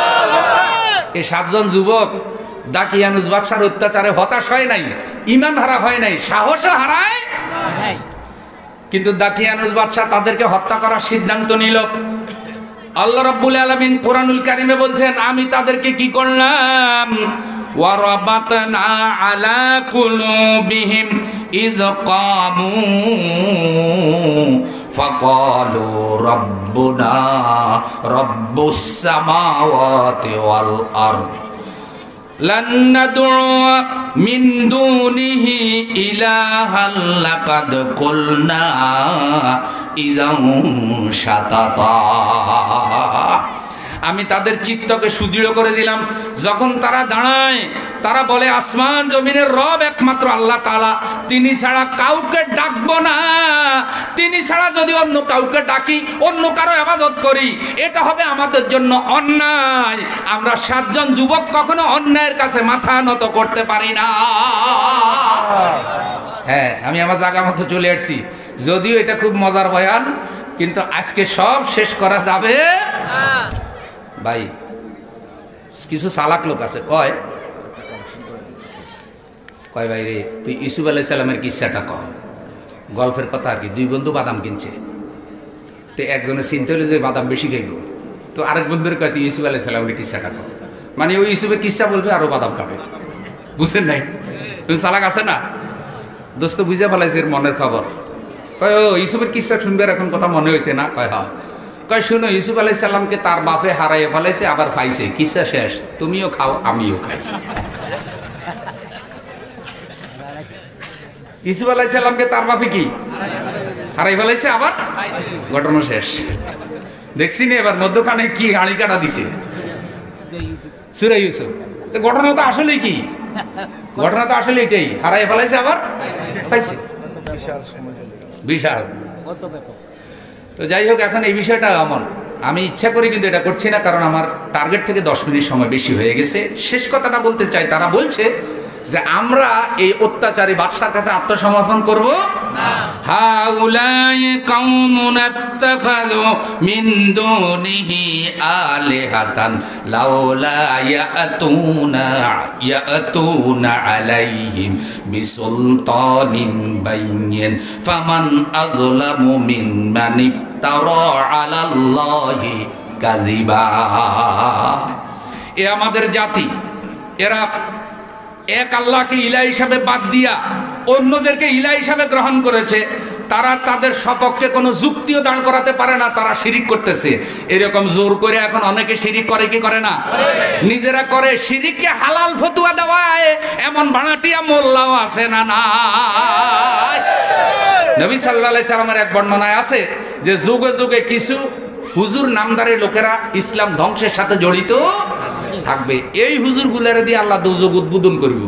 এই 7 জন যুবক দাকিয়ানুস বাদশার অত্যাচারে হতাশ হয় নাই, ঈমান হারা হয় নাই, সাহসও হারায়, কিন্তু দাকিয়ানুস বাদশা তাদেরকে হত্যা করার সিদ্ধান্ত নিল। আল্লাহ রাব্বুল আলামিন কোরআনুল কারীমে বলছেন, আমি তাদেরকে কি করলাম? ওয়ারাবাতনা আলা কুলুবিহিম ইয কামু ফাকালু রাব্বুনা রাব্বুস সামাওয়াতি ওয়াল আরদ লান নাদ'উ মিন দুনিহি ইলাহান লাকাদ কুলনা ইযান শাতাতা। আমি তাদের চিত্তকে সুদৃঢ় করে দিলাম। যখন তারা দাঁড়ায়, তারা বলে আসমান জমিনের রব একমাত্র আল্লাহ তাআলা, তিনি ছাড়া কাউকে ডাকবো না। তিনি ছাড়া যদি অন্য কাউকে ডাকি, অন্য কারো ইবাদত করি, এটা হবে আমাদের জন্য অন্যায়। আমরা 7 জন যুবক কখনো অন্যায়ের কাছে মাথা নত করতে পারি না। হ্যাঁ, আমি আমার জায়গা মতো চলে আসছি, যদিও এটা খুব মজার বয়ান, কিন্তু আজকে সব শেষ করা যাবে ভাই। কিছু চালাক লোক আছে, কয় ভাই রে, তুই ইউসুফ আলাইহিস সালামের কিচ্ছাটা কর, গল্পের কথা আর কি। 2 বন্ধু বাদাম কিনছে, তো একজনের চিন্তা হলো যে বাদাম বেশি খাইব, তো আরেক বন্ধুর কয় তুই ইউসুফ আলাইহিস সালামের কিচ্ছাটা কর, মানে ওই ইউসুফের কিচ্ছা বলবে আরো বাদাম খাবে। বুঝছেন নাই? তুমি চালাক আছে না, দোস্ত বুঝে ফেলাইছে মনের খবর। কয় ও ইউসুফের কিচ্ছা শুনবে, এখন কথা মনে হয়েছে না? কয় হ্যাঁ। কয় শুনো, ইউসুফ আলাইহিস সালামকে তার বাপে হারাইয়ে ফেলাইছে, আবার পাইছে, কিচ্ছা শেষ, তুমিও খাও আমিও খাই। ইউসুফ আলাইহিস সালামকে তার বাপে কি হারাই ফেলাইছে, আবার ঘটনা শেষ। দেখছি না এবার মধ্যখানে কি হাঁড়ি কাটা দিছে সূরা ইউসুফ। তো ঘটনা তো আসলে কি, ঘটনা তো আসলে এটাই, হারাই ফেলাইছে আবার পাইছে, বিশাল। তো যাই হোক, এখন এই বিষয়টা এমন আমি ইচ্ছা করে কিন্তু এটা করছি না, কারণ আমার টার্গেট থেকে 10 মিনিট সময় বেশি হয়ে গেছে। শেষ কথাটা বলতে চাই, তারা বলছে যে আমরা এই অত্যাচারী বাদশার কাছে আত্মসমর্পণ করব না। হাউলাই কাউমুন আত্তাখাযু মিন দুনিহি আলিহাতান লাউলা ইয়াতুনা আলাইহিম বিসুলতানিন বাইয়িন ফামান আযলামু মিম্মান ইফতারা আলাল্লাহি কাযিবা। এ আমাদের জাতি, এরা এক আল্লাহকে ইলাহ হিসাবে বাদ দিয়া অন্যদেরকে ইলাহ হিসাবে গ্রহণ করেছে। তারা তাদের সপক্ষে কোনো যুক্তিও দাঁড় করাতে পারে না, তারা শিরিক করতেছে। এরকম জোর করে এখন অনেকে শিরিক করে কি করে না? নিজেরা করে। শিরিককে হালাল ফতুয়া দেওয়ায় এমন ভাড়াটিয়া মোল্লাও আছে না? না, নবী সাল্লাল্লাহু আলাইহি সাল্লামের এক বর্ণনায় আছে যে যুগে যুগে কিছু হুজুর নামদারি লোকেরা ইসলাম ধ্বংসের সাথে জড়িত থাকবে। এই হুজুরগুলারে দিয়ে আল্লাহ দুজক উদ্বোধন করব।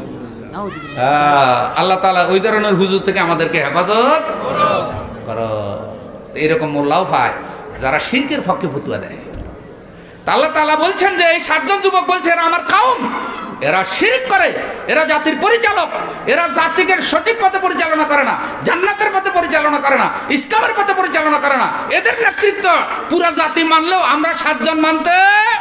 আল্লাহ তাআলা ওই ধরনের হুজুর থেকে আমাদেরকে হেফাজত করো। এরকম মোল্লাও পায় যারা শিরকের পক্ষে ফতুয়া দেয়। আল্লাহ তাআলা বলছেন যে এই 7 জন যুবক বলছে এরা আমার কাউম, এরা শিরক করে, এরা জাতির পরিচালক, এরা জাতিকে সঠিক পথে পরিচালনা করে না, জান্নাতের পথে পরিচালনা করে না, ইসলামের পথে পরিচালনা করে না। এদের নেতৃত্ব পুরা জাতি মানলেও আমরা 7 জন মানতে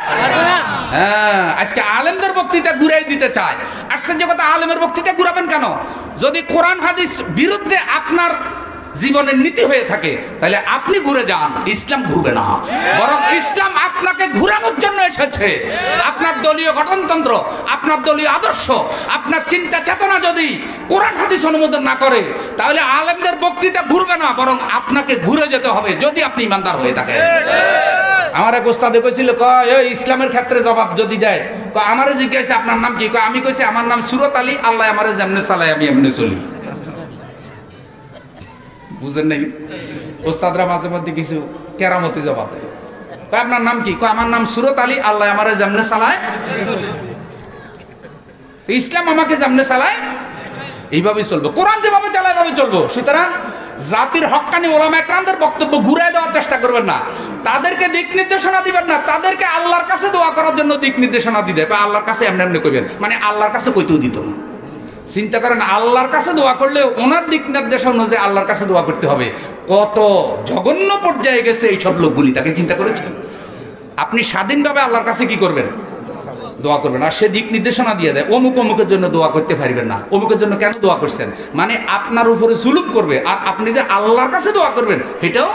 আজকে আলেমদের বক্তৃতা ঘুরাই দিতে চায়। আশ্চর্য কথা, আলেমের বক্তৃতা ঘুরাবেন কেন? যদি কোরআন হাদিস বিরুদ্ধে আপনার জীবনের নীতি হয়ে থাকে তাহলে আপনি ঘুরে যান, ইসলাম ঘুরবে না। বরং ইসলাম আপনাকে ঘুরানোর জন্য এসেছে। আপনার দলীয় গঠনতন্ত্র, আপনার দলীয় আদর্শ, আপনার চিন্তা চেতনা যদি কোরআন হাদিস অনুমোদন না করে তাহলে আলেমদের বক্তৃতা ঘুরবে না, বরং আপনাকে ঘুরে যেতে হবে যদি আপনি ইমানদার হয়ে থাকেন। আমার এক ওস্তাদে কইছিল, ইসলামের ক্ষেত্রে জবাব যদি দেয়, আমারে জিজ্ঞাসা আপনার নাম কি? আমি কইছি আমার নাম সুরত আলী, আল্লাহ আমারে যেমনে চালায় আমি এমনি চলি। বুঝেন নাই? ওস্তাদরা মাঝে মধ্যে কিছু কেরামতি জবাব দেয়। আপনার নাম কি? আমার নাম সুরত আলী, আল্লাহ আমারে যেমনে চালায়, ইসলাম আমাকে যেমনে চালায় এইভাবেই চলবো, কোরআন যেভাবে চালায় এভাবে চলবো। সুতরাং জাতির হক্কানি ওলামা একরামদের বক্তব্য ঘুরাই দেওয়ার চেষ্টা করবেন না, তাদেরকে দিক নির্দেশনা দিবেন না, তাদেরকে আল্লাহর কাছে দোয়া করার জন্য দিক নির্দেশনা দিতে আল্লাহর কাছে এমনি এমনি করবেন, মানে আল্লাহর কাছে কইতেও দিত না। চিন্তা করেন, আল্লাহর কাছে দোয়া করলে ওনার দিক নির্দেশনা অনুযায়ী আল্লাহর কাছে দোয়া করতে হবে। কত জঘন্য পর্যায়ে গেছে এইসব লোকগুলি, তাকে চিন্তা করেছেন? আপনি স্বাধীনভাবে আল্লাহর কাছে কি করবেন? দোয়া করবেন, আর সে দিক নির্দেশনা দিয়ে দেয় অমুক অমুকের জন্য দোয়া করতে পারবেন না। অমুকের জন্য কেন দোয়া করছেন? মানে আপনার উপরে জুলুম করবে, আর আপনি যে আল্লাহর কাছে দোয়া করবেন সেটাও।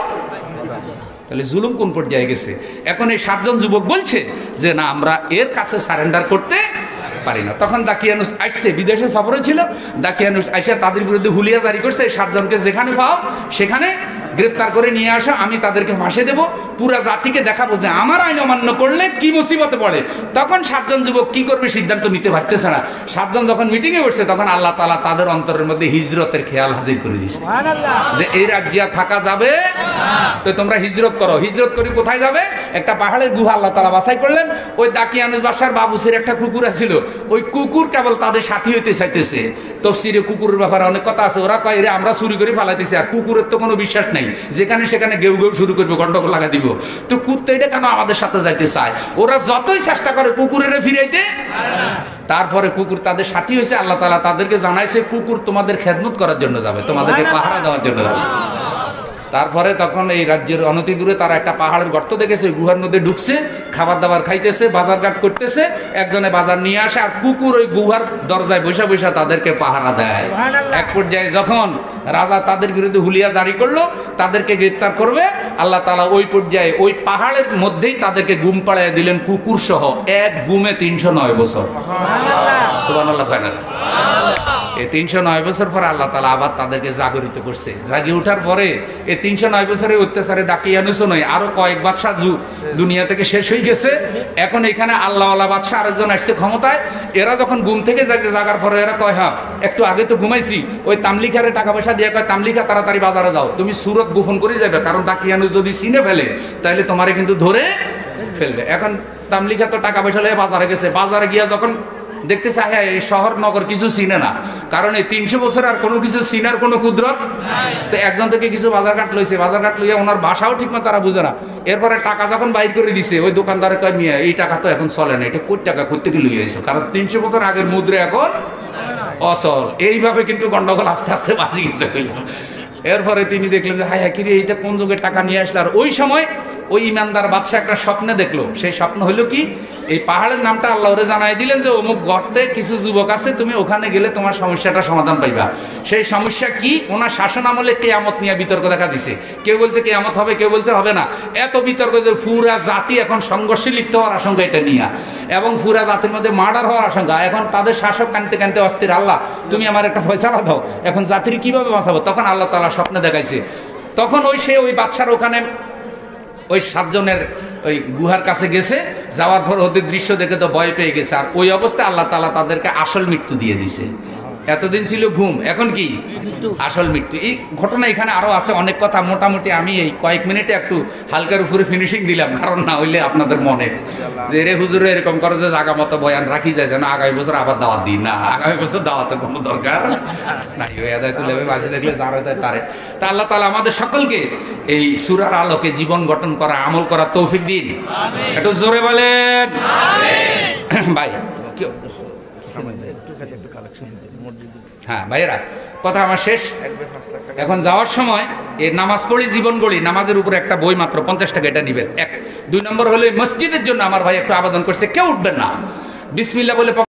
তাহলে জুলুম কোন পর্যায়ে গেছে? এখন এই 7 জন যুবক বলছে যে না, আমরা এর কাছে সারেন্ডার করতে পারি না। তখন দাকিয়ানুস আসছে, বিদেশে সফরে ছিল। দাকিয়ানুস আইসা তাদের বিরুদ্ধে হুলিয়া জারি করছে, এই 7 জনকে যেখানে পাও সেখানে গ্রেপ্তার করে নিয়ে আসা, আমি তাদেরকে ফাঁসে দেব, পুরা জাতিকে দেখাবো যে আমার আইন অমান্য করলে কি মুসিবতে পড়ে। তখন 7 জন যুবক কি করবে সিদ্ধান্ত নিতে পারতেছে না। 7 জন যখন মিটিংয়ে বসছে তখন আল্লাহ তাআলা তাদের অন্তরের মধ্যে হিজরতের খেয়াল হাজির করে দিয়েছে যে এই রাজ্যে থাকা যাবে, তো তোমরা হিজরত করো। হিজরত করে কোথায় যাবে? একটা পাহাড়ের গুহা আল্লাহ তাআলা বাছাই করলেন। ওই দাকিয়ানুস বাদশার বাবুসির একটা কুকুর ছিল, ওই কুকুর কেবল তাদের সাথী হইতে চাইতেছে। তফসিরে কুকুরের ব্যাপারে অনেক কথা আছে। ওরা কয় রে আমরা চুরি করে ফেলাইতেছি, আর কুকুরের তো কোনো বিশ্বাস নাই, যেখানে সেখানে গেউ গেউ শুরু করবে, গন্ডগোল লাগা দিব। তো কুত্তা এটা কেন আমাদের সাথে যাইতে চায়? ওরা যতই চেষ্টা করে কুকুরের ফিরাইতে, তারপরে কুকুর তাদের সাথী হয়েছে। আল্লাহ তাআলা তাদেরকে জানাইছে কুকুর তোমাদের খেদমত করার জন্য যাবে, তোমাদেরকে পাহারা দেওয়ার জন্য যাবে। তারপরে তখন এই রাজ্যের অনতি দূরে তারা একটা পাহাড়ের গর্ত দেখেছে, ওই গুহার মধ্যে ঢুকছে, খাবার দাবার খাইতেছে, বাজারঘাট করতেছে। একজনে বাজার নিয়ে আসে, আর কুকুর ওই গুহার দরজায় বসে বসে তাদেরকে পাহারা দেয়। এক পর্যায়ে যখন রাজা তাদের বিরুদ্ধে হুলিয়া জারি করলো, তাদেরকে গ্রেফতার করবে, আল্লাহ তাআলা ওই পর্যায়ে ওই পাহাড়ের মধ্যেই তাদেরকে গুম পাড়াইয়া দিলেন কুকুর সহ। এক গুমে 309 বছর। সুবহানাল্লাহ। এই 309 বছর পরে আল্লাহ তাআলা আবার তাদেরকে জাগরিত করছে। জাগি ওঠার পরে এই 309 বছরের অত্যাচারে দাকিয়ানুসও নয়, আরো কয়েক বাদশাহ দুনিয়া থেকে শেষ হয়ে গেছে। এখন এখানে আল্লাহওয়ালা বাদশাহ আরেকজন আসছে ক্ষমতায়। এরা যখন ঘুম থেকে জাগার পরে এরা কয়, হ্যাঁ একটু আগে তো ঘুমাইছি, ওই তামলিখারে টাকা পয়সা দিয়ে কয় তামলিখা তাড়াতাড়ি বাজারে যাও, তুমি সুরত গোপন করে যাবে, কারণ দাকিয়ানুস যদি চিনে ফেলে তাহলে তোমারে কিন্তু ধরে ফেলবে। এখন তামলিখা তো টাকা পয়সা লিয়ে বাজারে গেছে। বাজারে গিয়া যখন দেখতেছে হ্যাঁ এই শহর নগর কিছু চিনে না, কারণ এই 300 বছর আর কোনো কিছু চিনার কোনো কুদরত। তো একজন থেকে কিছু বাজারঘাট লইছে, বাজারঘাট লইয়া ওনার ভাষাও ঠিক মতো তারা বুঝে না। এরপরে টাকা যখন বাইর করে দিছে, ওই দোকানদারে কয় মিয়া এই টাকা তো এখন চলে না, এটা কোটি টাকা করতে গিয়ে লইয়াছে, কারণ 300 বছর আগের মুদ্রা এখন অচল। এইভাবে কিন্তু গন্ডগোল আস্তে আস্তে বাঁচি গেছে। এরপরে তিনি দেখলেন যে হায় হায় কিরে এইটা কোন যুগে টাকা নিয়ে আসলো। আর ওই সময় ওই ইমানদার বাদশা একটা স্বপ্নে দেখলো। সেই স্বপ্ন হলো কি, এই পাহাড়ের নামটা আল্লাহ ওরে জানাই দিলেন যে অমুক গর্তে কিছু যুবক আছে, তুমি ওখানে গেলে তোমার সমস্যাটা সমাধান পাইবা। সেই সমস্যা কি, ওনার শাসন আমলে কেয়ামত নিয়ে বিতর্ক দেখা দিছে। কেউ বলছে কেয়ামত হবে, কেউ বলছে হবে না। এত বিতর্ক যে পুরা জাতি এখন সংঘর্ষে লিপ্ত হওয়ার আশঙ্কা এটা নিয়ে, এবং পুরা জাতির মধ্যে মার্ডার হওয়ার আশঙ্কা। এখন তাদের শাসক কানতে কানতে অস্থির, আল্লাহ তুমি আমার একটা ফয়সালা দাও, এখন জাতির কিভাবে বাঁচাবো। তখন আল্লাহ তাআলা স্বপ্নে দেখাইছে। তখন ওই বাদশার ওখানে ওই 7 জনের ওই গুহার কাছে গেছে, যাওয়ার পর ওদের দৃশ্য দেখে তো ভয় পেয়ে গেছে। আর ওই অবস্থায় আল্লাহ তাআলা তাদেরকে আসল মৃত্যু দিয়ে দিছে। এতদিন ছিল ঘুম, এখন কি আসল মৃত্যু। এই ঘটনা এখানে আরো আছে অনেক কথা, মোটামুটি আমি এই কয়েক মিনিটে একটু হালকার উপরে ফিনিশিং দিলাম, কারণ না হইলে আপনাদের মনে যে রে হুজুরে এরকম করে যে জায়গা মতো বয়ান রাখি যায়, যেন আগামী বছর আবার দাওয়াত দিই না। আগামী বছর দাওয়াতের কোনো দরকার নাই, ওই আদায় তুলে বাসি দেখলে যার হয়ে যায় তারে। তা আল্লাহ তাআলা আমাদের সকলকে এই সূরার আলোকে জীবন গঠন করা, আমল করার তৌফিক দিন। একটু জোরে বলেন ভাই। হ্যাঁ ভাইয়েরা, কথা আমার শেষ। এখন যাওয়ার সময় এই নামাজ পড়ি জীবন গড়ি, নামাজের উপরে একটা বই মাত্র 50 টাকা, এটা নিবেন। 1 2 নম্বর হলে মসজিদের জন্য আমার ভাই একটু আবেদন করছে, কেউ উঠবেন না, বিসমিল্লাহ বলে